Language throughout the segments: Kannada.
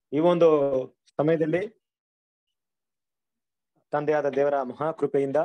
ಈ ಒಂದು ಸಮಯದಲ್ಲಿ ತಂದೆಯಾದ ದೇವರ ಮಹಾಕೃಪೆಯಿಂದ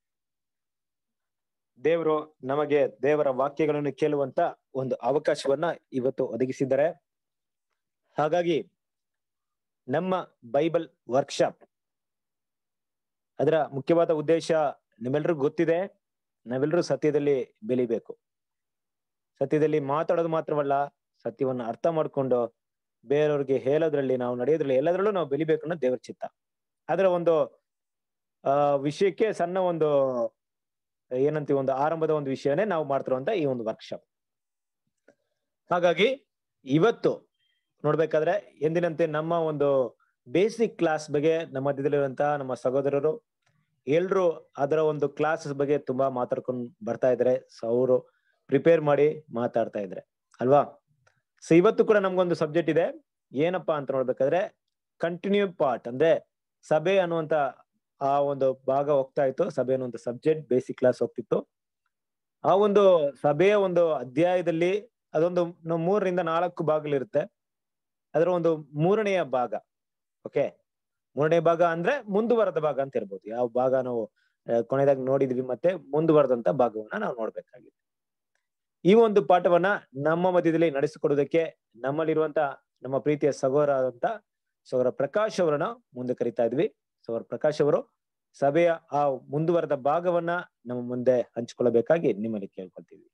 ದೇವರು ನಮಗೆ ದೇವರ ವಾಕ್ಯಗಳನ್ನು ಕೇಳುವಂತ ಒಂದು ಅವಕಾಶವನ್ನ ಇವತ್ತು ಒದಗಿಸಿದ್ದಾರೆ. ಹಾಗಾಗಿ ನಮ್ಮ ಬೈಬಲ್ ವರ್ಕ್ಶಾಪ್ ಅದರ ಮುಖ್ಯವಾದ ಉದ್ದೇಶ ನಿಮ್ಮೆಲ್ರಿಗೂ ಗೊತ್ತಿದೆ. ನಾವೆಲ್ಲರೂ ಸತ್ಯದಲ್ಲಿ ಬೆಳಿಬೇಕು. ಸತ್ಯದಲ್ಲಿ ಮಾತಾಡೋದು ಮಾತ್ರವಲ್ಲ, ಸತ್ಯವನ್ನ ಅರ್ಥ ಮಾಡ್ಕೊಂಡು ಬೇರೆಯವ್ರಿಗೆ ಹೇಳೋದ್ರಲ್ಲಿ, ನಾವು ನಡೆಯೋದ್ರಲ್ಲಿ, ಎಲ್ಲದ್ರಲ್ಲೂ ನಾವು ಬೆಳಿಬೇಕು ಅನ್ನೋ ದೇವರ ಚಿತ್ತ. ಅದರ ಒಂದು ವಿಷಯಕ್ಕೆ ಸಣ್ಣ ಒಂದು ಏನಂತೀವಿ, ಒಂದು ಆರಂಭದ ಒಂದು ವಿಷಯನೇ ನಾವು ಮಾಡ್ತಿರುವಂತ ಈ ಒಂದು ವರ್ಕ್ಶಾಪ್. ಹಾಗಾಗಿ ಇವತ್ತು ನೋಡ್ಬೇಕಾದ್ರೆ ಎಂದಿನಂತೆ ನಮ್ಮ ಒಂದು ಬೇಸಿಕ್ ಕ್ಲಾಸ್ ಬಗ್ಗೆ ನಮ್ಮ ಮಧ್ಯದಲ್ಲಿರುವಂತಹ ನಮ್ಮ ಸಹೋದರರು ಎಲ್ರು ಅದರ ಒಂದು ಕ್ಲಾಸಸ್ ಬಗ್ಗೆ ತುಂಬಾ ಮಾತಾಡ್ಕೊಂಡು ಬರ್ತಾ ಇದ್ದಾರೆ. ಸೊ ಅವರು ಪ್ರಿಪೇರ್ ಮಾಡಿ ಮಾತಾಡ್ತಾ ಇದ್ರೆ ಅಲ್ವಾ. ಸೊ ಇವತ್ತು ಕೂಡ ನಮ್ಗೊಂದು ಸಬ್ಜೆಕ್ಟ್ ಇದೆ. ಏನಪ್ಪಾ ಅಂತ ನೋಡ್ಬೇಕಾದ್ರೆ ಕಂಟಿನ್ಯೂ ಪಾರ್ಟ್, ಅಂದ್ರೆ ಸಭೆ ಅನ್ನುವಂತ ಆ ಒಂದು ಭಾಗ ಹೋಗ್ತಾ ಇತ್ತು. ಸಭೆ ಅನ್ನುವಂತ ಸಬ್ಜೆಕ್ಟ್ ಬೇಸಿಕ್ ಕ್ಲಾಸ್ ಹೋಗ್ತಿತ್ತು. ಆ ಒಂದು ಸಭೆಯ ಒಂದು ಅಧ್ಯಾಯದಲ್ಲಿ ಅದೊಂದು 3 ರಿಂದ 4 ಭಾಗಗಳಿರುತ್ತೆ. ಅದರ ಒಂದು 3ನೇ ಭಾಗ. ಓಕೆ, 3ನೇ ಭಾಗ ಅಂದ್ರೆ ಮುಂದುವರೆದ ಭಾಗ ಅಂತ ಇರ್ಬೋದು. ಯಾವ ಭಾಗ ನಾವು ಕೊನೆಯದಾಗ ನೋಡಿದ್ವಿ, ಮತ್ತೆ ಮುಂದುವರೆದಂತ ಭಾಗವನ್ನ ನಾವು ನೋಡ್ಬೇಕಾಗಿದೆ. ಈ ಒಂದು ಪಾಠವನ್ನ ನಮ್ಮ ಮಧ್ಯದಲ್ಲಿ ನಡೆಸಿಕೊಡೋದಕ್ಕೆ ನಮ್ಮಲ್ಲಿರುವಂತ ನಮ್ಮ ಪ್ರೀತಿಯ ಸಹೋದರ ಪ್ರಕಾಶ್ ಅವರನ್ನ ಮುಂದೆ ಕರಿತಾ ಇದ್ವಿ. ಸಹೋದರ ಪ್ರಕಾಶ್ ಅವರು ಸಭೆಯ ಆ ಮುಂದುವರೆದ ಭಾಗವನ್ನ ನಮ್ಮ ಮುಂದೆ ಹಂಚಿಕೊಳ್ಳಬೇಕಾಗಿ ನಿಮ್ಮಲ್ಲಿ ಕೇಳ್ಕೊಳ್ತೀವಿ.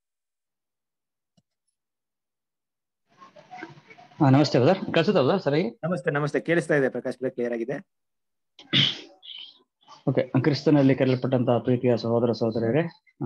ನಮಸ್ತೆ ಸರ್, ಕಳಿಸುತ್ತಲ್ಲ ಸರಿ? ನಮಸ್ತೆ, ಕೇಳಿಸ್ತಾ ಇದೆ ಪ್ರಕಾಶ್, ಕ್ಲಿಯರ್ ಆಗಿದೆ. ಓಕೆ. ಕ್ರಿಸ್ತನಲ್ಲಿ ಕರೆಯಲ್ಪಟ್ಟಂತಹ ಪ್ರೀತಿಯ ಸಹೋದರ ಸಹೋದರಿಯರೇ,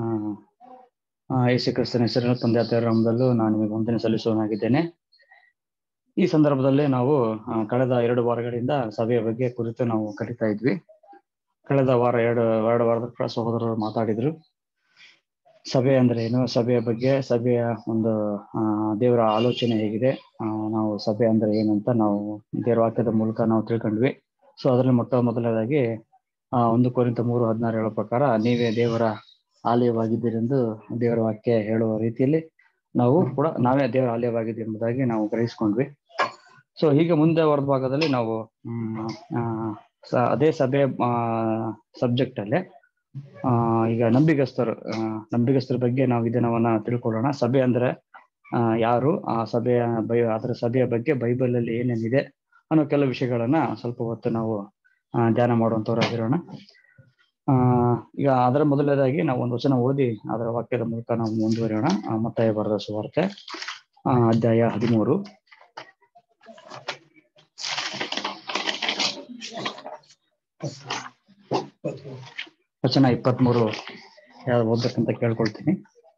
ಯೇಸು ಕ್ರಿಸ್ತನ ಹೆಸರಿನ ತಂದೆ ತಾಯಿಯ ನಾಮದಲ್ಲೂ ನಾನು ನಿಮಗೆ ವಂದನೆ ಸಲ್ಲಿಸುವನಾಗಿದ್ದೇನೆ. ಈ ಸಂದರ್ಭದಲ್ಲಿ ನಾವು ಕಳೆದ 2 ವಾರಗಳಿಂದ ಸಭೆಯ ಬಗ್ಗೆ ಕುರಿತು ನಾವು ಕಲಿತಾ ಇದ್ವಿ. ಕಳೆದ ವಾರ ಎರಡು ವಾರದ ಸಹೋದರರು ಮಾತಾಡಿದ್ರು. ಸಭೆ ಅಂದ್ರೆ ಏನು, ಸಭೆಯ ಬಗ್ಗೆ, ಸಭೆಯ ಒಂದು ದೇವರ ಆಲೋಚನೆ ಹೇಗಿದೆ, ನಾವು ಸಭೆ ಅಂದ್ರೆ ಏನಂತ ನಾವು ದೇವರ ವಾಕ್ಯದ ಮೂಲಕ ನಾವು ತಿಳ್ಕೊಂಡ್ವಿ. ಸೊ ಅದರಲ್ಲಿ ಮೊದಲನೇದಾಗಿ 1 ಕೊರಿಂಥ 3:16 ಹೇಳೋ ಪ್ರಕಾರ ನೀವೇ ದೇವರ ಆಲಯವಾಗಿದ್ದೀರೆಂದು ದೇವರ ವಾಕ್ಯ ಹೇಳುವ ರೀತಿಯಲ್ಲಿ ನಾವೇ ದೇವರ ಆಲಯವಾಗಿದ್ದೀವಿ ಎಂಬುದಾಗಿ ನಾವು ಗ್ರಹಿಸ್ಕೊಂಡ್ವಿ. ಸೊ ಹೀಗೆ ಮುಂದೆ ಹೊರದ ಭಾಗದಲ್ಲಿ ನಾವು ಅದೇ ಸಭೆ ಸಬ್ಜೆಕ್ಟ್ ಅಲ್ಲೇ ಈಗ ನಂಬಿಗಸ್ತರ ಬಗ್ಗೆ ನಾವು ಇದನ್ನವನ್ನ ತಿಳ್ಕೊಳ್ಳೋಣ. ಸಭೆ ಅಂದ್ರೆ ಯಾರು, ಆ ಸಭೆಯ ಅದರ ಸಭೆಯ ಬಗ್ಗೆ ಬೈಬಲ್ ಅಲ್ಲಿ ಏನೇನಿದೆ ಅನ್ನೋ ಕೆಲವು ವಿಷಯಗಳನ್ನ ಸ್ವಲ್ಪ ಹೊತ್ತು ನಾವು ಧ್ಯಾನ ಮಾಡುವಂತವರಾಗಿರೋಣ. ಈಗ ಅದರ ಮೊದಲನೇದಾಗಿ ನಾವು ಒಂದು ವಚನ ಓದಿ ಅದರ ವಾಕ್ಯದ ಮೂಲಕ ನಾವು ಮುಂದುವರಿಯೋಣ. ಮತ್ತಾಯ ಬರೆದ ಸುವಾರ್ತೆ ಅಧ್ಯಾಯ 13 ವಚನ 23 ಯಾರು ಓದ್ಬೇಕಂತ ಕೇಳ್ಕೊಳ್ತೀನಿ.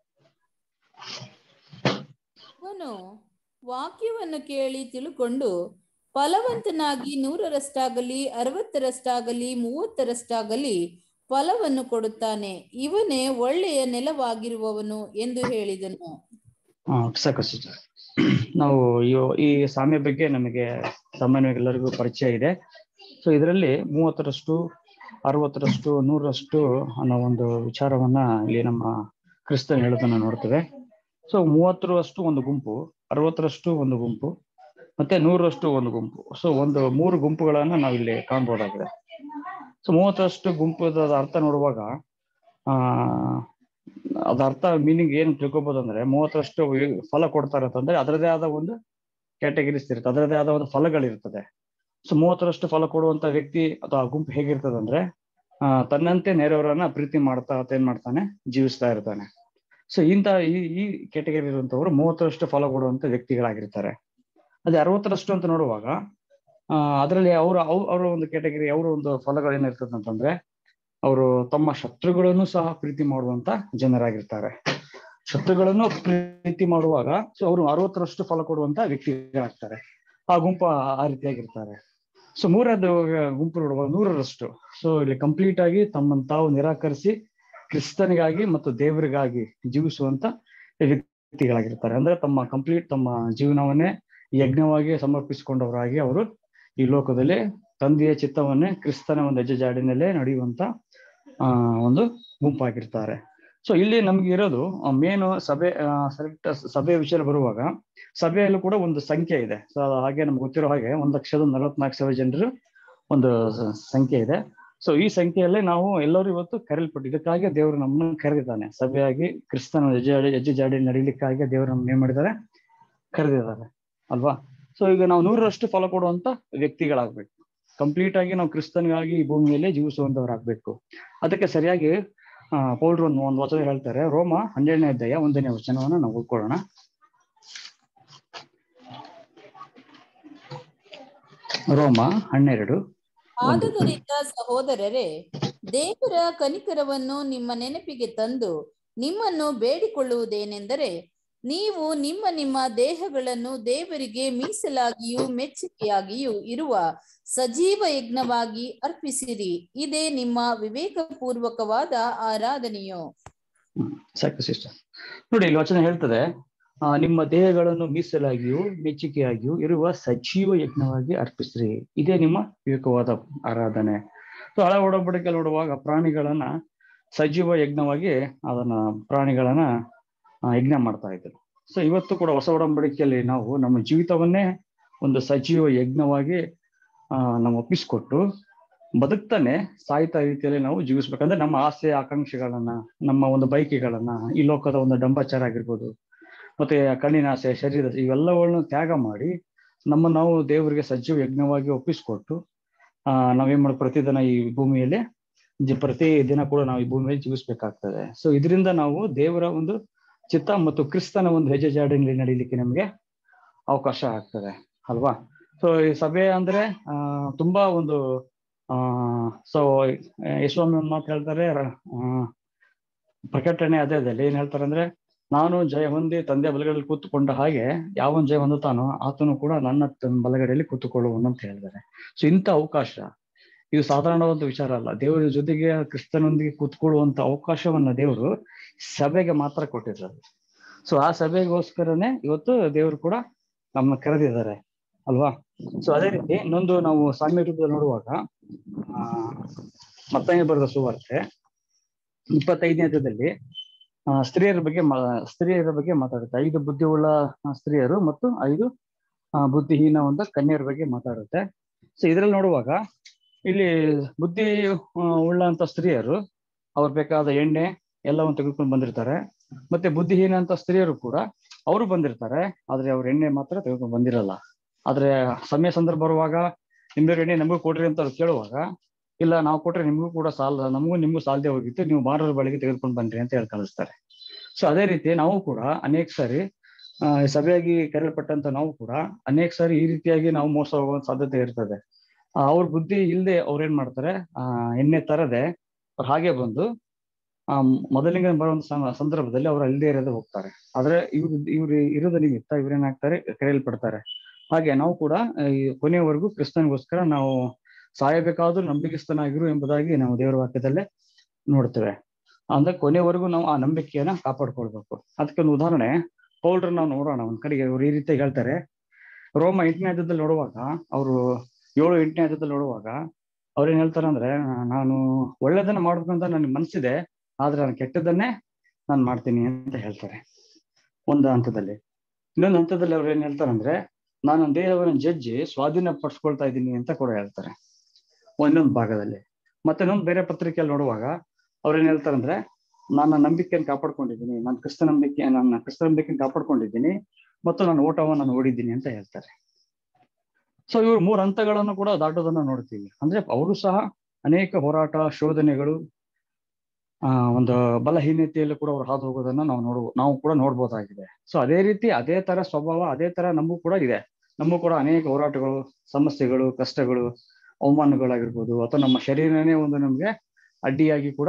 ಅವನು ವಾಕ್ಯವನ್ನು ಕೇಳಿ ತಿಳ್ಕೊಂಡು ಫಲವಂತನಾಗಿ 100ರಷ್ಟಾಗಲಿ 60ರಷ್ಟಾಗಲಿ 30ರಷ್ಟಾಗಲಿ ಫಲವನ್ನು ಕೊಡುತ್ತಾನೆ. ಇವನೇ ಒಳ್ಳೆಯ ನೆಲವಾಗಿರುವವನು ಎಂದು ಹೇಳಿದನು. ಸಾಕು. ನಾವು ಈ ಸಾಮ್ಯ ಬಗ್ಗೆ ನಮಗೆ ಸಾಮಾನ್ಯವಾಗಿ ಎಲ್ಲರಿಗೂ ಪರಿಚಯ ಇದೆ. ಸೊ ಇದರಲ್ಲಿ 30ರಷ್ಟು 60ರಷ್ಟು 100ರಷ್ಟು ಅನ್ನೋ ಒಂದು ವಿಚಾರವನ್ನ ಇಲ್ಲಿ ನಮ್ಮ ಕ್ರಿಸ್ತನ್ ಹೇಳೋದನ್ನ ನೋಡ್ತೇವೆ. ಸೊ 30ರಷ್ಟು ಒಂದು ಗುಂಪು, 60ರಷ್ಟು ಒಂದು ಗುಂಪು, ಮತ್ತೆ 100ರಷ್ಟು ಒಂದು ಗುಂಪು. ಸೊ 3 ಗುಂಪುಗಳನ್ನ ನಾವಿಲ್ಲಿ ಕಾಣ್ಬೋದಾಗಿದೆ. ಸೊ 30ರಷ್ಟು ಗುಂಪದ ಅರ್ಥ ನೋಡುವಾಗ ಅದ ಅರ್ಥ ಮೀನಿಂಗ್ ಏನ್ ತಿಳ್ಕೊಬಹುದು ಅಂದ್ರೆ, 30ರಷ್ಟು ಫಲ ಕೊಡ್ತಾರೆ ಅಂತಂದ್ರೆ ಅದರದೇ ಆದ ಒಂದು ಕ್ಯಾಟಗರೀಸ್ ಇರುತ್ತೆ, ಅದರದೇ ಆದ ಒಂದು ಫಲಗಳಿರ್ತದೆ. ಸೊ 30ರಷ್ಟು ಫಲ ಕೊಡುವಂತ ವ್ಯಕ್ತಿ ಅಥವಾ ಗುಂಪು ಹೇಗಿರ್ತದೆ ಅಂದ್ರೆ, ತನ್ನಂತೆ ನೆರೆಯವರನ್ನ ಪ್ರೀತಿ ಮಾಡ್ತಾ ಏನ್ ಮಾಡ್ತಾನೆ, ಜೀವಿಸ್ತಾ ಇರ್ತಾನೆ. ಸೊ ಈ ಕ್ಯಾಟಗರಿ ಇರುವಂತವ್ರು 30ರಷ್ಟು ಫಲ ಕೊಡುವಂತ ವ್ಯಕ್ತಿಗಳಾಗಿರ್ತಾರೆ. ಅದೇ 60ರಷ್ಟು ಅಂತ ನೋಡುವಾಗ ಅದರಲ್ಲಿ ಅವರ ಒಂದು ಕ್ಯಾಟಗರಿ, ಅವರ ಒಂದು ಫಲಗಳು ಏನಿರ್ತದೆ ಅಂತಂದ್ರೆ, ಅವರು ತಮ್ಮ ಶತ್ರುಗಳನ್ನು ಸಹ ಪ್ರೀತಿ ಮಾಡುವಂತ ಜನರಾಗಿರ್ತಾರೆ. ಶತ್ರುಗಳನ್ನು ಪ್ರೀತಿ ಮಾಡುವಾಗ ಸೊ ಅವರು 60ರಷ್ಟು ಫಲ ಕೊಡುವಂತ ವ್ಯಕ್ತಿಗಳಾಗ್ತಾರೆ. ಆ ಗುಂಪು ಆ ರೀತಿಯಾಗಿರ್ತಾರೆ. ಸೊ 3ನೇದು ಗುಂಪು ನೋಡುವಾಗ 100ರಷ್ಟು. ಸೊ ಇಲ್ಲಿ ಕಂಪ್ಲೀಟ್ ಆಗಿ ತಮ್ಮನ್ನು ತಾವು ನಿರಾಕರಿಸಿ ಕ್ರಿಸ್ತನಿಗಾಗಿ ಮತ್ತು ದೇವರಿಗಾಗಿ ಜೀವಿಸುವಂತ ವ್ಯಕ್ತಿಗಳಾಗಿರ್ತಾರೆ. ಅಂದ್ರೆ ತಮ್ಮ ಜೀವನವನ್ನೇ ಯಜ್ಞವಾಗಿ ಸಮರ್ಪಿಸಿಕೊಂಡವರಾಗಿ ಅವರು ಈ ಲೋಕದಲ್ಲಿ ತಂದೆಯ ಚಿತ್ತವನ್ನೇ ಕ್ರಿಸ್ತನ ಒಂದು ಹೆಜ್ಜೆ ಜಾಡಿನಲ್ಲೇ ನಡೆಯುವಂತ ಒಂದು ಗುಂಪಾಗಿರ್ತಾರೆ. ಸೊ ಇಲ್ಲಿ ನಮ್ಗೆ ಇರೋದು ಮೇನು ಸಭೆ ಸಭೆ ವಿಷಯ ಬರುವಾಗ ಸಭೆಯಲ್ಲೂ ಕೂಡ ಒಂದು ಸಂಖ್ಯೆ ಇದೆ. ಸೊ ಹಾಗೆ ನಮ್ಗೆ ಗೊತ್ತಿರೋ ಹಾಗೆ 1,44,000 ಜನರು ಒಂದು ಸಂಖ್ಯೆ ಇದೆ. ಸೊ ಈ ಸಂಖ್ಯೆಯಲ್ಲೇ ನಾವು ಎಲ್ಲರೂ ಇವತ್ತು ಕರೆಯಲ್ಪಟ್ಟು, ಇದಕ್ಕಾಗಿ ದೇವರು ನಮ್ಮನ್ನು ಕರೆದಿದ್ದಾನೆ. ಸಭೆಯಾಗಿ ಕ್ರಿಸ್ತನ ಹೆಜ್ಜೆ ಜಾಡಿ ನಡೀಲಿಕ್ಕಾಗಿ ದೇವರು ನಮ್ಮನ್ನ ಏನ್ ಮಾಡಿದ್ದಾರೆ, ಕರೆದಿದ್ದಾರೆ ಅಲ್ವಾ. ಸೊ ಈಗ ನಾವು 100ರಷ್ಟು ಫಲ ಕೊಡುವಂತ ವ್ಯಕ್ತಿಗಳಾಗ್ಬೇಕು. ಕಂಪ್ಲೀಟ್ ಆಗಿ ನಾವು ಕ್ರಿಸ್ತನಿಗಾಗಿ ಈ ಭೂಮಿಯಲ್ಲೇ ಜೀವಿಸುವಂತವರಾಗ್ಬೇಕು. ಅದಕ್ಕೆ ಸರಿಯಾಗಿ ಪೌಲ್ರು ಒಂದು ವಚನ ಹೇಳ್ತಾರೆ. ರೋಮ 12ನೇ ಅಧ್ಯಾಯ 1ನೇ ವಚನವನ್ನ ನಾವು ಓದ್ಕೊಳ್ಳೋಣ. ರೋಮ 12. ಆದುದರಿಂದ ಸಹೋದರರೇ, ದೇವರ ಕನಿಕರವನ್ನು ನಿಮ್ಮ ನೆನಪಿಗೆ ತಂದು ನಿಮ್ಮನ್ನು ಬೇಡಿಕೊಳ್ಳುವುದೇನೆಂದರೆ, ನೀವು ನಿಮ್ಮ ನಿಮ್ಮ ದೇಹಗಳನ್ನು ದೇವರಿಗೆ ಮೀಸಲಾಗಿಯೂ ಮೆಚ್ಚುಗೆಯಾಗಿಯೂ ಇರುವ ಸಜೀವ ಯಜ್ಞವಾಗಿ ಅರ್ಪಿಸಿರಿ. ಇದೇ ನಿಮ್ಮ ವಿವೇಕಪೂರ್ವಕವಾದ ಆರಾಧನೆಯು. ಸಾಕು ಸಿಸ್ಟರ್. ನೋಡಿ, ಇಲ್ಲಿ ವಚನ ಹೇಳ್ತದೆ, ನಿಮ್ಮ ದೇಹಗಳನ್ನು ಮೀಸಲಾಗಿಯೂ ಮೆಚ್ಚುಗೆಯಾಗಿಯೂ ಇರುವ ಸಜೀವ ಯಜ್ಞವಾಗಿ ಅರ್ಪಿಸ್ರಿ, ಇದೇ ನಿಮ್ಮ ವಿವೇಕವಾದ ಆರಾಧನೆ. ಸೊ ಹಳೆ ಒಡಂಬಡಿಕೆಯಲ್ಲಿ ನೋಡುವಾಗ ಪ್ರಾಣಿಗಳನ್ನ ಸಜೀವ ಯಜ್ಞವಾಗಿ ಅದನ್ನ ಪ್ರಾಣಿಗಳನ್ನ ಯಜ್ಞ ಮಾಡ್ತಾ ಇದ್ರು. ಸೊ ಇವತ್ತು ಕೂಡ ಹೊಸ ಒಡಂಬಡಿಕೆಯಲ್ಲಿ ನಾವು ನಮ್ಮ ಜೀವಿತವನ್ನೇ ಒಂದು ಸಜೀವ ಯಜ್ಞವಾಗಿ ನಾವು ಒಪ್ಪಿಸ್ಕೊಟ್ಟು ಬದುಕ್ತಾನೆ ಸಾಯ್ತಾ ರೀತಿಯಲ್ಲಿ ನಾವು ಜೀವಿಸ್ಬೇಕಂದ್ರೆ ನಮ್ಮ ಆಸೆ ಆಕಾಂಕ್ಷೆಗಳನ್ನ, ನಮ್ಮ ಒಂದು ಬಯಕೆಗಳನ್ನ, ಈ ಲೋಕದ ಒಂದು ಡಂಬಾಚಾರ ಆಗಿರ್ಬೋದು, ಮತ್ತೆ ಕಣ್ಣಿನ ಆಸೆ, ಶರೀರದ ಇವೆಲ್ಲಗಳನ್ನ ತ್ಯಾಗ ಮಾಡಿ ನಾವು ದೇವರಿಗೆ ಸಜೀವ ಯಜ್ಞವಾಗಿ ಒಪ್ಪಿಸ್ಕೊಟ್ಟು ನಾವೇನ್ ಮಾಡಿ ಪ್ರತಿದಿನ ಈ ಭೂಮಿಯಲ್ಲಿ ಪ್ರತಿ ದಿನ ಕೂಡ ನಾವು ಈ ಭೂಮಿಯಲ್ಲಿ ಜೀವಿಸ್ಬೇಕಾಗ್ತದೆ. ಸೊ ಇದರಿಂದ ನಾವು ದೇವರ ಒಂದು ಚಿತ್ತ ಮತ್ತು ಕ್ರಿಸ್ತನ ಒಂದು ಹೆಜ್ಜೆ ಜಾಡಿನಲ್ಲಿ ನಡೀಲಿಕ್ಕೆ ನಮಗೆ ಅವಕಾಶ ಆಗ್ತದೆ ಅಲ್ವಾ. ಸೊ ಈ ಸಭೆ ಅಂದ್ರೆ ತುಂಬಾ ಒಂದು ಸೊ ಯೇಸುಸ್ವಾಮಿ ಒಂದು ಮಾತು ಹೇಳ್ತಾರೆ, ಪ್ರಕಟಣೆ ಅಧ್ಯಾಯದಲ್ಲಿ ಏನ್ ಹೇಳ್ತಾರೆ ಅಂದ್ರೆ, ನಾನು ಜಯ ಹೊಂದಿ ತಂದೆ ಬಲಗಡೆಯಲ್ಲಿ ಕೂತ್ಕೊಂಡ ಹಾಗೆ ಯಾವನ್ ಜಯ ಹೊಂದುತ್ತಾನೋ ಆತನು ಕೂಡ ನನ್ನ ಬಲಗಡೆಯಲ್ಲಿ ಕೂತ್ಕೊಳ್ಳುವನು ಅಂತ ಹೇಳಿದ್ದಾರೆ. ಸೊ ಇಂಥ ಅವಕಾಶ ಇದು ಸಾಧಾರಣವಾದ ವಿಚಾರ ಅಲ್ಲ. ದೇವರ ಜೊತೆಗೆ ಕ್ರಿಸ್ತನೊಂದಿಗೆ ಕೂತ್ಕೊಳ್ಳುವಂತ ಅವಕಾಶವನ್ನ ದೇವರು ಸಭೆಗೆ ಮಾತ್ರ ಕೊಟ್ಟಿದ್ದಾರೆ. ಸೊ ಆ ಸಭೆಗೋಸ್ಕರನೇ ಇವತ್ತು ದೇವರು ಕೂಡ ನಮ್ಮನ್ನ ಕರೆದಿದ್ದಾರೆ ಅಲ್ವಾ. ಸೊ ಅದೇ ರೀತಿ ಇನ್ನೊಂದು ನಾವು ಸಾಮ್ಯ ರೂಪದಲ್ಲಿ ನೋಡುವಾಗ ಮತ್ತಾಯ ಬರೆದ ಸುವಾರ್ತೆ 25ನೇ ಅಧ್ಯಾಯದಲ್ಲಿ ಸ್ತ್ರೀಯರ ಬಗ್ಗೆ ಮಾತಾಡುತ್ತೆ. 5 ಬುದ್ಧಿಯುಳ್ಳ ಸ್ತ್ರೀಯರು ಮತ್ತು 5 ಬುದ್ಧಿಹೀನ ಒಂದು ಕನ್ಯರ ಬಗ್ಗೆ ಮಾತಾಡುತ್ತೆ. ಸೊ ಇದ್ರಲ್ಲಿ ನೋಡುವಾಗ ಇಲ್ಲಿ ಬುದ್ಧಿ ಉಳ್ಳಂತ ಸ್ತ್ರೀಯರು ಅವ್ರು ಬೇಕಾದ ಎಣ್ಣೆ ಎಲ್ಲವನ್ನು ತೆಗೆದುಕೊಂಡು ಬಂದಿರ್ತಾರೆ. ಮತ್ತೆ ಬುದ್ಧಿಹೀನ ಅಂತ ಸ್ತ್ರೀಯರು ಕೂಡ ಅವರು ಬಂದಿರ್ತಾರೆ, ಆದ್ರೆ ಅವ್ರ ಎಣ್ಣೆ ಮಾತ್ರ ತೆಗೆದುಕೊಂಡು ಬಂದಿರಲ್ಲ. ಆದ್ರೆ ಸಮಯ ಸಂದರ್ಭ ಬರುವಾಗ ನಿಮ್ಗೆ ಎಣ್ಣೆ ನಮಗೂ ಕೊಡ್ರಿ ಅಂತ ಅವ್ರು ಕೇಳುವಾಗ, ಇಲ್ಲ ನಾವು ಕೊಟ್ರೆ ನಿಮ್ಗೂ ಕೂಡ ನಿಮ್ಗೂ ಸಾಲದೆ ಹೋಗಿತ್ತು, ನೀವು ಮಾರರ ಬಳಿಗೆ ತೆಗೆದುಕೊಂಡು ಬನ್ರಿ ಅಂತ ಹೇಳಿ ಕಳಿಸ್ತಾರೆ. ಸೊ ಅದೇ ರೀತಿ ನಾವು ಕೂಡ ಅನೇಕ ಸಾರಿ ಸಭೆಯಾಗಿ ಕರೆಯಲ್ಪಟ್ಟಂತ ನಾವು ಕೂಡ ಅನೇಕ ಸಾರಿ ಈ ರೀತಿಯಾಗಿ ನಾವು ಮೋಸ ಹೋಗುವ ಸಾಧ್ಯತೆ ಇರ್ತದೆ. ಅವ್ರ ಬುದ್ಧಿ ಇಲ್ಲದೆ ಅವ್ರೇನ್ ಮಾಡ್ತಾರೆ, ಎಣ್ಣೆ ತರದೆ ಅವ್ರು ಹಾಗೆ ಬಂದು ಮೊದಲಿಗೆ ಬರುವಂತ ಸಂದರ್ಭದಲ್ಲಿ ಅವ್ರು ಅಲ್ಲದೆ ಇರೋದೇ ಹೋಗ್ತಾರೆ. ಆದ್ರೆ ಇವ್ರು ಇರೋದ ನಿಮಿತ್ತ ಇವ್ರೇನಾಗ್ತಾರೆ, ಕರೆಯಲ್ಪಡ್ತಾರೆ. ಹಾಗೆ ನಾವು ಕೂಡ ಈ ಕೊನೆಯವರೆಗೂ ಕ್ರಿಸ್ತನಿಗೋಸ್ಕರ ನಾವು ಸಾಯಬೇಕಾದ್ರೂ ನಂಬಿಕೆಸ್ತನಾಗಿರು ಎಂಬುದಾಗಿ ನಾವು ದೇವರ ವಾಕ್ಯದಲ್ಲೇ ನೋಡ್ತೇವೆ. ಅಂದ್ರೆ ಕೊನೆವರೆಗೂ ನಾವು ಆ ನಂಬಿಕೆಯನ್ನ ಕಾಪಾಡ್ಕೊಳ್ಬೇಕು. ಅದಕ್ಕೊಂದು ಉದಾಹರಣೆ ಪೌಲ್ರನ್ನ ನಾವು ನೋಡೋಣ. ಒಂದ್ ಕಡೆಗೆ ಅವ್ರು ಈ ರೀತಿ ಹೇಳ್ತಾರೆ. ರೋಮ 8ನೇ ಅಧ್ಯಾಯದಲ್ಲಿ ನೋಡುವಾಗ ಅವರು 7-8ನೇ ಅಧ್ಯಾಯದಲ್ಲಿ ನೋಡುವಾಗ ಅವ್ರೇನ್ ಹೇಳ್ತಾರೆ ಅಂದ್ರೆ, ನಾನು ಒಳ್ಳೆದನ್ನ ಮಾಡ್ಬೇಕಂತ ನನ್ಗೆ ಮನ್ಸಿದೆ, ಆದ್ರೆ ನಾನು ಕೆಟ್ಟದನ್ನೇ ನಾನು ಮಾಡ್ತೀನಿ ಅಂತ ಹೇಳ್ತಾರೆ ಒಂದು ಹಂತದಲ್ಲಿ. ಇನ್ನೊಂದು ಹಂತದಲ್ಲಿ ಅವ್ರು ಏನ್ ಹೇಳ್ತಾರೆ ಅಂದ್ರೆ, ನಾನು ನನ್ನ ದೇಹವನ್ನು ಜಜ್ಜಿ ಸ್ವಾಧೀನ ಪಡಿಸ್ಕೊಳ್ತಾ ಇದ್ದೀನಿ ಅಂತ ಕೂಡ ಹೇಳ್ತಾರೆ ಒಂದೊಂದು ಭಾಗದಲ್ಲಿ. ಮತ್ತೆ ಇನ್ನೊಂದು ಬೇರೆ ಪತ್ರಿಕೆಯಲ್ಲಿ ನೋಡುವಾಗ ಅವ್ರೇನ್ ಹೇಳ್ತಾರೆ ಅಂದ್ರೆ, ನನ್ನ ನಂಬಿಕೆಯನ್ನು ಕಾಪಾಡ್ಕೊಂಡಿದ್ದೀನಿ, ನನ್ನ ಕ್ರಿಸ್ತ ನಂಬಿಕೆಯನ್ನು ಕಾಪಾಡ್ಕೊಂಡಿದ್ದೀನಿ ಮತ್ತು ನಾನು ಓಟವನ್ನು ಓಡಿದ್ದೀನಿ ಅಂತ ಹೇಳ್ತಾರೆ. ಸೊ ಇವ್ರು 3 ಹಂತಗಳನ್ನು ಕೂಡ ದಾಟೋದನ್ನ ನೋಡ್ತೀವಿ. ಅಂದ್ರೆ ಅವರು ಸಹ ಅನೇಕ ಹೋರಾಟ, ಶೋಧನೆಗಳು, ಒಂದು ಬಲಹೀನತೆಯಲ್ಲಿ ಕೂಡ ಅವ್ರು ಹಾದು ಹೋಗೋದನ್ನ ನಾವು ಕೂಡ ನೋಡ್ಬೋದಾಗಿದೆ. ಸೊ ಅದೇ ರೀತಿ ಅದೇ ತರ ಸ್ವಭಾವ ಅದೇ ತರ ನಮಗೂ ಕೂಡ ಇದೆ. ನಮಗೂ ಕೂಡ ಅನೇಕ ಹೋರಾಟಗಳು, ಸಮಸ್ಯೆಗಳು, ಕಷ್ಟಗಳು, ಅವಮಾನಗಳಾಗಿರ್ಬೋದು, ಅಥವಾ ನಮ್ಮ ಶರೀರನೇ ಒಂದು ನಮ್ಗೆ ಅಡ್ಡಿಯಾಗಿ ಕೂಡ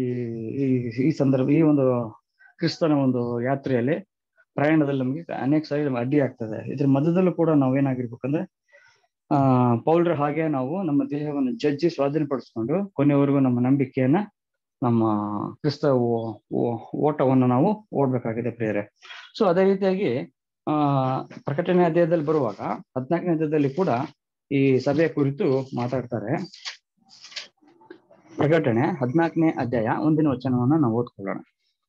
ಈ ಸಂದರ್ಭ ಈ ಒಂದು ಕ್ರಿಸ್ತನ ಒಂದು ಯಾತ್ರೆಯಲ್ಲಿ ಪ್ರಯಾಣದಲ್ಲಿ ನಮ್ಗೆ ಅನೇಕ ಸಾರಿ ಅಡ್ಡಿ ಆಗ್ತದೆ. ಇದ್ರ ಮಧ್ಯದಲ್ಲೂ ಕೂಡ ನಾವೇನಾಗಿರ್ಬೇಕಂದ್ರೆ ಪೌಲ್ರ ಹಾಗೆ ನಾವು ನಮ್ಮ ದೇಹವನ್ನು ಜಜ್ಜಿ ಸ್ವಾಧೀನಪಡಿಸ್ಕೊಂಡು ಕೊನೆಯವರೆಗೂ ನಮ್ಮ ನಂಬಿಕೆಯನ್ನ, ನಮ್ಮ ಕ್ರಿಸ್ತ ಓಟವನ್ನು ನಾವು ಓಡ್ಬೇಕಾಗಿದೆ ಪ್ರಿಯರೇ. ಸೊ ಅದೇ ರೀತಿಯಾಗಿ ಪ್ರಕಟಣೆ ಅಧ್ಯಾಯದಲ್ಲಿ ಬರುವಾಗ 14ನೇ ಅಧ್ಯಾಯದಲ್ಲಿ ಕೂಡ ಈ ಸಭೆಯ ಕುರಿತು ಮಾತಾಡ್ತಾರೆ. ಪ್ರಕಟಣೆ 14ನೇ ಅಧ್ಯಾಯ 1ನೇ ವಚನವನ್ನ ನಾವು ಓದ್ಕೊಳ್ಳೋಣ.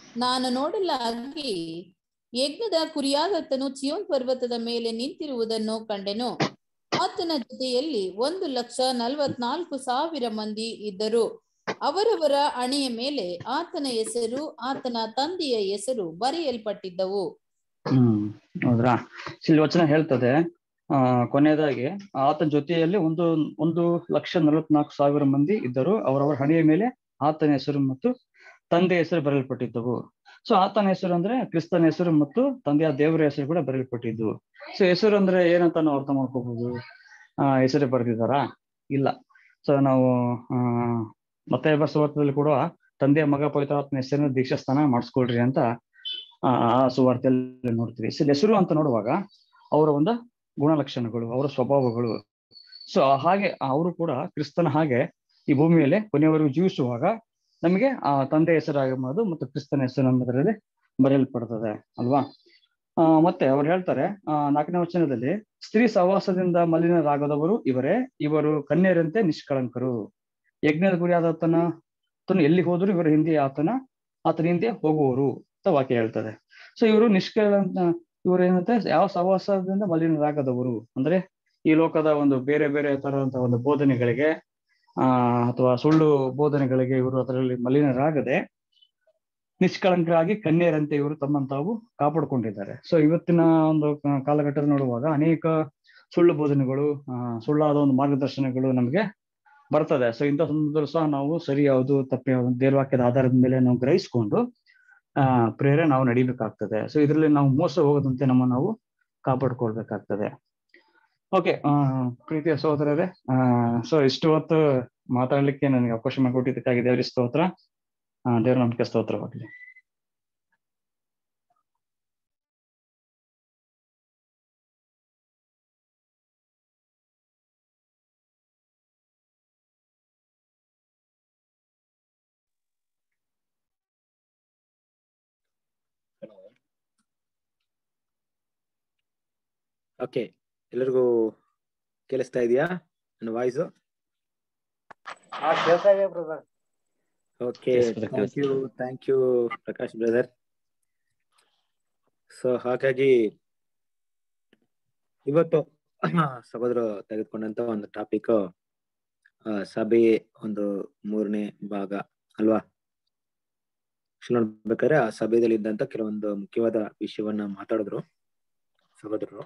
ನಾನು ನೋಡಲಾಗಿ ಯಜ್ಞದ ಕುರಿಯಾದಾತನು ಚಿಯೋನ್ ಪರ್ವತದ ಮೇಲೆ ನಿಂತಿರುವುದನ್ನು ಕಂಡೆನು. ಆತನ ಜೊತೆಯಲ್ಲಿ 1,44,000 ಮಂದಿ ಇದ್ದರು. ಅವರವರ ಹಣೆಯ ಮೇಲೆ ಆತನ ಹೆಸರು, ಆತನ ತಂದೆಯ ಹೆಸರು ಬರೆಯಲ್ಪಟ್ಟಿದ್ದವು. ಹೌದ್ರಾ? ಇಲ್ಲಿ ವಚನ ಹೇಳ್ತದೆ, ಕೊನೆಯದಾಗಿ ಆತನ ಜೊತೆಯಲ್ಲಿ 1,44,000 ಮಂದಿ ಇದ್ದರು. ಅವರವರ ಹಣೆಯ ಮೇಲೆ ಆತನ ಹೆಸರು ಮತ್ತು ತಂದೆಯ ಹೆಸರು ಬರೆಯಲ್ಪಟ್ಟಿದ್ದವು. ಸೊ ಆತನ ಹೆಸರು ಅಂದ್ರೆ ಕ್ರಿಸ್ತನ ಹೆಸರು ಮತ್ತು ತಂದೆಯ ದೇವರ ಹೆಸರು ಕೂಡ ಬರೆಯಲ್ಪಟ್ಟಿದ್ವು. ಸೊ ಹೆಸರು ಅಂದ್ರೆ ಏನಂತ ನಾವು ಅರ್ಥ ಮಾಡ್ಕೋಬಹುದು. ಹೆಸರು ಬರೆದಿದ್ದಾರಾ? ಇಲ್ಲ. ಸೊ ನಾವು ಮತ್ತೆ ಸುವಾರ್ತೆಯಲ್ಲಿ ಕೂಡ ತಂದೆಯ ಮಗ ಪವಿತ್ರಾತ್ಮನ ಹೆಸರಿನ ದೀಕ್ಷಾ ಸ್ನಾನ ಮಾಡಿಸ್ಕೊಳ್ರಿ ಅಂತ ಆ ಸುವಾರ್ತೆಯಲ್ಲಿ ನೋಡ್ತೀವಿ. ಸೊ ಹೆಸರು ಅಂತ ನೋಡುವಾಗ ಅವರ ಒಂದು ಗುಣಲಕ್ಷಣಗಳು, ಅವರ ಸ್ವಭಾವಗಳು, ಸೊ ಹಾಗೆ ಅವರು ಕೂಡ ಕ್ರಿಸ್ತನ ಹಾಗೆ ಈ ಭೂಮಿಯಲ್ಲಿ ಕೊನೆಯವರೆಗೂ ಜೀವಿಸುವಾಗ ನಮಗೆ ಆ ತಂದೆ ಹೆಸರಾಗಬಹುದು ಮತ್ತು ಕ್ರಿಸ್ತನ ಹೆಸರು ಅನ್ನೋದರಲ್ಲಿ ಬರೆಯಲ್ಪಡ್ತದೆ ಅಲ್ವಾ? ಮತ್ತೆ ಅವ್ರು ಹೇಳ್ತಾರೆ 4ನೇ ವಚನದಲ್ಲಿ, ಸ್ತ್ರೀ ಸಹವಾಸದಿಂದ ಮಲಿನರಾಗದವರು ಇವರೇ, ಇವರು ಕನ್ಯರಂತೆ ನಿಷ್ಕಳಂಕರು. ಯಜ್ಞದ ಗುರಿಯಾದಾತನ ಎಲ್ಲಿ ಹೋದ್ರು ಇವರ ಹಿಂದೆ ಆತನ ಹಿಂದೆ ಹೋಗುವರು ಅಂತ ವಾಕ್ಯ ಹೇಳ್ತದೆ. ಸೊ ಇವರು ಇವರು ಏನಂತೆ, ಯಾವ ಸಹವಾಸದಿಂದ ಮಲಿನರಾಗದವರು ಅಂದ್ರೆ ಈ ಲೋಕದ ಒಂದು ಬೇರೆ ಬೇರೆ ತರದಂತಹ ಒಂದು ಬೋಧನೆಗಳಿಗೆ ಅಥವಾ ಸುಳ್ಳು ಬೋಧನೆಗಳಿಗೆ ಇವರು ಅದರಲ್ಲಿ ಮಲಿನರಾಗದೆ ನಿಷ್ಕಳಂಕರಾಗಿ ಕನ್ಯರಂತೆ ಇವರು ತಮ್ಮನ್ನು ತಾವು ಕಾಪಾಡಿಕೊಂಡಿದ್ದಾರೆ. ಸೊ ಇವತ್ತಿನ ಒಂದು ಕಾಲಘಟ್ಟದ ನೋಡುವಾಗ ಅನೇಕ ಸುಳ್ಳು ಬೋಧನೆಗಳು, ಸುಳ್ಳಾದ ಒಂದು ಮಾರ್ಗದರ್ಶನಗಳು ನಮಗೆ ಬರ್ತದೆ. ಸೊ ಇಂಥ ಸಂದರ್ಭದಲ್ಲೂ ಸಹ ನಾವು ಸರಿ ಯಾವುದು ತಪ್ಪು ಯಾವುದು ದೇವವಾಕ್ಯದ ಆಧಾರದ ಮೇಲೆ ನಾವು ಗ್ರಹಿಸ್ಕೊಂಡು ಪ್ರೇರೆ ನಾವು ನಡಿಬೇಕಾಗ್ತದೆ. ಸೊ ಇದರಲ್ಲಿ ನಾವು ಮೋಸ ಹೋಗದಂತೆ ನಾವು ಕಾಪಾಡ್ಕೊಳ್ಬೇಕಾಗ್ತದೆ. ಓಕೆ, ಪ್ರೀತಿಯ ಸಹೋದರರೇ, ಸೊ ಇಷ್ಟು ಹೊತ್ತು ಮಾತಾಡ್ಲಿಕ್ಕೆ ನನಗೆ ಅವಕಾಶ ಮಾಡಿಕೊಟ್ಟಿದ್ದಕ್ಕಾಗಿ ದೇವರಿಗೆ ಸ್ತೋತ್ರ. ದೇವರ ನಂಬಿಕೆ ಸ್ತೋತ್ರವಾಗಲಿ. ಓಕೆ, ಎಲ್ಲರಿಗೂ ಕೇಳಿಸ್ತಾ ಇದೆಯಾ ನನ್ನ voice? Okay, thank you Prakash brother. So ಹಾಗಾಗಿ ಇವತ್ತು ಸಹೋದರ ತೆಗೆದುಕೊಂಡಂತ ಒಂದು ಟಾಪಿಕ್ ಸಭೆ ಒಂದು 3ನೇ ಭಾಗ ಅಲ್ವಾ? ನೋಡ್ಬೇಕಾದ್ರೆ ಆ ಸಭೆಯಲ್ಲಿ ಇದ್ದಂತ ಕೆಲವೊಂದು ಮುಖ್ಯವಾದ ವಿಷಯವನ್ನ ಮಾತಾಡಿದ್ರು ಸಹೋದರರು.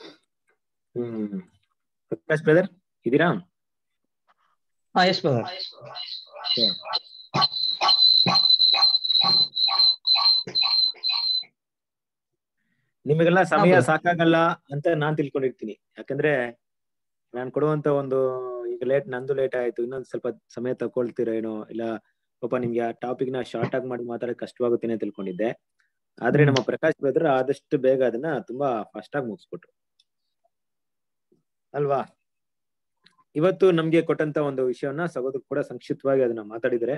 ಪ್ರಕಾಶ್ ಬ್ರದರ್ ಇದ್ದೀರಾ? Yes brother. ನಿಮಗೆಲ್ಲ ಸಮಯ ಸಾಕಾಗಲ್ಲ ಅಂತ ನಾನ್ ತಿಳ್ಕೊಂಡಿರ್ತೀನಿ. ಯಾಕಂದ್ರೆ ನಾನ್ ಕೊಡುವಂತ ಒಂದು ಈಗ ನಂದು ಲೇಟ್ ಆಯ್ತು, ಇನ್ನೊಂದ್ ಸ್ವಲ್ಪ ಸಮಯ ತಗೊಳ್ತೀರೇನೋ, ಇಲ್ಲ ಪಾಪ ನಿಮ್ಗೆ ಆ ಟಾಪಿಕ್ ನ ಶಾರ್ಟ್ ಆಗಿ ಮಾಡಿ ಮಾತಾಡಕ್ ಕಷ್ಟವಾಗುತ್ತೇನೆ ಅಂತ ತಿಳ್ಕೊಂಡಿದ್ದೆ. ಆದ್ರೆ ನಮ್ಮ ಪ್ರಕಾಶ್ ಬ್ರದರ್ ಆದಷ್ಟು ಬೇಗ ಅದನ್ನ ತುಂಬಾ ಫಾಸ್ಟ್ ಆಗಿ ಮುಗಿಸ್ಬಿಟ್ರು ಅಲ್ವಾ? ಇವತ್ತು ನಮ್ಗೆ ಕೊಟ್ಟಂತ ಒಂದು ವಿಷಯವನ್ನ ಸಹೋದರ ಕೂಡ ಸಂಕ್ಷಿಪ್ತವಾಗಿ ಅದನ್ನ ಮಾತಾಡಿದರೆ,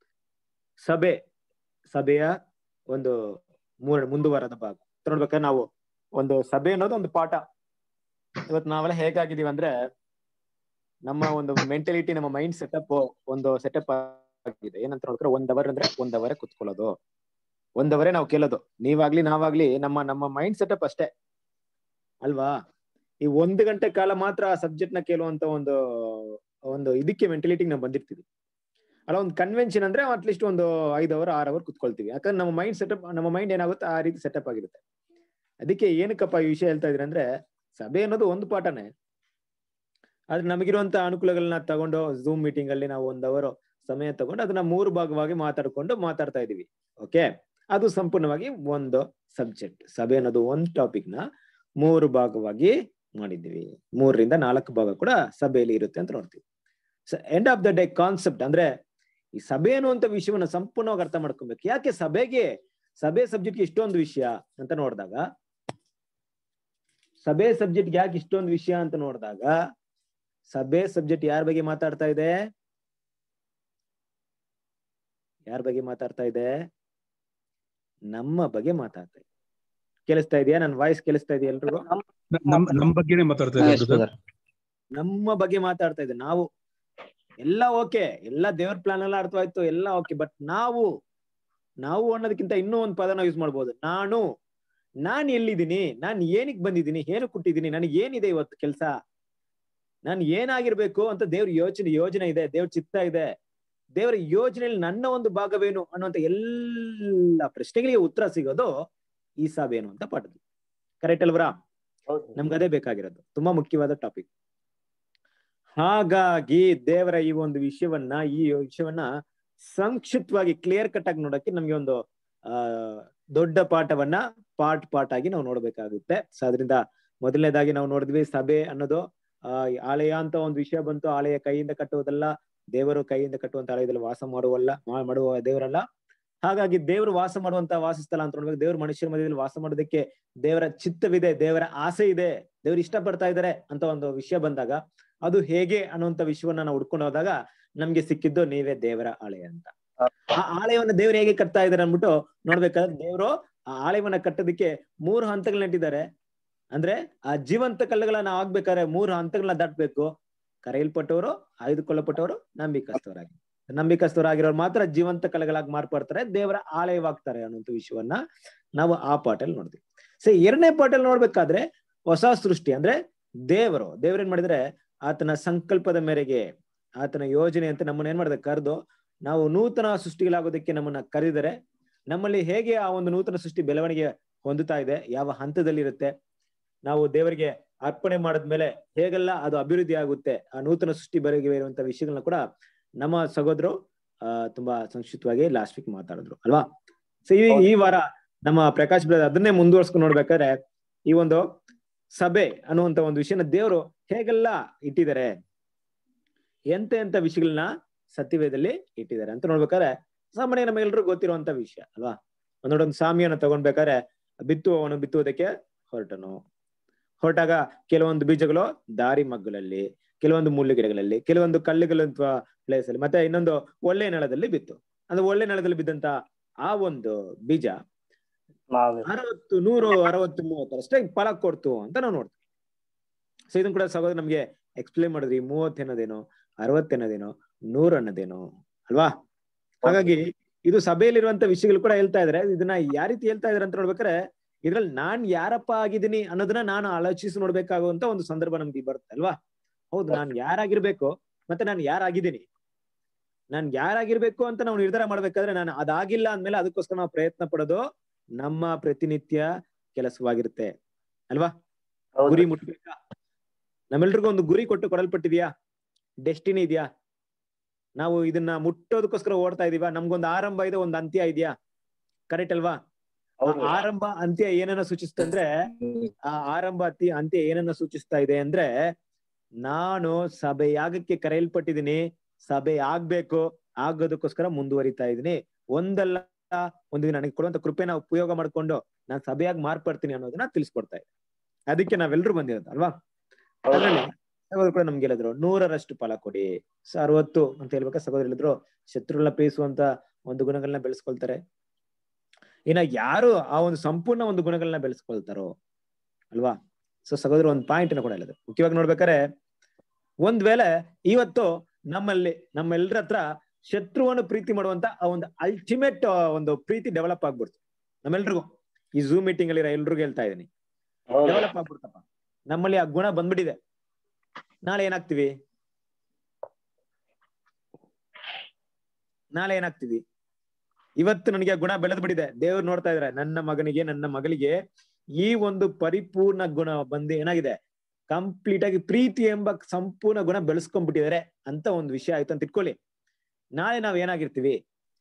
ಸಭೆಯ ಒಂದು ಮುಂದುವರೆದ ಭಾಗ ನೋಡ್ಬೇಕಾದ್ರೆ ನಾವು ಒಂದು ಸಭೆ ಅನ್ನೋದು ಒಂದು ಪಾಠ. ಇವತ್ತು ನಾವೆಲ್ಲ ಹೇಗಾಗಿದೀವಿ ಅಂದ್ರೆ, ನಮ್ಮ ಒಂದು ಮೆಂಟಾಲಿಟಿ, ನಮ್ಮ ಮೈಂಡ್ ಸೆಟಪ್ ಒಂದು ಸೆಟಪ್ ಆಗಿದೆ. ಏನಂತ ನೋಡ್ತಾರೆ, 1 ಅವರ್ ಅಂದ್ರೆ 1 ಅವರೇ ಕುತ್ಕೊಳ್ಳೋದು, 1 ಅವರೇ ನಾವು ಕೇಳೋದು. ನೀವಾಗ್ಲಿ ನಾವಾಗ್ಲಿ ನಮ್ಮ ಮೈಂಡ್ ಸೆಟಪ್ ಅಷ್ಟೇ ಅಲ್ವಾ? ಈ 1 ಗಂಟೆ ಕಾಲ ಮಾತ್ರ ಆ ಸಬ್ಜೆಕ್ಟ್ ನ ಕೇಳುವಂತ ಒಂದು ಇದಕ್ಕೆ ಮೆಂಟಾಲಿಟಿಗೆ ನಾವು ಬಂದಿರ್ತೀವಿ ಅಲ್ಲ. ಒಂದು ಕನ್ವೆನ್ಷನ್ ಅಂದ್ರೆ ಅಟ್ಲೀಸ್ಟ್ ಒಂದು 5 ಅವರ್ 6 ಅವರ್ ಕುತ್ಕೊಳ್ತೀವಿ. ಯಾಕಂದ್ರೆ ನಮ್ಮ ಮೈಂಡ್ ಸೆಟಪ್, ನಮ್ಮ ಮೈಂಡ್ ಏನಾಗುತ್ತೆ ಆ ರೀತಿ ಸೆಟಪ್ ಆಗಿರುತ್ತೆ. ಅದಕ್ಕೆ ಏನಕ್ಕಪ್ಪ ಈ ವಿಷಯ ಹೇಳ್ತಾ ಇದ್ರಿ ಅಂದ್ರೆ, ಸಭೆ ಅನ್ನೋದು ಒಂದು ಪಾಠನೇ, ಆದ್ರೆ ನಮಗಿರುವಂತ ಅನುಕೂಲಗಳನ್ನ ತಗೊಂಡು ಝೂಮ್ ಮೀಟಿಂಗ್ ಅಲ್ಲಿ ನಾವು 1 ಅವರ್ ಸಮಯ ತಗೊಂಡು ಅದನ್ನ 3 ಭಾಗವಾಗಿ ಮಾತಾಡ್ತಾ ಇದೀವಿ. ಓಕೆ, ಅದು ಸಂಪೂರ್ಣವಾಗಿ ಒಂದು ಸಬ್ಜೆಕ್ಟ್. ಸಭೆ ಅನ್ನೋದು ಒಂದು ಟಾಪಿಕ್ ನ 3 ಭಾಗವಾಗಿ ಮಾಡಿದ್ದೀವಿ. 3 ರಿಂದ 4 ಭಾಗ ಕೂಡ ಸಭೆಯಲ್ಲಿ ಇರುತ್ತೆ ಅಂತ ನೋಡ್ತೀವಿ. End of the day concept ಅಂದ್ರೆ, ಈ ಸಭೆ ಅನ್ನುವಂತ ವಿಷಯವನ್ನ ಸಂಪೂರ್ಣವಾಗಿ ಅರ್ಥ ಮಾಡ್ಕೊಬೇಕು. ಯಾಕೆ ಸಭೆ ಸಬ್ಜೆಕ್ಟ್ ಇಷ್ಟೊಂದು ವಿಷಯ ಅಂತ ನೋಡಿದಾಗ, ಸಭೆ ಸಬ್ಜೆಕ್ಟ್ ಯಾಕೆ ಇಷ್ಟೊಂದು ವಿಷಯ ಅಂತ ನೋಡಿದಾಗ, ಸಭೆ ಸಬ್ಜೆಕ್ಟ್ ಯಾರ ಬಗ್ಗೆ ಮಾತಾಡ್ತಾ ಇದೆ? ನಮ್ಮ ಬಗ್ಗೆ ಮಾತಾಡ್ತಾ ಇದೆ. ಕೇಳಿಸ್ತಾ ಇದೆಯಾ? ನನ್ನ ವಾಯ್ಸ್ ಕೇಳಿಸ್ತಾ ಇದೆಯಾ ಎಲ್ರಿಗೂ? ನಮ್ಮ ಬಗ್ಗೆನೇ ಮಾತಾಡ್ತಾ ಇದೆ. ನಮ್ಮ ಬಗ್ಗೆ ಮಾತಾಡ್ತಾ ಇದೆ. ನಾವು ಎಲ್ಲ ಓಕೆ, ಎಲ್ಲ ದೇವ್ರ ಪ್ಲಾನ್ ಎಲ್ಲ ಅರ್ಥವಾಯ್ತು, ಎಲ್ಲ ಓಕೆ. ಬಟ್ ನಾವು ನಾವು ಅನ್ನೋದಕ್ಕಿಂತ ಇನ್ನೂ ಒಂದು ಪದನ ಯೂಸ್ ಮಾಡ್ಬೋದು. ನಾನು ಎಲ್ಲಿದ್ದೀನಿ, ನಾನು ಏನಕ್ಕೆ ಬಂದಿದ್ದೀನಿ, ಏನು ಕೊಟ್ಟಿದ್ದೀನಿ, ನನಗೆ ಏನಿದೆ ಇವತ್ತು ಕೆಲಸ, ನಾನು ಏನಾಗಿರ್ಬೇಕು ಅಂತ ದೇವ್ರ ಯೋಜನೆ ಇದೆ, ದೇವ್ರ ಚಿತ್ತ ಇದೆ, ದೇವರ ಯೋಜನೆಯಲ್ಲಿ ನನ್ನ ಒಂದು ಭಾಗವೇನು ಅನ್ನುವಂತ ಎಲ್ಲ ಪ್ರಶ್ನೆಗಳಿಗೆ ಉತ್ತರ ಸಿಗೋದು ಈ ಸಭೆನು ಅಂತ ಪಾಠದಲ್ಲಿ. ಕರೆಕ್ಟ್ ಅಲ್ವರಾ? ನಮ್ಗೆ ಅದೇ ಬೇಕಾಗಿರೋದು, ತುಂಬಾ ಮುಖ್ಯವಾದ ಟಾಪಿಕ್. ಹಾಗಾಗಿ ದೇವರ ಈ ವಿಷಯವನ್ನ ಸಂಕ್ಷಿಪ್ತವಾಗಿ ಕ್ಲಿಯರ್ ಕಟ್ ಆಗಿ ನೋಡಕ್ಕೆ ನಮ್ಗೆ ಒಂದು ದೊಡ್ಡ ಪಾಠವನ್ನ ಪಾರ್ಟ್ ಆಗಿ ನಾವು ನೋಡ್ಬೇಕಾಗುತ್ತೆ. ಸೊ ಅದರಿಂದ ಮೊದಲನೇದಾಗಿ ನಾವು ನೋಡಿದ್ವಿ, ಸಭೆ ಅನ್ನೋದು ಆಲಯ ಅಂತ ಒಂದು ವಿಷಯ ಬಂತು. ಆಲಯ ಕೈಯಿಂದ ಕಟ್ಟುವುದಲ್ಲ, ದೇವರು ಕೈಯಿಂದ ಕಟ್ಟುವಂತ ಆಲಯದಲ್ಲಿ ವಾಸ ಮಾಡುವ ದೇವರಲ್ಲ. ಹಾಗಾಗಿ ದೇವರು ವಾಸ ಮಾಡುವಂತ ವಾಸಸ್ಥಳ ಅಂತ ನೋಡ್ಬೇಕು. ದೇವ್ರ ಮನುಷ್ಯರ ಮಧ್ಯದಲ್ಲಿ ವಾಸ ಮಾಡೋದಕ್ಕೆ ದೇವರ ಚಿತ್ತವಿದೆ, ದೇವರ ಆಸೆ ಇದೆ, ದೇವ್ರು ಇಷ್ಟಪಡ್ತಾ ಇದ್ದಾರೆ ಅಂತ ಒಂದು ವಿಷಯ ಬಂದಾಗ ಅದು ಹೇಗೆ ಅನ್ನುವಂತ ವಿಷಯವನ್ನ ನಾವು ಹುಡ್ಕೊಂಡು ಹೋದಾಗ ನಮ್ಗೆ ಸಿಕ್ಕಿದ್ದು ನೀವೇ ದೇವರ ಆಲಯ ಅಂತ. ಆ ಆಲಯವನ್ನ ದೇವ್ರು ಹೇಗೆ ಕಟ್ತಾ ಇದಾರೆ ಅಂದ್ಬಿಟ್ಟು ನೋಡ್ಬೇಕಾದ್ರೆ, ದೇವರು ಆ ಆಲಯವನ್ನ ಕಟ್ಟೋದಕ್ಕೆ 3 ಹಂತಗಳನ್ನ ಇಟ್ಟಿದ್ದಾರೆ. ಅಂದ್ರೆ ಆ ಜೀವಂತ ಕಲ್ಲುಗಳನ್ನ ಆಗ್ಬೇಕಾದ್ರೆ 3 ಹಂತಗಳನ್ನ ದಾಟ್ಬೇಕು. ಕರೆಯಲ್ಪಟ್ಟವರು, ಆಯ್ದುಕೊಳ್ಳಲ್ಪಟ್ಟವರು, ನಂಬಿಕಸ್ಥರಾಗಿರೋರು ಮಾತ್ರ ಜೀವಂತ ಕಲ್ಲುಗಳಾಗಿ ಮಾರ್ಪಡ್ತಾರೆ, ದೇವರ ಆಲಯವಾಗ್ತಾರೆ ಅನ್ನುವಂಥ ವಿಷಯವನ್ನ ನಾವು ಆ ಪಾಠಲ್ಲಿ ನೋಡ್ತೀವಿ. ಸೊ 2ನೇ ಪಾಠಲ್ಲಿ ನೋಡ್ಬೇಕಾದ್ರೆ ಹೊಸ ಸೃಷ್ಟಿ, ಅಂದ್ರೆ ದೇವ್ರೇನ್ ಮಾಡಿದ್ರೆ ಆತನ ಸಂಕಲ್ಪದ ಮೇರೆಗೆ, ಆತನ ಯೋಜನೆ ಅಂತ ನಮ್ಮನ್ನ ಏನ್ ಮಾಡಿದ್ರೆ ಕರೆದು ನಾವು ನೂತನ ಸೃಷ್ಟಿಗಳಾಗೋದಕ್ಕೆ ನಮ್ಮನ್ನ ಕರೆದಿದ್ದಾರೆ. ನಮ್ಮಲ್ಲಿ ಹೇಗೆ ಆ ಒಂದು ನೂತನ ಸೃಷ್ಟಿ ಬೆಳವಣಿಗೆ ಹೊಂದುತ್ತಾ ಇದೆ, ಯಾವ ಹಂತದಲ್ಲಿ ಇರುತ್ತೆ, ನಾವು ದೇವರಿಗೆ ಅರ್ಪಣೆ ಮಾಡಿದ್ಮೇಲೆ ಹೇಗೆಲ್ಲ ಅದು ಅಭಿವೃದ್ಧಿ ಆಗುತ್ತೆ, ಆ ನೂತನ ಸೃಷ್ಟಿ ಬರೆಗೆ ಇರುವಂತ ವಿಷಯಗಳನ್ನ ಕೂಡ ನಮ್ಮ ಸಹೋದರರು ತುಂಬಾ ಸಂಕ್ಷಿಪ್ತವಾಗಿ ಲಾಸ್ಟ್ ವೀಕ್ ಮಾತಾಡಿದ್ರು ಅಲ್ವಾ. ಸೊ ಈ ವಾರ ನಮ್ಮ ಪ್ರಕಾಶ್ ಬ್ರದರ್ ಅದನ್ನೇ ಮುಂದುವರ್ಸ್ಕೊಂಡು ನೋಡ್ಬೇಕಾದ್ರೆ ಈ ಒಂದು ಸಭೆ ಅನ್ನುವಂತ ಒಂದು ವಿಷಯನ ದೇವರು ಹೇಗೆಲ್ಲ ಇಟ್ಟಿದ್ದಾರೆ, ಎಂತ ವಿಷಯಗಳನ್ನ ಸತ್ಯವೇದದಲ್ಲಿ ಇಟ್ಟಿದ್ದಾರೆ ಅಂತ ನೋಡ್ಬೇಕಾದ್ರೆ ಸಾಮಾನ್ಯ ನಮ್ಮೆಲ್ಲರೂ ಗೊತ್ತಿರುವಂತ ವಿಷಯ ಅಲ್ವಾ. ಒಂದೊಂದು ಸಾಮಿಯನ್ನ ತಗೊಂಡ್ಬೇಕಾದ್ರೆ ಬಿತ್ತುವವನು ಬಿತ್ತುವುದಕ್ಕೆ ಹೊರಟಾಗ ಕೆಲವೊಂದು ಬೀಜಗಳು ದಾರಿ ಮಗ್ಗುಲಲ್ಲಿ, ಕೆಲವೊಂದು ಮುಳ್ಳು ಗಿಡಗಳಲ್ಲಿ, ಕೆಲವೊಂದು ಕಲ್ಲುಗಳಂತ ಪ್ಲೇಸ್ ಅಲ್ಲಿ, ಮತ್ತೆ ಇನ್ನೊಂದು ಒಳ್ಳೆ ನೆಲದಲ್ಲಿ ಬಿತ್ತು. ಅಂದ್ರೆ ಒಳ್ಳೆ ನೆಲದಲ್ಲಿ ಬಿದ್ದಂತ ಆ ಒಂದು ಬೀಜ 60, 100, 60, 30 ಅಷ್ಟೇ ಫಲ ಕೊಡ್ತು ಅಂತ ನಾವು ನೋಡ್ತೀವಿ. ಸೊ ಇದನ್ನ ಕೂಡ ಸಹೋದರ ನಮ್ಗೆ ಎಕ್ಸ್ಪ್ಲೇನ್ ಮಾಡಿದ್ರಿ, 30 ಅನ್ನೋದೇನೋ, 60 ಅನ್ನೋದೇನೋ, 100 ಅನ್ನೋದೇನೋ ಅಲ್ವಾ. ಹಾಗಾಗಿ ಇದು ಸಭೆಯಲ್ಲಿರುವಂತ ವಿಷಯಗಳು ಕೂಡ ಹೇಳ್ತಾ ಇದಾರೆ. ಇದನ್ನ ಯಾವ ರೀತಿ ಹೇಳ್ತಾ ಇದಾರೆ ಅಂತ ನೋಡ್ಬೇಕಾದ್ರೆ, ಇದ್ರಲ್ಲಿ ನಾನ್ ಯಾರಪ್ಪ ಆಗಿದ್ದೀನಿ ಅನ್ನೋದನ್ನ ನಾನು ಆಲೋಚಿಸಿ ನೋಡ್ಬೇಕಾಗುವಂತ ಒಂದು ಸಂದರ್ಭ ನಮ್ಗೆ ಬರುತ್ತೆ ಅಲ್ವಾ. ಹೌದು, ನಾನ್ ಯಾರಾಗಿರ್ಬೇಕು ಮತ್ತೆ ನಾನು ಯಾರಾಗಿದ್ದೀನಿ, ನಾನ್ ಯಾರಾಗಿರ್ಬೇಕು ಅಂತ ನಾವು ನಿರ್ಧಾರ ಮಾಡ್ಬೇಕಾದ್ರೆ, ನಾನು ಅದಾಗಿಲ್ಲ ಅಂದ್ಮೇಲೆ ಅದಕ್ಕೋಸ್ಕರ ನಾವು ಪ್ರಯತ್ನ ಪಡೋದು ನಮ್ಮ ಪ್ರತಿನಿತ್ಯ ಕೆಲಸವಾಗಿರುತ್ತೆ ಅಲ್ವಾ. ಗುರಿ ಮುಟ್ಬೇಕಾ? ನಮ್ಮೆಲ್ರಿಗೂ ಒಂದು ಗುರಿ ಕೊಡಲ್ಪಟ್ಟಿದ್ಯಾ? ಡೆಸ್ಟಿನಿ ಇದೆಯಾ? ನಾವು ಇದನ್ನ ಮುಟ್ಟೋದಕ್ಕೋಸ್ಕರ ಓಡ್ತಾ ಇದೀವ? ನಮ್ಗೊಂದು ಆರಂಭ ಇದೆ, ಒಂದು ಅಂತ್ಯ ಇದೆಯಾ? ಕರೆಕ್ಟ್ ಅಲ್ವಾ? ಆರಂಭ ಅಂತ್ಯ ಏನನ್ನ ಸೂಚಿಸ್ತಂದ್ರೆ, ಆ ಆರಂಭ ಅಂತ್ಯ ಏನನ್ನ ಸೂಚಿಸ್ತಾ ಇದೆ ಅಂದ್ರೆ, ನಾನು ಸಭೆಯಾಗಕ್ಕೆ ಕರೆಯಲ್ಪಟ್ಟಿದ್ದೀನಿ, ಸಭೆ ಆಗ್ಬೇಕು, ಆಗೋದಕ್ಕೋಸ್ಕರ ಮುಂದುವರಿತಾ ಇದ್ದೀನಿ. ಒಂದಲ್ಲ ಒಂದು ನನಗೆ ಕೊಡುವಂತ ಕೃಪೆನ ಉಪಯೋಗ ಮಾಡ್ಕೊಂಡು ನಾನು ಸಭೆಯಾಗಿ ಮಾರ್ಪಡ್ತೀನಿ ಅನ್ನೋದನ್ನ ತಿಳಿಸ್ಕೊಡ್ತಾ ಇದೆ. ಅದಕ್ಕೆ ನಾವೆಲ್ಲರೂ ಬಂದಿರೋದು ಅಲ್ವಾ. ಅದರಲ್ಲಿ ಸಹೋದರ ಕೂಡ ನಮ್ಗೆ ಹೇಳಿದ್ರು 100ರಷ್ಟು ಫಲ ಕೊಡಿ. 60 ಅಂತ ಹೇಳ್ಬೇಕಾ ಸಹೋದರ ಹೇಳಿದ್ರು, ಶತ್ರುಗಳನ್ನ ಪ್ರೀತಿಸುವಂತ ಒಂದು ಗುಣಗಳನ್ನ ಬೆಳೆಸ್ಕೊಳ್ತಾರೆ. ಇನ್ನ ಯಾರು ಆ ಒಂದು ಸಂಪೂರ್ಣ ಒಂದು ಗುಣಗಳನ್ನ ಬೆಳೆಸ್ಕೊಳ್ತಾರೋ ಅಲ್ವಾ. ಸೊ ಸಹೋದರ ಒಂದು ಪಾಯಿಂಟ್ ಕೂಡ ಹೇಳಿದ್ರು, ಮುಖ್ಯವಾಗಿ ನೋಡ್ಬೇಕಾರೆ, ಒಂದ್ ವೇಳೆ ಇವತ್ತು ನಮ್ಮೆಲ್ಲರ ಹತ್ರ ಶತ್ರುವನ್ನು ಪ್ರೀತಿ ಮಾಡುವಂತ ಆ ಒಂದು ಅಲ್ಟಿಮೇಟ್ ಒಂದು ಪ್ರೀತಿ ಡೆವಲಪ್ ಆಗ್ಬಿಡ್ತು ನಮ್ಮೆಲ್ರಿಗೂ. ಈ ಝೂಮ್ ಮೀಟಿಂಗ್ ಅಲ್ಲಿ ಎಲ್ರಿಗೂ ಹೇಳ್ತಾ ಇದೀನಿ, ಡೆವಲಪ್ ಆಗ್ಬಿಡ್ತಪ್ಪ, ನಮ್ಮಲ್ಲಿ ಆ ಗುಣ ಬಂದ್ಬಿಟ್ಟಿದೆ. ನಾಳೆ ಏನಾಗ್ತೀವಿ? ಇವತ್ತು ನನಗೆ ಗುಣ ಬೆಳೆದ್ ಬಿಟ್ಟಿದೆ. ದೇವ್ರು ನೋಡ್ತಾ ಇದಾರೆ, ನನ್ನ ಮಗನಿಗೆ, ನನ್ನ ಮಗಳಿಗೆ ಈ ಒಂದು ಪರಿಪೂರ್ಣ ಗುಣ ಬಂದು ಏನಾಗಿದೆ, ಕಂಪ್ಲೀಟ್ ಆಗಿ ಪ್ರೀತಿ ಎಂಬ ಸಂಪೂರ್ಣ ಗುಣ ಬೆಳೆಸ್ಕೊಂಡ್ಬಿಟ್ಟಿದ್ದಾರೆ ಅಂತ ಒಂದು ವಿಷಯ ಆಯ್ತು ಅಂತ ಇಟ್ಕೊಳ್ಳಿ. ನಾಳೆ ನಾವ್ ಏನಾಗಿರ್ತೀವಿ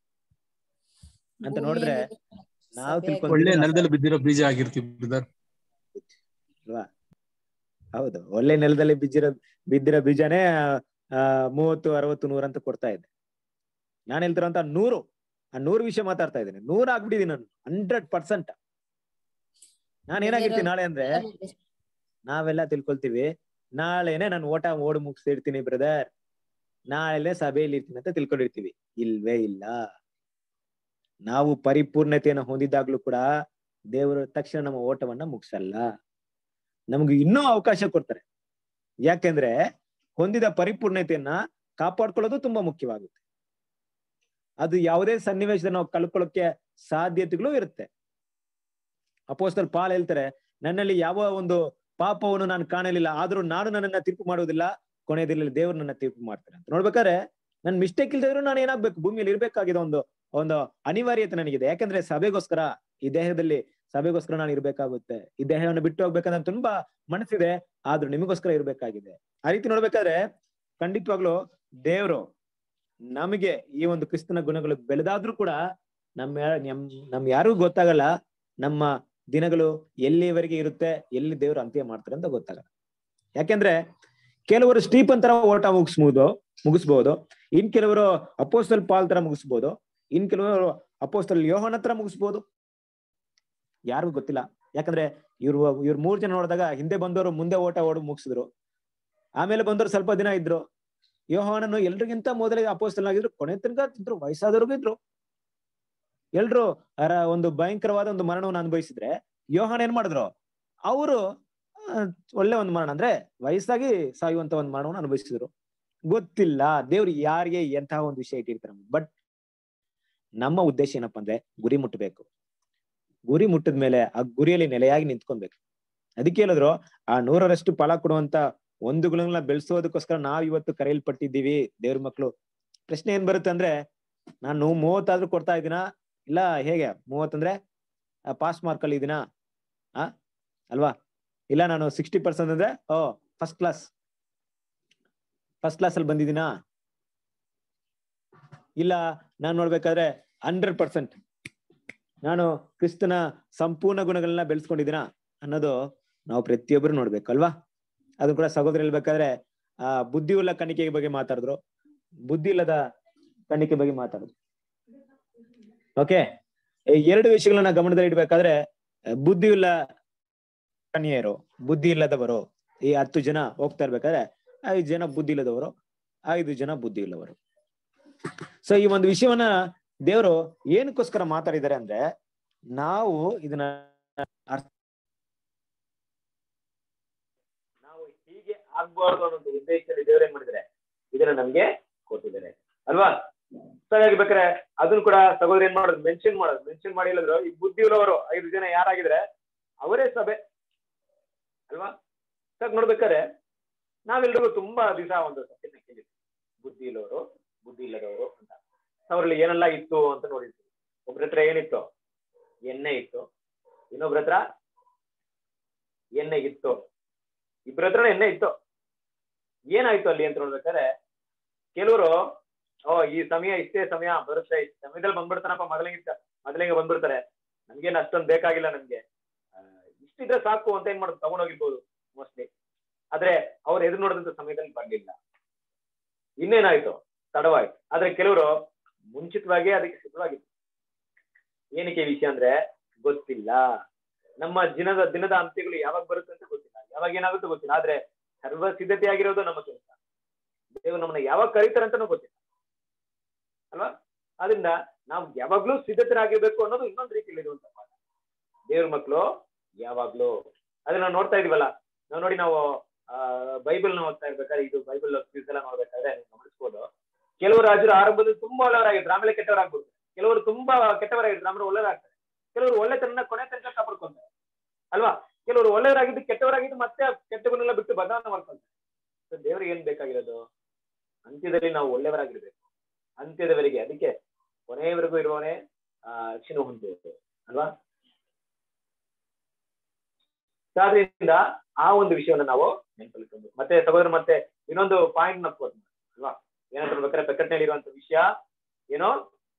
ಅಂತ ನೋಡಿದ್ರೆ, ನಾವು ಒಳ್ಳೆ ನೆಲದಲ್ಲಿ ಬಿದ್ದಿರೋ ಬೀಜ ಆಗಿರ್ತೀವಿ ಅಲ್ವಾ. ಹೌದು, ಒಳ್ಳೆ ನೆಲದಲ್ಲಿ ಬಿದ್ದಿರೋ ಬೀಜನೇ 30, 60, 100 ಅಂತ ಕೊಡ್ತಾ ಇದೆ. ನಾನು ಹೇಳ್ತಿರೋಂತ 100 ವಿಷಯ ಮಾತಾಡ್ತಾ ಇದ್ದೀನಿ. 100 ಆಗ್ಬಿಟ್ಟಿದೀನಿ ನಾನು, 100%. ನಾನು ಏನಾಗಿರ್ತೀನಿ ನಾಳೆ ಅಂದ್ರೆ, ನಾವೆಲ್ಲ ತಿಳ್ಕೊಳ್ತೀವಿ ನಾಳೆನೆ ನಾನು ಓಡಿ ಮುಗಿಸಿರ್ತೀನಿ ಬ್ರದರ್, ನಾಳೆ ಸಭೆಯಲ್ಲಿ ಇರ್ತೀನಿ ಅಂತ ತಿಳ್ಕೊಂಡಿರ್ತೀವಿ. ಇಲ್ವೇ ಇಲ್ಲ. ನಾವು ಪರಿಪೂರ್ಣತೆಯನ್ನು ಹೊಂದಿದಾಗ್ಲೂ ಕೂಡ ದೇವರು ತಕ್ಷಣ ನಮ್ಮ ಓಟವನ್ನ ಮುಗಿಸಲ್ಲ, ನಮ್ಗೆ ಇನ್ನೂ ಅವಕಾಶ ಕೊಡ್ತಾರೆ. ಯಾಕೆಂದ್ರೆ ಹೊಂದಿದ ಪರಿಪೂರ್ಣತೆಯನ್ನ ಕಾಪಾಡ್ಕೊಳ್ಳೋದು ತುಂಬಾ ಮುಖ್ಯವಾಗುತ್ತೆ. ಅದು ಯಾವುದೇ ಸನ್ನಿವೇಶದ ನಾವು ಕಳ್ಕೊಳ್ಳೋಕೆ ಸಾಧ್ಯತೆಗಳು ಇರುತ್ತೆ. ಅಪೊಸ್ತಲ ಪಾಲ್ ಹೇಳ್ತಾರೆ, ನನ್ನಲ್ಲಿ ಯಾವ ಒಂದು ಪಾಪವನ್ನು ನಾನು ಕಾಣಲಿಲ್ಲ, ಆದ್ರೂ ನಾನು ನನ್ನನ್ನ ತೀರ್ಪು ಮಾಡುವುದಿಲ್ಲ, ಕೊನೆಯ ದಿನದಲ್ಲಿ ದೇವರು ನನ್ನ ತೀರ್ಪು ಮಾಡ್ತಾರೆ ಅಂತ. ನೋಡ್ಬೇಕಾದ್ರೆ ನನ್ ಮಿಸ್ಟೇಕ್ ಇಲ್ದಿದ್ರು ನಾನು ಏನಾಗ್ಬೇಕು, ಭೂಮಿಯಲ್ಲಿ ಇರ್ಬೇಕಾಗಿದೆ, ಒಂದು ಅನಿವಾರ್ಯತೆ ನನಗಿದೆ. ಯಾಕಂದ್ರೆ ಸಭೆಗೋಸ್ಕರ, ಈ ದೇಹದಲ್ಲಿ ಸಭೆಗೋಸ್ಕರ ನಾನು ಇರ್ಬೇಕಾಗುತ್ತೆ. ಈ ದೇಹವನ್ನು ಬಿಟ್ಟು ಹೋಗ್ಬೇಕಂದ್ರೆ ತುಂಬಾ ಮನಸ್ಸಿದೆ, ಆದ್ರೂ ನಿಮಗೋಸ್ಕರ ಇರ್ಬೇಕಾಗಿದೆ. ಆ ರೀತಿ ನೋಡ್ಬೇಕಾದ್ರೆ ಖಂಡಿತವಾಗ್ಲು ದೇವರು ನಮಗೆ ಈ ಒಂದು ಕ್ರಿಸ್ತನ ಗುಣಗಳು ಬೆಳೆದಾದ್ರೂ ಕೂಡ ನಮ್ ಯಾರಿಗೂ ಗೊತ್ತಾಗಲ್ಲ ನಮ್ಮ ದಿನಗಳು ಎಲ್ಲಿವರೆಗೆ ಇರುತ್ತೆ, ಎಲ್ಲಿ ದೇವರು ಅಂತ್ಯ ಮಾಡ್ತಾರೆ ಅಂತ ಗೊತ್ತಾಗಲ್ಲ. ಯಾಕೆಂದ್ರೆ ಕೆಲವರು ಸ್ಟೀಫನ್ ತರ ಓಟ ಮುಗಿಸ್ಬೋದು, ಇನ್ ಕೆಲವರು ಅಪೊಸ್ತಲ ಪಾಲ್ ತರ ಮುಗಿಸ್ಬೋದು, ಇನ್ ಕೆಲವರು ಅಪೊಸ್ತಲ ಯೋಹಾನ ತರ ಮುಗಿಸ್ಬೋದು, ಯಾರಿಗೂ ಗೊತ್ತಿಲ್ಲ. ಯಾಕಂದ್ರೆ ಇವ್ರು 3 ಜನ ನೋಡಿದಾಗ ಹಿಂದೆ ಬಂದವರು ಮುಂದೆ ಓಟ ಮುಗಿಸಿದ್ರು, ಆಮೇಲೆ ಬಂದವರು ಸ್ವಲ್ಪ ದಿನ ಇದ್ರು. ಯೋಹಾನನು ಎಲ್ರಿಗಿಂತ ಮೊದಲಿಗೆ ಅಪೊಸ್ತಲನಾಗಿದ್ರು, ಕೊನೆ ತನಕ ಇದ್ರು, ವಯಸ್ಸಾದವ್ರಿಗೂ ಇದ್ರು. ಎಲ್ರು ಒಂದು ಭಯಂಕರವಾದ ಒಂದು ಮರಣವನ್ನು ಅನುಭವಿಸಿದ್ರೆ, ಯೋಹಾನ ಏನ್ ಮಾಡಿದ್ರು, ಅವರು ಒಳ್ಳೆ ಒಂದು ಮರಣ ಅಂದ್ರೆ ವಯಸ್ಸಾಗಿ ಸಾಯುವಂತ ಒಂದು ಮರಣವನ್ನು ಅನುಭವಿಸಿದ್ರು. ಗೊತ್ತಿಲ್ಲ ದೇವ್ರು ಯಾರಿಗೆ ಎಂತಹ ಒಂದು ವಿಷಯ ಇಟ್ಟಿರ್ತಾರೆ. ಬಟ್ ನಮ್ಮ ಉದ್ದೇಶ ಏನಪ್ಪಾ ಅಂದ್ರೆ ಗುರಿ ಮುಟ್ಟಬೇಕು. ಗುರಿ ಮುಟ್ಟಿದ್ಮೇಲೆ ಆ ಗುರಿಯಲ್ಲಿ ನೆಲೆಯಾಗಿ ನಿಂತ್ಕೊಬೇಕು. ಅದಕ್ಕೆ ಹೇಳಿದ್ರು, ಆ 100ರಷ್ಟು ಫಲ ಕೊಡುವಂತ ಒಂದು ಗುಣಗಳನ್ನ ಬೆಳೆಸೋದಕ್ಕೋಸ್ಕರ ನಾವ್ ಇವತ್ತು ಕರೆಯಲ್ಪಟ್ಟಿದ್ದೀವಿ ದೇವ್ರ ಮಕ್ಕಳು. ಪ್ರಶ್ನೆ ಏನ್ ಬರುತ್ತೆ ಅಂದ್ರೆ, ನಾನು 30 ಕೊಡ್ತಾ ಇದ್ದೀನ, ಇಲ್ಲ ಹೇಗೆ 30 ಅಂದ್ರೆ ಪಾಸ್ ಮಾರ್ಕ್ ಅಲ್ಲಿ ಇದೀನಾ ಅಲ್ವಾ, ಇಲ್ಲ ನಾನು 60% ಅಂದ್ರೆ ಫಸ್ಟ್ ಕ್ಲಾಸ್ ಅಲ್ಲಿ ಬಂದಿದ್ದೀನಾ, ಇಲ್ಲ ನಾನು ನೋಡ್ಬೇಕಾದ್ರೆ 100% ನಾನು ಕ್ರಿಸ್ತನ ಸಂಪೂರ್ಣ ಗುಣಗಳನ್ನ ಬೆಳೆಸ್ಕೊಂಡಿದ್ದೀನಾ ಅನ್ನೋದು ನಾವು ಪ್ರತಿಯೊಬ್ಬರು ನೋಡ್ಬೇಕು ಅಲ್ವಾ. ಅದು ಕೂಡ ಸಹೋದರ ಹೇಳ್ಬೇಕಾದ್ರೆ ಬುದ್ಧಿಯುಳ್ಳ ಕಣಿಕೆ ಬಗ್ಗೆ ಮಾತಾಡಿದ್ರು, ಬುದ್ಧಿ ಇಲ್ಲದ ಕಣಿಕೆ ಬಗ್ಗೆ ಮಾತಾಡಿದ್ರು. ಓಕೆ, 2 ವಿಷಯಗಳನ್ನ ಗಮನದಲ್ಲಿ ಇಡ್ಬೇಕಾದ್ರೆ, ಬುದ್ಧಿಯುಳ್ಳ ಕನ್ಯೆಯರು, ಬುದ್ಧಿ ಇಲ್ಲದವರು. ಈ 10 ಜನ ಹೋಗ್ತಾ ಇರ್ಬೇಕಾದ್ರೆ 5 ಜನ ಬುದ್ಧಿ ಇಲ್ಲದವರು, 5 ಜನ ಬುದ್ಧಿ ಇಲ್ಲವರು. ಸೊ ಈ ಒಂದು ವಿಷಯವನ್ನ ದೇವರು ಏನಕ್ಕೋಸ್ಕರ ಮಾತಾಡಿದ್ದಾರೆ ಅಂದ್ರೆ, ನಾವು ಇದನ್ನ ನಾವು ಹೀಗೆ ಆಗ್ಬಾರ್ದು ಅನ್ನೋ ಉದ್ದೇಶದಲ್ಲಿ ದೇವರು ಏನ್ ಮಾಡಿದ್ದಾರೆ, ಇದನ್ನ ನಮ್ಗೆ ಕೊಟ್ಟಿದ್ದಾರೆ ಅಲ್ವಾ. ಸರಿಯಾಗಿ ಬೇಕಾರೆ ಅದನ್ನ ಕೂಡ ಸಹೋದರ ಏನ್ ಮಾಡೋದು, ಮೆನ್ಷನ್ ಮಾಡಿ ಹೇಳಿದ್ರು. ಈ ಬುದ್ಧಿ ಇಲ್ಲವರು 5 ಜನ ಯಾರಾಗಿದ್ರೆ ಅವರೇ ಸಭೆ ಅಲ್ವಾ. ಸರ್ ನೋಡ್ಬೇಕಾದ್ರೆ ನಾವೆಲ್ರಿಗೂ ತುಂಬಾ ದಿವಸ ಒಂದು ಸತ್ಯನ ಕೇಳಿದ್ವಿ, ಬುದ್ಧಿ ಇಲ್ಲವರು, ಬುದ್ಧಿ ಇಲ್ಲದವರು ಅಂತ. ಅವರಲ್ಲಿ ಏನೆಲ್ಲ ಇತ್ತು ಅಂತ ನೋಡಿದ್ವಿ. ಒಬ್ರ ಹತ್ರ ಏನಿತ್ತು, ಎಣ್ಣೆ ಇತ್ತು, ಇನ್ನೊಬ್ರ ಹತ್ರ ಎಣ್ಣೆ ಇತ್ತು, ಇಬ್ಬರ ಹತ್ರ ಎಣ್ಣೆ ಇತ್ತು. ಏನಾಯ್ತು ಅಲ್ಲಿ ಅಂತ ನೋಡ್ಬೇಕಾದ್ರೆ, ಕೆಲವರು ಈ ಸಮಯ ಇಷ್ಟೇ ಸಮಯ ಬರುತ್ತೆ, ಇಷ್ಟ ಸಮಯದಲ್ಲಿ ಬಂದ್ಬಿಡ್ತಾನಪ್ಪ, ಮೊದಲಿಗೆ ಬಂದ್ಬಿಡ್ತಾರೆ, ನಮ್ಗೇನು ಅಷ್ಟೊಂದು ಬೇಕಾಗಿಲ್ಲ, ನಮ್ಗೆ ಇಷ್ಟಿದ್ರೆ ಸಾಕು ಅಂತ ಏನ್ ಮಾಡೋದು, ತಗೊಂಡೋಗಿರ್ಬೋದು ಮೋಸ್ಟ್ಲಿ. ಆದ್ರೆ ಅವ್ರು ಎದುರು ನೋಡಿದಂತ ಸಮಯದಲ್ಲಿ ಬರ್ಲಿಲ್ಲ. ಇನ್ನೇನಾಯ್ತು, ತಡವಾಯ್ತು. ಆದ್ರೆ ಕೆಲವರು ಮುಂಚಿತವಾಗಿ ಅದಕ್ಕೆ ಸಿದ್ಧವಾಗಿತ್ತು. ಏನಕ್ಕೆ ವಿಷಯ ಅಂದ್ರೆ ಗೊತ್ತಿಲ್ಲ, ನಮ್ಮ ದಿನದ ಅಂತ್ಯಗಳು ಯಾವಾಗ ಬರುತ್ತೆ ಅಂತ ಗೊತ್ತಿಲ್ಲ, ಯಾವಾಗ ಏನಾಗುತ್ತೋ ಗೊತ್ತಿಲ್ಲ. ಆದ್ರೆ ಸರ್ವ ಸಿದ್ಧತೆ ಆಗಿರೋದು ನಮ್ಮ ಕೆಲಸ. ದೇವರು ನಮ್ಮನ್ನ ಯಾವಾಗ ಕರೀತಾರಂತನೂ ಗೊತ್ತಿಲ್ಲ ಅಲ್ವಾ. ಆದ್ರಿಂದ ನಾವು ಯಾವಾಗ್ಲೂ ಸಿದ್ಧತೆರಾಗಿರ್ಬೇಕು ಅನ್ನೋದು ಇನ್ನೊಂದು ರೀತಿಯಲ್ಲಿ ಇರುವಂತ ಪಾಠ. ದೇವ್ರ ಮಕ್ಕಳು ಯಾವಾಗ್ಲೂ ಅದನ್ನ ನಾವು ನೋಡ್ತಾ ಇದೀವಲ್ಲ. ನಾವು ಬೈಬಲ್ ನ ಓದ್ತಾ ಇರ್ಬೇಕಾದ್ರೆ, ಇದು ಬೈಬಲ್ ಕ್ವಿಸ್ ಎಲ್ಲ ನೋಡ್ಬೇಕಾದ್ರೆ ಗಮನಿಸ್ಬೋದು, ಕೆಲವರು ರಾಜರು ಆರಂಭದಲ್ಲಿ ತುಂಬಾ ಒಳ್ಳೆಯವರಾಗಿದ್ರು, ಆಮೇಲೆ ಕೆಟ್ಟವರಾಗ್ಬಿಡ್ತಾರೆ. ಕೆಲವರು ತುಂಬಾ ಕೆಟ್ಟವರಾಗಿದ್ರು, ಆಮೇಲೆ ಒಳ್ಳೆಯವರಾಗ್ತಾರೆ. ಕೆಲವರು ಒಳ್ಳೆತನ ಕೊನೆ ತನಕ ಕಾಪಾಡ್ಕೊಂತಾರೆ ಅಲ್ವಾ. ಕೆಲವರು ಒಳ್ಳೆಯವರಾಗಿದ್ದು ಕೆಟ್ಟವರಾಗಿದ್ದು ಮತ್ತೆ ಕೆಟ್ಟವನ್ನೆಲ್ಲ ಬಿಟ್ಟು ಬದಲಾವಣೆ ಮಾಡ್ಕೊಂತಾರೆ. ದೇವ್ರಿಗೆ ಏನ್ ಬೇಕಾಗಿರೋದು, ಅಂತ್ಯದಲ್ಲಿ ನಾವು ಒಳ್ಳೆಯವರಾಗಿರ್ಬೇಕು, ಅಂತ್ಯದವರೆಗೆ. ಅದಕ್ಕೆ ಕೊನೆಯವರೆಗೂ ಇರುವವನೇ ರಕ್ಷಣೆ ಹೊಂದಿದೆ ಅಲ್ವಾ. ಆದ್ರಿಂದ ಆ ಒಂದು ವಿಷಯವನ್ನ ನಾವು ನೆನಪಲ್ಲಿಟ್ಕೊಂಡು, ಮತ್ತೆ ಸಹೋದರ ಮತ್ತೆ ಇನ್ನೊಂದು ಪಾಯಿಂಟ್ ನಕ್ಬೋದು ಅಲ್ವಾ. ಏನಂತ ಹೇಳ್ಬೇಕಾದ್ರೆ ಪ್ರಕಟಣೆಯಲ್ಲಿ ಇರುವಂತ ವಿಷಯ ಏನೋ,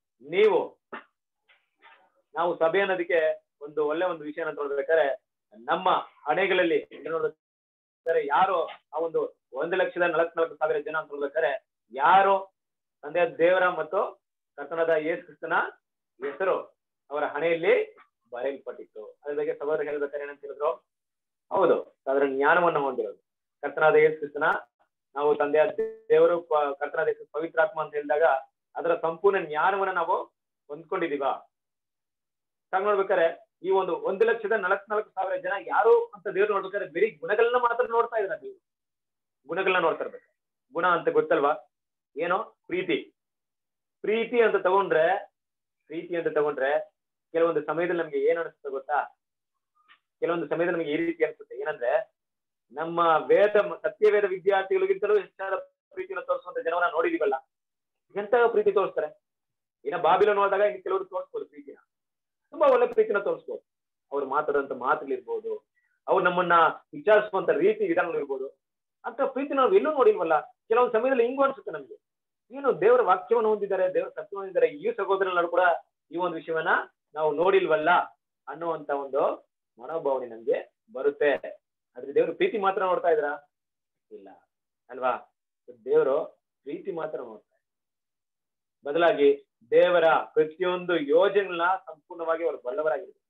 ನಾವು ಸಭೆ ಅನ್ನೋದಕ್ಕೆ ಒಂದು ಒಳ್ಳೆ ಒಂದು ವಿಷಯ ಅಂತ ನೋಡ್ಬೇಕಾದ್ರೆ, ನಮ್ಮ ಹಣೆಗಳಲ್ಲಿ ನೋಡ್ಬೇಕಾದ್ರೆ ಯಾರು ಆ ಒಂದು 1,44,000 ಜನ ಅಂತ ನೋಡ್ಬೇಕಾದ್ರೆ, ಯಾರು ತಂದೆಯ ದೇವರ ಮತ್ತು ಕರ್ತನಾದ ಯೇಸು ಕ್ರಿಸ್ತನ ಹೆಸರು ಅವರ ಹಣೆಯಲ್ಲಿ ಬರೆಯಲ್ಪಟ್ಟಿತ್ತು. ಅದ್ರ ಬಗ್ಗೆ ಸಹೋದರ ಹೇಳ್ಬೇಕಾದ್ರೆ ಏನಂತ ಹೇಳಿದ್ರು, ಹೌದು, ಅದರ ಜ್ಞಾನವನ್ನು ಹೊಂದಿರೋದು. ಕರ್ತನಾದ ಯೇಸು ಕ್ರಿಸ್ತನ ನಾವು ತಂದೆಯ ದೇವರು, ಕರ್ತನಾದ ಯೇಸು ಪವಿತ್ರಾತ್ಮ ಅಂತ ಹೇಳಿದಾಗ ಅದರ ಸಂಪೂರ್ಣ ಜ್ಞಾನವನ್ನ ನಾವು ಹೊಂದ್ಕೊಂಡಿದೀವ. ನೋಡ್ಬೇಕಾದ್ರೆ ಈ ಒಂದು 1,44,000 ಜನ ಯಾರು ಅಂತ ದೇವ್ರು ನೋಡ್ಬೇಕಾದ್ರೆ ಬರೀ ಗುಣಗಳನ್ನ ಮಾತ್ರ ನೋಡ್ತಾ ಇದ್ರ. ನೀವು ಗುಣಗಳನ್ನ ನೋಡ್ತಾ ಇರ್ಬೇಕು. ಗುಣ ಅಂತ ಗೊತ್ತಲ್ವಾ, ಏನೋ ಪ್ರೀತಿ ಅಂತ ತಗೊಂಡ್ರೆ ಕೆಲವೊಂದು ಸಮಯದಲ್ಲಿ ನಮ್ಗೆ ಏನ್ ಅನಿಸುತ್ತೆ ಗೊತ್ತಾ? ಕೆಲವೊಂದು ಸಮಯದಲ್ಲಿ ನಮಗೆ ಈ ರೀತಿ ಅನ್ಸುತ್ತೆ, ಏನಂದ್ರೆ ನಮ್ಮ ಸತ್ಯವೇದ ವಿದ್ಯಾರ್ಥಿಗಳಿಗಿಂತಲೂ ಹೆಚ್ಚಾದ ಪ್ರೀತಿನ ತೋರಿಸುವಂತ ಜನವನ್ನ ನೋಡಿದೀವಲ್ಲ, ಎಂತ ಪ್ರೀತಿ ತೋರಿಸ್ತಾರೆ. ಇನ್ನ ಬಾಬಿಲೋನ್ ಹೋದಾಗ ಇನ್ನು ಕೆಲವರು ತೋರಿಸ್ಬೋದು ಪ್ರೀತಿನ, ತುಂಬಾ ಒಳ್ಳೆ ಪ್ರೀತಿನ ತೋರಿಸ್ಬೋದು. ಅವ್ರು ಮಾತಾಡುವಂತ ಮಾತುಗಳಿರ್ಬೋದು, ಅವ್ರು ನಮ್ಮನ್ನ ವಿಚಾರಿಸುವಂತ ರೀತಿ ವಿಧಾನಗಳಿರ್ಬೋದು, ಅಂತ ಪ್ರೀತಿ ನಾವು ಎಲ್ಲೂ ನೋಡಿಲ್ವಲ್ಲ. ಕೆಲವೊಂದು ಸಮಯದಲ್ಲಿ ಹಿಂಗೂ ಅನ್ಸುತ್ತೆ ನಮ್ಗೆ, ಏನು ದೇವರ ವಾಕ್ಯವನ್ನು ಹೊಂದಿದ್ದಾರೆ, ದೇವರ ಸತ್ಯವನ್ನು ಹೊಂದಿದ್ದಾರೆ, ಈ ಸಹೋದರನಲ್ಲೂ ಕೂಡ ಈ ಒಂದು ವಿಷಯವನ್ನ ನಾವು ನೋಡಿಲ್ವಲ್ಲ ಅನ್ನುವಂತ ಒಂದು ಮನೋಭಾವನೆ ನಮ್ಗೆ ಬರುತ್ತೆ. ಆದ್ರೆ ದೇವರು ಪ್ರೀತಿ ಮಾತ್ರ ನೋಡ್ತಾ ಇದ್ರ? ಇಲ್ಲ ಅಲ್ವಾ? ದೇವರು ಪ್ರೀತಿ ಮಾತ್ರ ನೋಡ್ತಾರೆ, ಬದಲಾಗಿ ದೇವರ ಪ್ರತಿಯೊಂದು ಯೋಜನೆಗಳನ್ನ ಸಂಪೂರ್ಣವಾಗಿ ಅವರು ಬಲ್ಲವರಾಗಿರ್ಬೇಕು,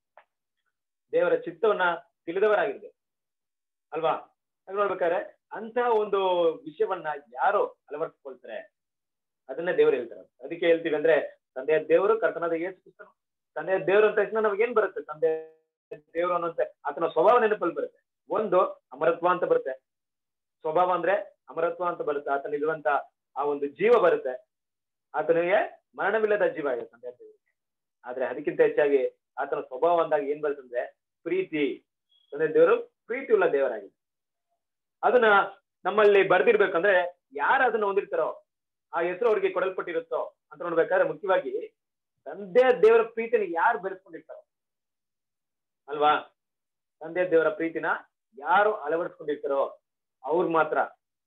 ದೇವರ ಚಿತ್ತವನ್ನ ತಿಳಿದವರಾಗಿರ್ಬೇಕು ಅಲ್ವಾ? ಹಾಗೆ ನೋಡ್ಬೇಕಾದ್ರೆ ಅಂತಹ ಒಂದು ವಿಷಯವನ್ನ ಯಾರು ಅಳವಡಿಸ್ಕೊಳ್ತಾರೆ ಅದನ್ನೇ ದೇವರು ಹೇಳ್ತಾರೆ. ಅದಕ್ಕೆ ಹೇಳ್ತೀವಿ ಅಂದ್ರೆ ತಂದೆಯ ದೇವರು, ಕರ್ತನಾದ ಯೇಸು ಕ್ರಿಸ್ತನು. ತಂದೆಯ ದೇವರು ಅಂತ ತಕ್ಷಣ ನಮ್ಗೆ ಏನ್ ಬರುತ್ತೆ? ತಂದೆ ದೇವರು ಅನ್ನುವಂತೆ ಆತನ ಸ್ವಭಾವ ನೆನಪಲ್ಲಿ ಬರುತ್ತೆ. ಒಂದು ಅಮರತ್ವ ಅಂತ ಬರುತ್ತೆ, ಸ್ವಭಾವ ಅಂದ್ರೆ ಅಮರತ್ವ ಅಂತ ಬರುತ್ತೆ. ಆತನಿರುವಂತ ಆ ಒಂದು ಜೀವ ಬರುತ್ತೆ, ಆತನಿಗೆ ಮರಣವಿಲ್ಲದ ಜೀವ ಇದೆ ತಂದೆ ದೇವರಿಗೆ. ಆದ್ರೆ ಅದಕ್ಕಿಂತ ಹೆಚ್ಚಾಗಿ ಆತನ ಸ್ವಭಾವ ಅಂದಾಗ ಏನ್ ಬರುತ್ತೆ ಅಂದ್ರೆ ಪ್ರೀತಿ. ತಂದೆ ದೇವರು ಪ್ರೀತಿ ಉಳ್ಳ ದೇವರಾಗಿದೆ. ಅದನ್ನ ನಮ್ಮಲ್ಲಿ ಬರ್ದಿರ್ಬೇಕಂದ್ರೆ ಯಾರು ಅದನ್ನ ಹೊಂದಿರ್ತಾರೋ, ಆ ಹೆಸರು ಅವ್ರಿಗೆ ಕೊಡಲ್ಪಟ್ಟಿರುತ್ತೋ ಅಂತ ನೋಡ್ಬೇಕಾದ್ರೆ ಮುಖ್ಯವಾಗಿ ತಂದೆ ದೇವರ ಪ್ರೀತಿನ ಯಾರು ಬೆಳೆಸ್ಕೊಂಡಿರ್ತಾರೋ ಅಲ್ವಾ? ತಂದೆ ದೇವರ ಪ್ರೀತಿನ ಯಾರು ಅಳವಡಿಸ್ಕೊಂಡಿರ್ತಾರೋ ಅವ್ರು ಮಾತ್ರ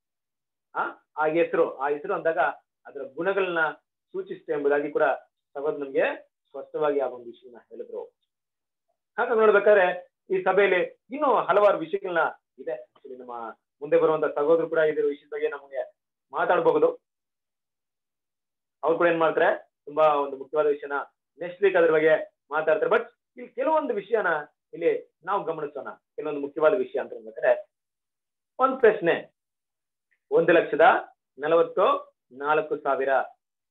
ಆ ಹೆಸರು ಅಂದಾಗ ಅದರ ಗುಣಗಳನ್ನ ಸೂಚಿಸುತ್ತೆ ಎಂಬುದಾಗಿ ಕೂಡ ಸಹೋದರ ನಮ್ಗೆ ಸ್ಪಷ್ಟವಾಗಿ ಆ ಒಂದು ವಿಷಯನ ಹೇಳಿದ್ರು. ಹಾಗಾಗಿ ನೋಡ್ಬೇಕಾದ್ರೆ ಈ ಸಭೆಯಲ್ಲಿ ಇನ್ನೂ ಹಲವಾರು ವಿಷಯಗಳನ್ನ ಇದೆ. ನಮ್ಮ ಮುಂದೆ ಬರುವಂತ ಸಹೋದರರು ಕೂಡ ಇದರ ವಿಷಯದ ಬಗ್ಗೆ ನಮಗೆ ಮಾತಾಡಬಹುದು. ಅವ್ರು ಕೂಡ ಏನ್ ಮಾಡ್ತಾರೆ, ತುಂಬಾ ಒಂದು ಮುಖ್ಯವಾದ ವಿಷಯನ ನೆಕ್ಸ್ಟ್ ವೀಕ್ ಅದ್ರ ಬಗ್ಗೆ ಮಾತಾಡ್ತಾರೆ. ಬಟ್ ಇಲ್ಲಿ ಕೆಲವೊಂದು ವಿಷಯನ ಇಲ್ಲಿ ನಾವು ಗಮನಿಸೋಣ. ಕೆಲವೊಂದು ಮುಖ್ಯವಾದ ವಿಷಯ ಅಂತ ಹೇಳ್ಬೇಕಾದ್ರೆ ಒಂದ್ ಪ್ರಶ್ನೆ, 1,44,000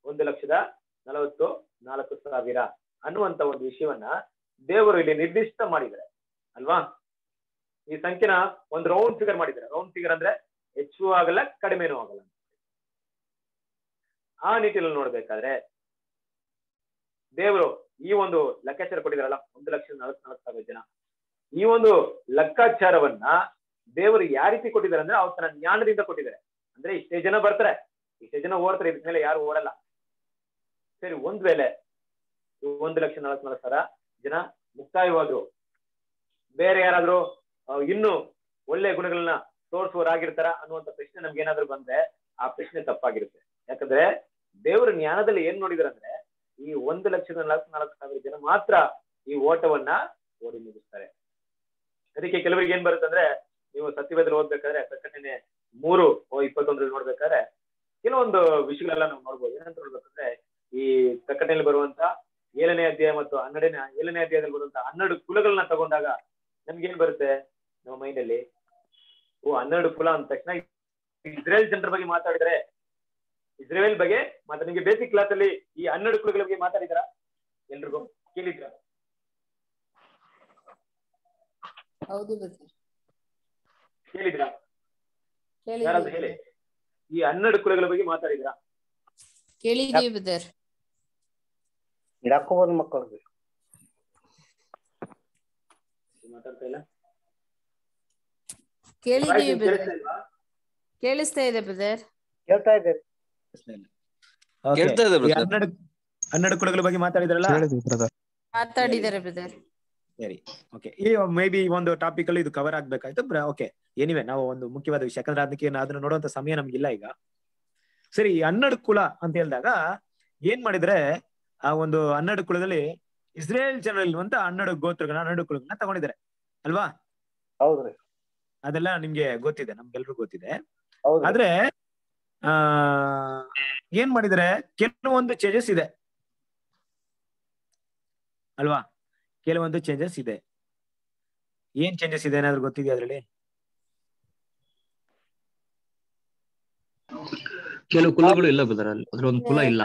1,44,000 ಅನ್ನುವಂತ ಒಂದು ವಿಷಯವನ್ನ ದೇವರು ಇಲ್ಲಿ ನಿರ್ದಿಷ್ಟ ಮಾಡಿದ್ದಾರೆ ಅಲ್ವಾ? ಈ ಸಂಖ್ಯೆನ ಒಂದು ರೌಂಡ್ ಫಿಗರ್ ಮಾಡಿದ್ದಾರೆ. ರೌಂಡ್ ಫಿಗರ್ ಅಂದ್ರೆ ಹೆಚ್ಚು ಆಗಲ್ಲ, ಕಡಿಮೆನೂ ಆಗಲ್ಲ. ಆ ನಿಟ್ಟಿನಲ್ಲಿ ನೋಡ್ಬೇಕಾದ್ರೆ ದೇವರು ಈ ಒಂದು ಲೆಕ್ಕಾಚಾರ ಕೊಟ್ಟಿದಾರಲ್ಲ, 1,44,000 ಜನ, ಈ ಒಂದು ಲೆಕ್ಕಾಚಾರವನ್ನ ದೇವರು ಯಾವ ರೀತಿ ಕೊಟ್ಟಿದ್ದಾರೆ ಅಂದ್ರೆ ಅವ್ರ ತನ್ನ ಜ್ಞಾನದಿಂದ ಕೊಟ್ಟಿದ್ದಾರೆ. ಅಂದ್ರೆ ಇಷ್ಟೇ ಜನ ಬರ್ತಾರೆ, ಇಷ್ಟೇ ಜನ ಓಡ್ತಾರೆ, ಇದ್ರ ಮೇಲೆ ಯಾರು ಓಡಲ್ಲ. ಸರಿ, ಒಂದ್ ವೇಳೆ 1,44,000 ಜನ ಮುಕ್ತಾಯವಾದ್ರು, ಬೇರೆ ಯಾರಾದ್ರೂ ಇನ್ನು ಒಳ್ಳೆ ಗುಣಗಳನ್ನ ತೋರಿಸುವವರಾಗಿರ್ತಾರ ಅನ್ನುವಂತ ಪ್ರಶ್ನೆ ನಮ್ಗೆ ಏನಾದ್ರು ಬಂದ್ರೆ ಆ ಪ್ರಶ್ನೆ ತಪ್ಪಾಗಿರುತ್ತೆ. ಯಾಕಂದ್ರೆ ದೇವರ ಜ್ಞಾನದಲ್ಲಿ ಏನ್ ನೋಡಿದಾರೆ ಅಂದ್ರೆ ಈ 1,44,000 ಜನ ಮಾತ್ರ ಈ ಓಟವನ್ನ ಓಡಿ ಮುಗಿಸ್ತಾರೆ. ಅದಕ್ಕೆ ಕೆಲವರಿಗೆ ಏನ್ ಬರುತ್ತೆ ಅಂದ್ರೆ, ನೀವು ಸತ್ಯವೇದಲ್ಲಿ ಓದ್ಬೇಕಾದ್ರೆ ಪ್ರಕಟಣೆ 3:21 ನೋಡ್ಬೇಕಾದ್ರೆ ಕೆಲವೊಂದು ವಿಷಯಗಳೆಲ್ಲ ನಾವು ನೋಡ್ಬೋದು. ಏನಂತ ನೋಡ್ಬೇಕಂದ್ರೆ, ಈ ಪ್ರಕಟಣೆಯಲ್ಲಿ ಬರುವಂತ 7ನೇ ಅಧ್ಯಾಯ ಮತ್ತು 7ನೇ ಅಧ್ಯಾಯದಲ್ಲಿ ಬರುವಂತ 12 ಕುಲಗಳನ್ನ ತಗೊಂಡಾಗ ನಮ್ಗೇನ್ ಬರುತ್ತೆ ನಮ್ಮ ಮೈಂಡಲ್ಲಿ? 12 ಕುಲ ಅಂದ ತಕ್ಷಣ ಇಸ್ರೇಲ್ ಜನರ ಬಗ್ಗೆ ಮಾತಾಡಿದ್ರೆ, ಇಸ್ರೇಲ್ ಬಗ್ಗೆ ನಿಮ್ಗೆ ಬೇಸಿಕ್ ಕ್ಲಾಸ್ ಅಲ್ಲಿ ಈ 12 ಕುಲಗಳ ಬಗ್ಗೆ ಮಾತಾಡಿದಾರ? ಎಲ್ರಿಗೂ ಕೇಳಿದ್ರ? ಹೌದು ಕೇಳಿದ್ರ? ಯಾರಾದ್ರೂ ಹೇಳಿ, ಈ 12 ಕುಲಗಳ ಬಗ್ಗೆ ಮಾತಾಡಿದ್ರ? ಕೇಳಿದೀವಿ ಬ್ರದರ್. ಯಾಕೋಬನ ಮಕ್ಕಳು ಮಾತಾಡ್ತಾ ಇಲ್ಲ? ಕೇಳಿದೀವಿ ಬ್ರದರ್. ಕೇಳಿಸ್ತಾ ಇದೆ ಬ್ರದರ್. ಕೇಳ್ತಾ ಇದ್ದಾರೆ. 12 ಕುಲಗಳ ಬಗ್ಗೆ ಮಾತಾಡಿದ್ರಲ್ಲ? ಮಾತಾಡಿದ್ದಾರೆ ಬ್ರದರ್. ಸರಿ, ಓಕೆ. ಈ ಮೇ ಬಿ ಒಂದು ಟಾಪಿಕ್ ಅಲ್ಲಿ ಇದು ಕವರ್ ಆಗ್ಬೇಕಾಯ್ತು. ಓಕೆ, ಎನಿವೆ ನಾವು ಒಂದು ಮುಖ್ಯವಾದ ವಿಷಯ, ಯಾಕಂದ್ರೆ ಅದನ್ನ ನೋಡುವಂತ ಸಮಯ ನಮ್ಗಿಲ್ಲ ಈಗ. ಸರಿ, 12 ಕುಲ ಅಂತ ಹೇಳಿದಾಗ ಏನ್ ಮಾಡಿದ್ರೆ, ಆ ಒಂದು 12 ಕುಲದಲ್ಲಿ ಇಸ್ರೇಲ್ ಜನರಲ್ಲಿರುವಂತ 12 ಗೋತ್ರಗಳನ್ನ 12 ಕುಲಗಳನ್ನ ತಗೊಂಡಿದ್ದಾರೆ ಅಲ್ವಾ? ಹೌದ್ರಿ, ಅದೆಲ್ಲ ನಿಮ್ಗೆ ಗೊತ್ತಿದೆ, ನಮ್ಗೆಲ್ರಿಗೂ ಗೊತ್ತಿದೆ. ಹೌದ್ರಿ. ಆದ್ರೆ ಏನ್ ಮಾಡಿದರೆ, ಕೆಲವೊಂದು ಚೇಂಜಸ್ ಇದೆ ಅಲ್ವಾ? ಕೆಲವೊಂದು ಚೇಂಜಸ್ ಇದೆ. ಏನ್ ಚೇಂಜಸ್ ಇದೆ ಏನಾದ್ರು ಗೊತ್ತಿದೆಯಾ ಅದ್ರಲ್ಲಿ? ಕೆಲವು ಕುಲಗಳು ಇಲ್ಲ ಬ್ರದರ್, ಅದ್ರೊಂದು ಕುಲ ಇಲ್ಲ.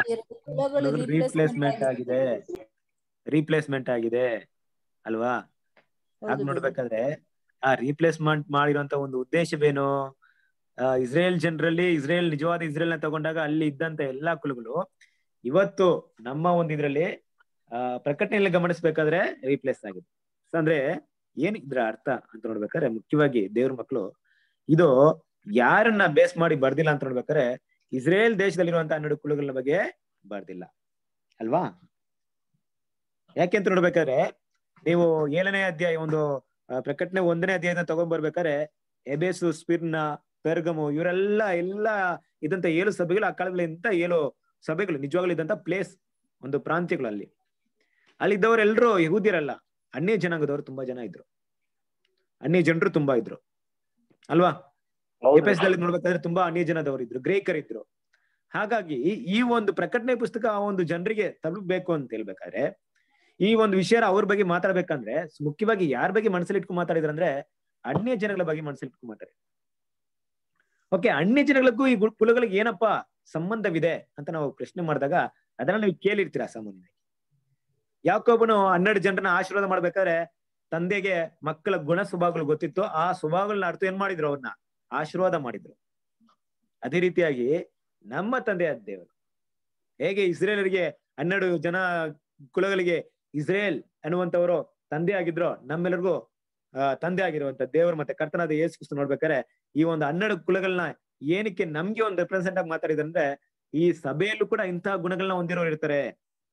ರೀಪ್ಲೇಸ್ಮೆಂಟ್ ಆಗಿದೆ ಅಲ್ವಾ? ಹಾಗೆ ನೋಡ್ಬೇಕಾದ್ರೆ ಆ ರೀಪ್ಲೇಸ್ಮೆಂಟ್ ಮಾಡಿರುವಂತ ಒಂದು ಉದ್ದೇಶವೇನು? ಇಸ್ರೇಲ್ ಜನರಲ್ಲಿ ನಿಜವಾದ ಇಸ್ರೇಲ್ ನ ತಗೊಂಡಾಗ ಅಲ್ಲಿ ಇದ್ದಂತ ಎಲ್ಲಾ ಕುಲಗಳು ಇವತ್ತು ನಮ್ಮ ಒಂದು ಇದ್ರಲ್ಲಿ ಪ್ರಕಟಣೆಯಲ್ಲಿ ಗಮನಿಸ್ಬೇಕಾದ್ರೆ ರೀಪ್ಲೇಸ್ ಆಗಿದೆ. ಅಂದ್ರೆ ಏನ್ ಇದ್ರ ಅರ್ಥ ಅಂತ ನೋಡ್ಬೇಕಾದ್ರೆ ಮುಖ್ಯವಾಗಿ ದೇವ್ರ ಮಕ್ಕಳು ಇದು ಯಾರನ್ನ ಬೇಸ್ ಮಾಡಿ ಬರ್ದಿಲ್ಲ ಅಂತ ನೋಡ್ಬೇಕಾದ್ರೆ ಇಸ್ರೇಲ್ ದೇಶದಲ್ಲಿರುವಂತಹ 12 ಕುಲಗಳ ಬಗ್ಗೆ ಬರ್ದಿಲ್ಲ ಅಲ್ವಾ. ಯಾಕೆಂತ ನೋಡ್ಬೇಕಾದ್ರೆ ನೀವು 7ನೇ ಅಧ್ಯಾಯ ಒಂದು ಪ್ರಕಟಣೆ 1ನೇ ಅಧ್ಯಾಯನ ತಗೊಂಡ್ ಬರ್ಬೇಕಾದ್ರೆ ಎಬೇಸು, ಸ್ಪಿರ್ನ, ಪೆರ್ಗಮು ಇವರೆಲ್ಲ ಇದಂತ 7 ಸಭೆಗಳು ಆ ಕಾಲಗಳಿಂದ 7 ಸಭೆಗಳು ನಿಜವಾಗ್ಲೂ ಇದ್ದಂತ ಪ್ಲೇಸ್, ಒಂದು ಪ್ರಾಂತ್ಯಗಳು. ಅಲ್ಲಿದ್ದವರೆಲ್ಲರೂ ಯಹೂದ್ಯರಲ್ಲ, ಅನ್ಯ ಜನಾಂಗದವರು ತುಂಬಾ ಜನ ಇದ್ರು, ಅನ್ಯ ಜನರು ತುಂಬಾ ಇದ್ರು ಅಲ್ವಾ. ಎಫೆಸದಲ್ಲಿ ನೋಡ್ಬೇಕಾದ್ರೆ ತುಂಬಾ ಅನ್ಯ ಜನದವರು ಇದ್ರು, ಗ್ರೇಕರಿದ್ರು. ಹಾಗಾಗಿ ಈ ಒಂದು ಪ್ರಕಟಣೆ ಪುಸ್ತಕ ಆ ಒಂದು ಜನರಿಗೆ ತಲುಪಬೇಕು ಅಂತ ಹೇಳ್ಬೇಕಾದ್ರೆ ಈ ಒಂದು ವಿಷಯ ಅವ್ರ ಬಗ್ಗೆ ಮಾತಾಡ್ಬೇಕಂದ್ರೆ ಮುಖ್ಯವಾಗಿ ಯಾರ ಬಗ್ಗೆ ಮನಸ್ಸಲ್ಲಿ ಇಟ್ಕೊಂಡು ಮಾತಾಡಿದ್ರಂದ್ರೆ ಅನ್ಯ ಜನಗಳ ಬಗ್ಗೆ ಮನಸ್ಸಲ್ಲಿ ಇಟ್ಕೊಂಡು ಮಾತಾಡಿ. ಓಕೆ, ಅನ್ಯ ಜನಗಳಿಗೂ ಈ ಕುಲಗಳಿಗೆ ಏನಪ್ಪಾ ಸಂಬಂಧವಿದೆ ಅಂತ ನಾವು ಪ್ರಶ್ನೆ ಮಾಡಿದಾಗ ಅದನ್ನ ನೀವು ಕೇಳಿರ್ತೀರಾ ಸಾಮಾನ್ಯವಾಗಿ. ಯಾಕೊಬ್ಬನು 12 ಜನರನ್ನ ಆಶೀರ್ವಾದ ಮಾಡ್ಬೇಕಾದ್ರೆ ತಂದೆಗೆ ಮಕ್ಕಳ ಗುಣ ಸ್ವಭಾವಗಳು ಗೊತ್ತಿತ್ತು, ಆ ಸ್ವಭಾವಗಳನ್ನ ಅರ್ಥ ಏನ್ ಮಾಡಿದ್ರು, ಅವ್ರನ್ನ ಆಶೀರ್ವಾದ ಮಾಡಿದ್ರು. ಅದೇ ರೀತಿಯಾಗಿ ನಮ್ಮ ತಂದೆಯ ದೇವರು ಹೇಗೆ ಇಸ್ರೇಲರಿಗೆ 12 ಜನ ಕುಲಗಳಿಗೆ ಇಸ್ರೇಲ್ ಅನ್ನುವಂಥವರು ತಂದೆ ಆಗಿದ್ರು, ನಮ್ಮೆಲ್ಲರಿಗೂ ತಂದೆ ಆಗಿರುವಂತ ದೇವರು ಮತ್ತೆ ಕರ್ತನಾದ ಯೇಸು ಕ್ರಿಸ್ತ ನೋಡ್ಬೇಕಾದ್ರೆ ಈ ಒಂದು 12 ಕುಲಗಳನ್ನ ಏನಕ್ಕೆ ನಮ್ಗೆ ಒಂದು ರೆಪ್ರೆಸೆಂಟ್ ಆಗಿ ಮಾತಾಡಿದ್ರೆ ಈ ಸಭೆಯಲ್ಲೂ ಕೂಡ ಇಂತಹ ಗುಣಗಳನ್ನ ಹೊಂದಿರೋರು ಇರ್ತಾರೆ,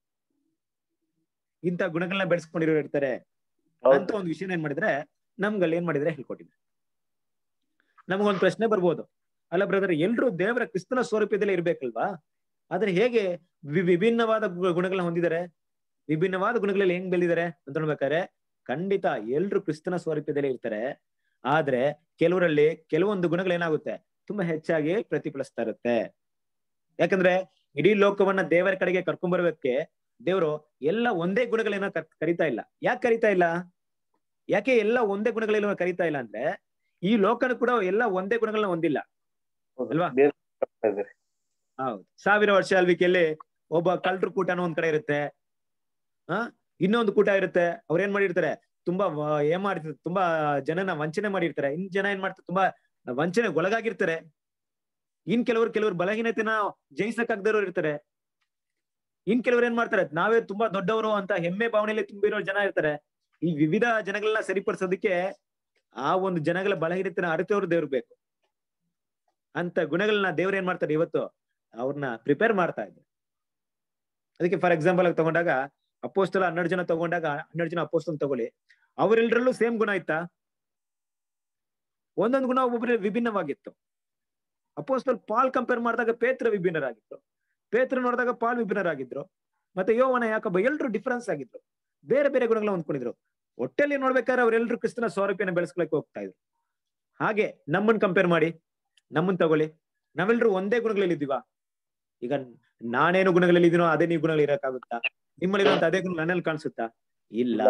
ಇಂಥ ಗುಣಗಳನ್ನ ಬೆಳೆಸ್ಕೊಂಡಿರೋರು ಇರ್ತಾರೆ ಅಂತ ಒಂದು ವಿಷಯ ಏನ್ ಮಾಡಿದ್ರೆ ನಮ್ಗಲ್ಲಿ ಏನ್ ಮಾಡಿದ್ರೆ ಹೇಳ್ಕೊಟ್ಟಿದ್ರು. ನಮಗೊಂದು ಪ್ರಶ್ನೆ ಬರ್ಬೋದು, ಅಲ್ಲ ಬ್ರದರ್ ಎಲ್ರು ದೇವರ ಕ್ರಿಸ್ತನ ಸ್ವರೂಪದಲ್ಲೇ ಇರ್ಬೇಕಲ್ವಾ, ಆದ್ರೆ ಹೇಗೆ ವಿಭಿನ್ನವಾದ ಗುಣಗಳನ್ನ ಹೊಂದಿದ್ದಾರೆ, ವಿಭಿನ್ನವಾದ ಗುಣಗಳಲ್ಲಿ ಹೆಂಗ್ ಬೆಳೆದಿದ್ದಾರೆ ಅಂತ ನೋಡ್ಬೇಕಾದ್ರೆ ಖಂಡಿತ ಎಲ್ರು ಕ್ರಿಸ್ತನ ಸ್ವರೂಪದಲ್ಲೇ ಇರ್ತಾರೆ. ಆದ್ರೆ ಕೆಲವರಲ್ಲಿ ಕೆಲವೊಂದು ಗುಣಗಳು ಏನಾಗುತ್ತೆ ತುಂಬಾ ಹೆಚ್ಚಾಗಿ ಪ್ರತಿಫಲಿಸ್ತಾ ಇರುತ್ತೆ. ಯಾಕಂದ್ರೆ ಇಡೀ ಲೋಕವನ್ನ ದೇವರ ಕಡೆಗೆ ಕರ್ಕೊಂಡ್ ಬರ್ಬೇಕೆ ದೇವರು ಎಲ್ಲ ಒಂದೇ ಗುಣಗಳೇನೋ ಕರಿತಾ ಇಲ್ಲ. ಯಾಕೆ ಕರಿತಾ ಇಲ್ಲ? ಯಾಕೆ ಎಲ್ಲ ಒಂದೇ ಗುಣಗಳೇನೋ ಕರಿತಾ ಇಲ್ಲ ಅಂದ್ರೆ ಈ ಲೋಕನ ಕೂಡ ಎಲ್ಲ ಒಂದೇ ಗುಣಗಳನ್ನ ಹೊಂದಿಲ್ಲ ಅಲ್ವಾ. ಹೌದು, 1000 ವರ್ಷ ಆಳ್ವಿಕೆಯಲ್ಲಿ ಒಬ್ಬ ಕಳ್ಳರು ಕೂಟನೂ ಒಂದ್ ಕಡೆ ಇರುತ್ತೆ, ಇನ್ನೊಂದು ಕೂಟ ಇರುತ್ತೆ. ಅವ್ರ ಏನ್ ಮಾಡಿರ್ತಾರೆ, ತುಂಬಾ ಏನ್ ಮಾಡಿರ್ತಾರೆ, ತುಂಬಾ ಜನನ ವಂಚನೆ ಮಾಡಿರ್ತಾರೆ. ಇನ್ ಜನ ಏನ್ ಮಾಡ್ತಾರೆ, ತುಂಬಾ ವಂಚನೆ ಒಳಗಾಗಿರ್ತಾರೆ. ಇನ್ ಕೆಲವರು ಬಲಹೀನತೆನ ಜಯಿಸಕ್ಕಾಗದವ್ರು ಇರ್ತಾರೆ. ಇನ್ ಕೆಲವ್ರು ಏನ್ ಮಾಡ್ತಾರೆ, ನಾವೇ ತುಂಬಾ ದೊಡ್ಡವರು ಅಂತ ಹೆಮ್ಮೆ ಭಾವನೆಯಲ್ಲಿ ತುಂಬಿರೋ ಜನ ಇರ್ತಾರೆ. ಈ ವಿವಿಧ ಜನಗಳನ್ನ ಸರಿಪಡಿಸೋದಕ್ಕೆ ಆ ಒಂದು ಜನಗಳ ಬಲಹೀನತೆನ ಅರಿತವ್ರು ದೇವ್ರು ಬೇಕು. ಅಂತ ಗುಣಗಳನ್ನ ದೇವ್ರ ಏನ್ ಮಾಡ್ತಾರೆ, ಇವತ್ತು ಅವ್ರನ್ನ ಪ್ರಿಪೇರ್ ಮಾಡ್ತಾ ಇದ್ದಾರೆ. ಅದಕ್ಕೆ ಫಾರ್ ಎಕ್ಸಾಂಪಲ್ ಆಗಿ ತಗೊಂಡಾಗ ಅಪೋಸ್ತಲ 12 ಜನ ತಗೊಂಡಾಗ 12 ಜನ ಅಪೋಸ್ತಲ ತಗೊಳ್ಳಿ, ಅವರೆಲ್ಲರಲ್ಲೂ ಸೇಮ್ ಗುಣ ಇತ್ತಾ? ಒಂದೊಂದು ಗುಣ ಒಬ್ಬೊಬ್ಬರಿಗೆ ವಿಭಿನ್ನವಾಗಿತ್ತು. ಅಪೋಸ್ತಲ್ ಪಾಲ್ ಕಂಪೇರ್ ಮಾಡಿದಾಗ ಪೇತ್ರ ವಿಭಿನ್ನರಾಗಿದ್ರು, ಪೇತ್ರ ನೋಡಿದಾಗ ಪಾಲ್ ವಿಭಿನ್ನರಾಗಿದ್ರು, ಮತ್ತೆ ಯೋವನ ಯಾಕಬ್ಬ ಎಲ್ರು ಡಿಫರೆನ್ಸ್ ಆಗಿದ್ರು, ಬೇರೆ ಬೇರೆ ಗುಣಗಳನ್ನ ಹೊಂದ್ಕೊಂಡಿದ್ರು. ಒಟ್ಟಲ್ಲಿ ನೋಡ್ಬೇಕಾದ್ರೆ ಅವರೆಲ್ಲರೂ ಕ್ರಿಸ್ತನ ಸ್ವರೂಪನ ಬೆಳೆಸ್ಕೊಳಕ್ಕೆ ಹೋಗ್ತಾ ಇದ್ರು. ಹಾಗೆ ನಮ್ಮನ್ ಕಂಪೇರ್ ಮಾಡಿ, ನಮ್ಮನ್ ತಗೊಳ್ಳಿ, ನಾವೆಲ್ಲರೂ ಒಂದೇ ಗುಣಗಳಲ್ಲಿ ಇದ್ದೀವಾ? ಈಗ ನಾನೇನು ಗುಣಗಳಲ್ಲಿ ಇದೀನೋ ಅದೇ ನೀವು ಗುಣಗಳು ಇರಕ್ಕಾಗುತ್ತಾ? ನಿಮ್ಮಲ್ಲಿರುವಂತ ಅದೇ ಗುಣ ನನ್ನಲ್ಲಿ ಕಾಣಿಸುತ್ತಾ? ಇಲ್ಲ.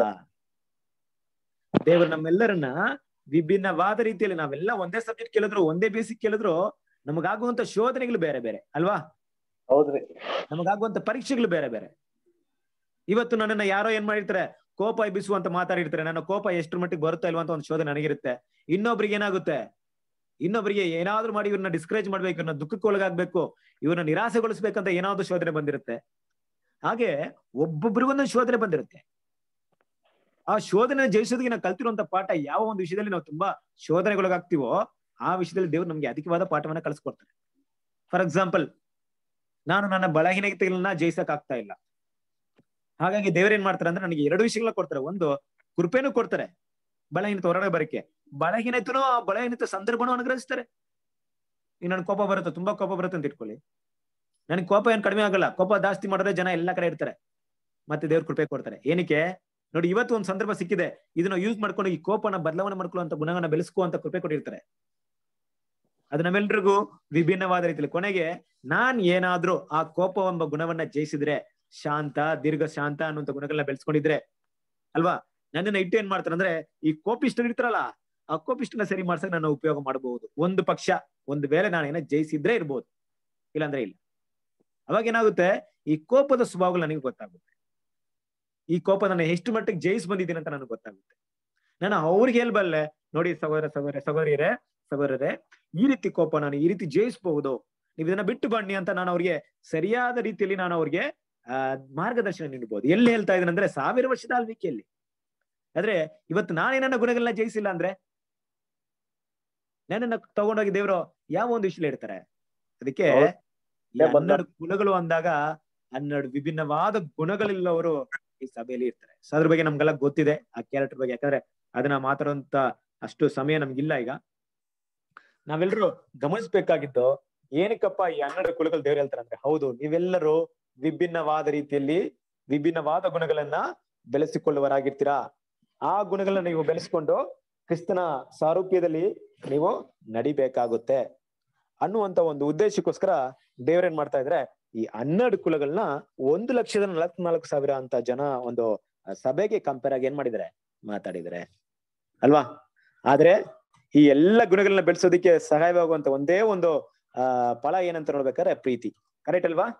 ದೇವರು ನಮ್ಮೆಲ್ಲರನ್ನ ವಿಭಿನ್ನವಾದ ರೀತಿಯಲ್ಲಿ, ನಾವೆಲ್ಲ ಒಂದೇ ಸಬ್ಜೆಕ್ಟ್ ಕೇಳಿದ್ರು, ಒಂದೇ ಬೇಸಿಕ್ ಕೇಳಿದ್ರು, ನಮಗಾಗುವಂತ ಶೋಧನೆಗಳು ಬೇರೆ ಬೇರೆ ಅಲ್ವಾ? ಹೌದ್ರಿ. ನಮಗಾಗುವಂತ ಪರೀಕ್ಷೆಗಳು ಬೇರೆ ಬೇರೆ. ಇವತ್ತು ನನ್ನನ್ನ ಯಾರೋ ಏನ್ ಮಾಡಿರ್ತಾರೆ, ಕೋಪ ಎಬ್ಬಿಸುವಂತ ಮಾತಾಡಿರ್ತಾರೆ. ನನ್ನ ಕೋಪ ಎಷ್ಟ್ರ ಮಟ್ಟಿಗೆ ಬರುತ್ತಾ ಇಲ್ವಾ ಅಂತ ಒಂದು ಶೋಧನೆ ನನಗಿರುತ್ತೆ. ಇನ್ನೊಬ್ರಿಗೆ ಏನಾಗುತ್ತೆ, ಇನ್ನೊಬ್ರಿಗೆ ಏನಾದ್ರು ಮಾಡಿ ಇವ್ರನ್ನ ಡಿಸ್ಕರೇಜ್ ಮಾಡ್ಬೇಕು, ಇವ್ರನ್ನ ದುಃಖಕ್ಕೆ ಒಳಗಾಗ್ಬೇಕು, ಇವ್ರನ್ನ ನಿರಾಸೆಗೊಳಿಸ್ಬೇಕಂತ ಏನಾದ್ರು ಶೋಧನೆ ಬಂದಿರುತ್ತೆ. ಹಾಗೆ ಒಬ್ಬೊಬ್ರಿಗೊಂದೊಂದು ಶೋಧನೆ ಬಂದಿರುತ್ತೆ. ಆ ಶೋಧನೆ ಜಯಿಸೋದಕ್ಕೆ ನಾವು ಕಲ್ತಿರುವಂತ ಪಾಠ, ಯಾವ ಒಂದು ವಿಷಯದಲ್ಲಿ ನಾವು ತುಂಬಾ ಶೋಧನೆಗೊಳಗಾಗ್ತೀವೋ ಆ ವಿಷಯದಲ್ಲಿ ದೇವ್ರು ನಮ್ಗೆ ಅಧಿಕವಾದ ಪಾಠವನ್ನ ಕಲಿಸ್ಕೊಡ್ತಾರೆ. ಫಾರ್ ಎಕ್ಸಾಂಪಲ್, ನಾನು ನನ್ನ ಬಲಹೀನತೆಗಳನ್ನ ಜಯಿಸಕ್ ಆಗ್ತಾ ಇಲ್ಲ, ಹಾಗಾಗಿ ದೇವ್ರ ಏನ್ ಮಾಡ್ತಾರೆ ಅಂದ್ರೆ ನನಗೆ 2 ವಿಷಯಗಳನ್ನ ಕೊಡ್ತಾರೆ. ಒಂದು ಕೃಪೆನೂ ಕೊಡ್ತಾರೆ ಬಲಹೀನತೆ ಹೊರಗಡೆ ಬರಕ್ಕೆ, ಬಲಹೀನತೆನೂ ಆ ಬಲಹೀನತೆ ಸಂದರ್ಭನೂ ಅನುಗ್ರಹಿಸ್ತಾರೆ. ಈಗ ನನ್ ಕೋಪ ಬರುತ್ತೆ, ತುಂಬಾ ಕೋಪ ಬರುತ್ತೆ ಅಂತ ಇಟ್ಕೊಳ್ಳಿ, ನನ್ಗೆ ಕೋಪ ಏನ್ ಕಡಿಮೆ ಆಗಲ್ಲ. ಕೋಪ ಜಾಸ್ತಿ ಮಾಡಿದ್ರೆ ಜನ ಎಲ್ಲಾ ಕಡೆ ಇರ್ತಾರೆ, ಮತ್ತೆ ದೇವ್ರ ಕೃಪೆ ಕೊಡ್ತಾರೆ. ಏನಕ್ಕೆ ನೋಡಿ, ಇವತ್ತು ಒಂದು ಸಂದರ್ಭ ಸಿಕ್ಕಿದೆ, ಇದನ್ನ ಯೂಸ್ ಮಾಡ್ಕೊಂಡು ಈ ಕೋಪನ ಬದಲಾವಣೆ ಮಾಡ್ಕೊಳ್ಳುವಂತ ಗುಣಗಳನ್ನ ಬೆಳೆಸ್ಕುವಂತ ಕೃಪೆ ಕೊಟ್ಟಿರ್ತಾರೆ. ಅದು ನಮ್ಮೆಲ್ರಿಗೂ ವಿಭಿನ್ನವಾದ ರೀತಿಯಲ್ಲಿ. ಕೊನೆಗೆ ನಾನ್ ಏನಾದ್ರೂ ಆ ಕೋಪ ಎಂಬ ಗುಣವನ್ನ ಜಯಿಸಿದ್ರೆ, ಶಾಂತ, ದೀರ್ಘ ಶಾಂತ ಅನ್ನುವಂತ ಗುಣಗಳನ್ನ ಬೆಳೆಸ್ಕೊಂಡಿದ್ರೆ ಅಲ್ವಾ, ನನ್ನನ್ನ ಇಟ್ಟು ಏನ್ ಮಾಡ್ತಾರೆ ಅಂದ್ರೆ ಈ ಕೋಪಿಷ್ಟರು ಇರ್ತಾರಲ್ಲ, ಆ ಕೋಪಿಷ್ಟನ ಸರಿ ಮಾಡ್ಸಕ್ ನಾನು ಉಪಯೋಗ ಮಾಡಬಹುದು. ಒಂದು ಪಕ್ಷ, ಒಂದು ವೇಳೆ ನಾನು ಏನೋ ಜಯಿಸಿದ್ರೆ ಇರ್ಬೋದು, ಇಲ್ಲಾಂದ್ರೆ ಇಲ್ಲ. ಅವಾಗ ಏನಾಗುತ್ತೆ, ಈ ಕೋಪದ ಸ್ವಭಾವಗಳು ನನಗೆ ಗೊತ್ತಾಗುತ್ತೆ. ಈ ಕೋಪ ನಾನು ಎಷ್ಟು ಮಟ್ಟಿಗೆ ಜಯಿಸಿ ಬಂದಿದ್ದೀನಿ ಅಂತ ನನಗೆ ಗೊತ್ತಾಗುತ್ತೆ. ನಾನು ಅವ್ರಿಗೆ ಹೇಳ್ಬಲ್ಲೆ, ನೋಡಿ ಸಹೋದರರೇ, ಈ ರೀತಿ ಕೋಪ ನಾನು ಈ ರೀತಿ ಜಯಿಸಬಹುದು, ನೀವು ಇದನ್ನ ಬಿಟ್ಟು ಬನ್ನಿ ಅಂತ ನಾನು ಅವ್ರಿಗೆ ಸರಿಯಾದ ರೀತಿಯಲ್ಲಿ ನಾನು ಅವ್ರಿಗೆ ಮಾರ್ಗದರ್ಶನ ನೀಡಬಹುದು. ಎಲ್ಲಿ ಹೇಳ್ತಾ ಇದ್ದಾನೆ ಅಂದ್ರೆ 1000 ವರ್ಷದ ಆಳ್ವಿಕೆಯಲ್ಲಿ. ಆದ್ರೆ ಇವತ್ತು ನಾನೇನನ್ನ ಗುಣಗಳನ್ನ ಜಯಿಸಿಲ್ಲ ಅಂದ್ರೆ ನನ್ನನ್ನ ತಗೊಂಡೋಗಿ ದೇವರು ಯಾವ ಒಂದು ವಿಷಯ ಇಡ್ತಾರೆ. ಅದಕ್ಕೆ ಈ 12 ಗುಣಗಳು ಅಂದಾಗ 12 ವಿಭಿನ್ನವಾದ ಗುಣಗಳಿಲ್ಲವರು ಈ ಸಭೆಯಲ್ಲಿ ಇರ್ತಾರೆ. ಸೊ ಅದ್ರ ಬಗ್ಗೆ ನಮ್ಗೆಲ್ಲ ಗೊತ್ತಿದೆ, ಆ ಕ್ಯಾರೆಕ್ಟರ್ ಬಗ್ಗೆ. ಯಾಕಂದ್ರೆ ಅದನ್ನ ಮಾತಾಡುವಂತ ಅಷ್ಟು ಸಮಯ ನಮ್ಗಿಲ್ಲ. ಈಗ ನಾವೆಲ್ಲರೂ ಗಮನಿಸ್ಬೇಕಾಗಿದ್ದು ಏನಕ್ಕಪ್ಪ ಈ 12 ಕುಲಗಳು ದೇವ್ರು ಹೇಳ್ತಾರೆ ಅಂದ್ರೆ, ಹೌದು ನೀವೆಲ್ಲರೂ ವಿಭಿನ್ನವಾದ ರೀತಿಯಲ್ಲಿ ವಿಭಿನ್ನವಾದ ಗುಣಗಳನ್ನ ಬೆಳೆಸಿಕೊಳ್ಳುವರಾಗಿರ್ತೀರಾ. ಆ ಗುಣಗಳನ್ನ ನೀವು ಬೆಳೆಸ್ಕೊಂಡು ಕ್ರಿಸ್ತನ ಸಾರೂಪ್ಯದಲ್ಲಿ ನೀವು ನಡಿಬೇಕಾಗುತ್ತೆ ಅನ್ನುವಂತ ಒಂದು ಉದ್ದೇಶಕ್ಕೋಸ್ಕರ ದೇವ್ರೇನ್ ಮಾಡ್ತಾ ಇದ್ರೆ ಈ 12 ಕುಲಗಳನ್ನ 1,44,000 ಅಂತ ಜನ ಒಂದು ಸಭೆಗೆ ಕಂಪೇರ್ ಆಗಿ ಏನ್ ಮಾಡಿದ್ದಾರೆ, ಮಾತಾಡಿದ್ದಾರೆ ಅಲ್ವಾ. ಆದ್ರೆ ಈ ಎಲ್ಲ ಗುಣಗಳನ್ನ ಬೆಳೆಸೋದಿಕ್ಕೆ ಸಹಾಯವಾಗುವಂತ ಒಂದೇ ಒಂದು ಫಲ ಏನಂತ ನೋಡ್ಬೇಕಾದ್ರೆ ಪ್ರೀತಿ. ಕರೆಕ್ಟ್ ಅಲ್ವಾ?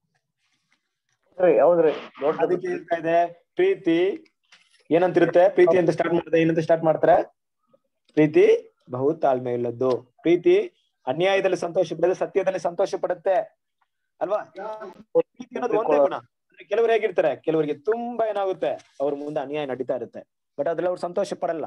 ಹೌದ್ರಿ. ಅದಕ್ಕೆ ಹೇಳ್ತಾ ಇದೆ ಪ್ರೀತಿ ಏನಂತಿರುತ್ತೆ. ಪ್ರೀತಿ ಅಂತ ಸ್ಟಾರ್ಟ್ ಮಾಡ್ತಾರೆ. ಏನಂತ ಸ್ಟಾರ್ಟ್ ಮಾಡ್ತಾರೆ? ಪ್ರೀತಿ ಬಹು ತಾಳ್ಮೆ ಇಲ್ಲದ್ದು. ಪ್ರೀತಿ ಅನ್ಯಾಯದಲ್ಲಿ ಸಂತೋಷ ಪಡದೆ ಸತ್ಯದಲ್ಲಿ ಸಂತೋಷ ಪಡುತ್ತೆ ಅಲ್ವಾ. ಪ್ರೀತಿ ಅನ್ನೋದು ಒಂದೇ ಗುಣ. ಕೆಲವರು ಹೇಗಿರ್ತಾರೆ, ಕೆಲವರಿಗೆ ತುಂಬಾ ಏನಾಗುತ್ತೆ, ಅವ್ರ ಮುಂದೆ ಅನ್ಯಾಯ ನಡೀತಾ ಇರುತ್ತೆ, ಬಟ್ ಅದ್ರಲ್ಲಿ ಅವ್ರು ಸಂತೋಷ ಪಡಲ್ಲ.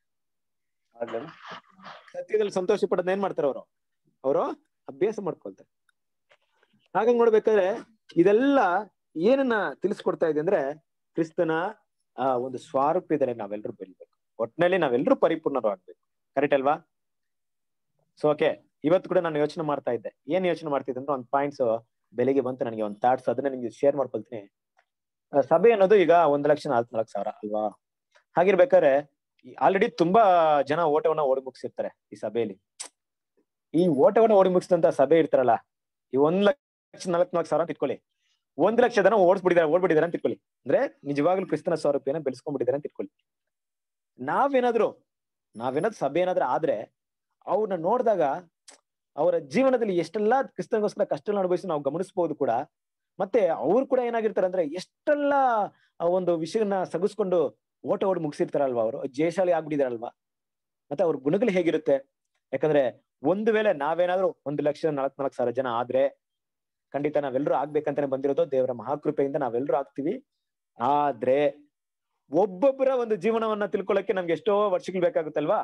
ಸತ್ಯದಲ್ಲಿ ಸಂತೋಷ ಪಡೋದ್ ಏನ್ ಮಾಡ್ತಾರೆ ಅವರು ಅಭ್ಯಾಸ ಮಾಡ್ಕೊಳ್ತಾರೆ. ಹಾಗಾಗಿ ನೋಡ್ಬೇಕಾದ್ರೆ ಇದೆಲ್ಲ ಏನನ್ನ ತಿಳಿಸ್ಕೊಡ್ತಾ ಇದೆ ಅಂದ್ರೆ ಕ್ರಿಸ್ತನ ಒಂದು ಸ್ವಾರೂಪ್ಯದಲ್ಲಿ ನಾವೆಲ್ಲರೂ ಬೆಳಿಬೇಕು. ಒಟ್ಟಿನಲ್ಲಿ ನಾವೆಲ್ಲರೂ ಪರಿಪೂರ್ಣರು ಆಗ್ಬೇಕು. ಕರೆಕ್ಟ್ ಅಲ್ವಾ? ಸೊ ಓಕೆ, ಇವತ್ತು ಕೂಡ ನಾನು ಯೋಚನೆ ಮಾಡ್ತಾ ಇದ್ದೆ. ಏನ್ ಯೋಚನೆ ಮಾಡ್ತಿದ್ದೆ ಅಂದ್ರೆ ಒಂದು ಪಾಯಿಂಟ್ಸ್ ಬೆಳಿಗ್ಗೆ ಬಂತು ನನಗೆ, ಒಂದು ಥಾಟ್ಸ್, ಅದನ್ನ ನಿಮ್ಗೆ ಶೇರ್ ಮಾಡ್ಕೊಳ್ತೀನಿ. ಸಭೆ ಅನ್ನೋದು ಈಗ 1,44,000 ಅಲ್ವಾ. ಹಾಗಿರ್ಬೇಕಾದ್ರೆ ಆಲ್ರೆಡಿ ತುಂಬಾ ಜನ ಓಟವನ್ನ ಓಡಿ ಮುಗಿಸಿರ್ತಾರೆ ಈ ಸಭೆಯಲ್ಲಿ. ಈ ಓಟವನ್ನ ಓಡಿ ಮುಗಿಸಿದಂತ ಸಭೆ ಇರ್ತಾರಲ್ಲ, ಈ 1,44,000 ಅಂತ ಇಟ್ಕೊಳ್ಳಿ. 1,00,000 ಜನ ಓಡ್ಬಿಟ್ಟಿದ್ದಾರೆ ಅಂತ ಇಟ್ಕೊಳ್ಳಿ. ಅಂದ್ರೆ ನಿಜವಾಗ್ಲೂ ಕ್ರಿಸ್ತನ ಸ್ವರೂಪಿಯನ್ನ ಬೆಳೆಸ್ಕೊಂಡ್ಬಿಟ್ಟಿದ್ದಾರೆ ಅಂತ ಇಟ್ಕೊಳ್ಳಿ. ನಾವೇನಾದ್ರು ಸಭೆ ಏನಾದ್ರು ಆದ್ರೆ ಅವ್ರನ್ನ ನೋಡಿದಾಗ ಅವರ ಜೀವನದಲ್ಲಿ ಎಷ್ಟೆಲ್ಲಾ ಕ್ರಿಸ್ತನಿಗೋಸ್ಕರ ಕಷ್ಟಗಳನ್ನ ಅನುಭವಿಸಿ ನಾವು ಗಮನಿಸಬಹುದು ಕೂಡ. ಮತ್ತೆ ಅವ್ರು ಕೂಡ ಏನಾಗಿರ್ತಾರೆ ಅಂದ್ರೆ ಎಷ್ಟೆಲ್ಲ ಒಂದು ವಿಷಯನ ಸಗಿಸ್ಕೊಂಡು ಓಡಿ ಮುಗಿಸಿರ್ತಾರಲ್ವಾ. ಅವರು ಜಯಶಾಲಿ ಆಗ್ಬಿಟ್ಟಿದಾರಲ್ವಾ. ಮತ್ತೆ ಅವ್ರ ಗುಣಗಳು ಹೇಗಿರುತ್ತೆ? ಯಾಕಂದ್ರೆ ಒಂದು ವೇಳೆ ನಾವೇನಾದ್ರೂ 1,44,000 ಜನ ಆದ್ರೆ ಖಂಡಿತ ನಾವೆಲ್ಲರೂ ಆಗ್ಬೇಕಂತಾನೆ ಬಂದಿರೋದು. ದೇವರ ಮಹಾಕೃಪೆಯಿಂದ ನಾವೆಲ್ಲರೂ ಆಗ್ತೀವಿ. ಆದ್ರೆ ಒಬ್ಬೊಬ್ಬರ ಒಂದು ಜೀವನವನ್ನ ತಿಳ್ಕೊಳ್ಳಕ್ಕೆ ನಮ್ಗೆ ಎಷ್ಟೋ ವರ್ಷಗಳು ಬೇಕಾಗುತ್ತಲ್ವಾ.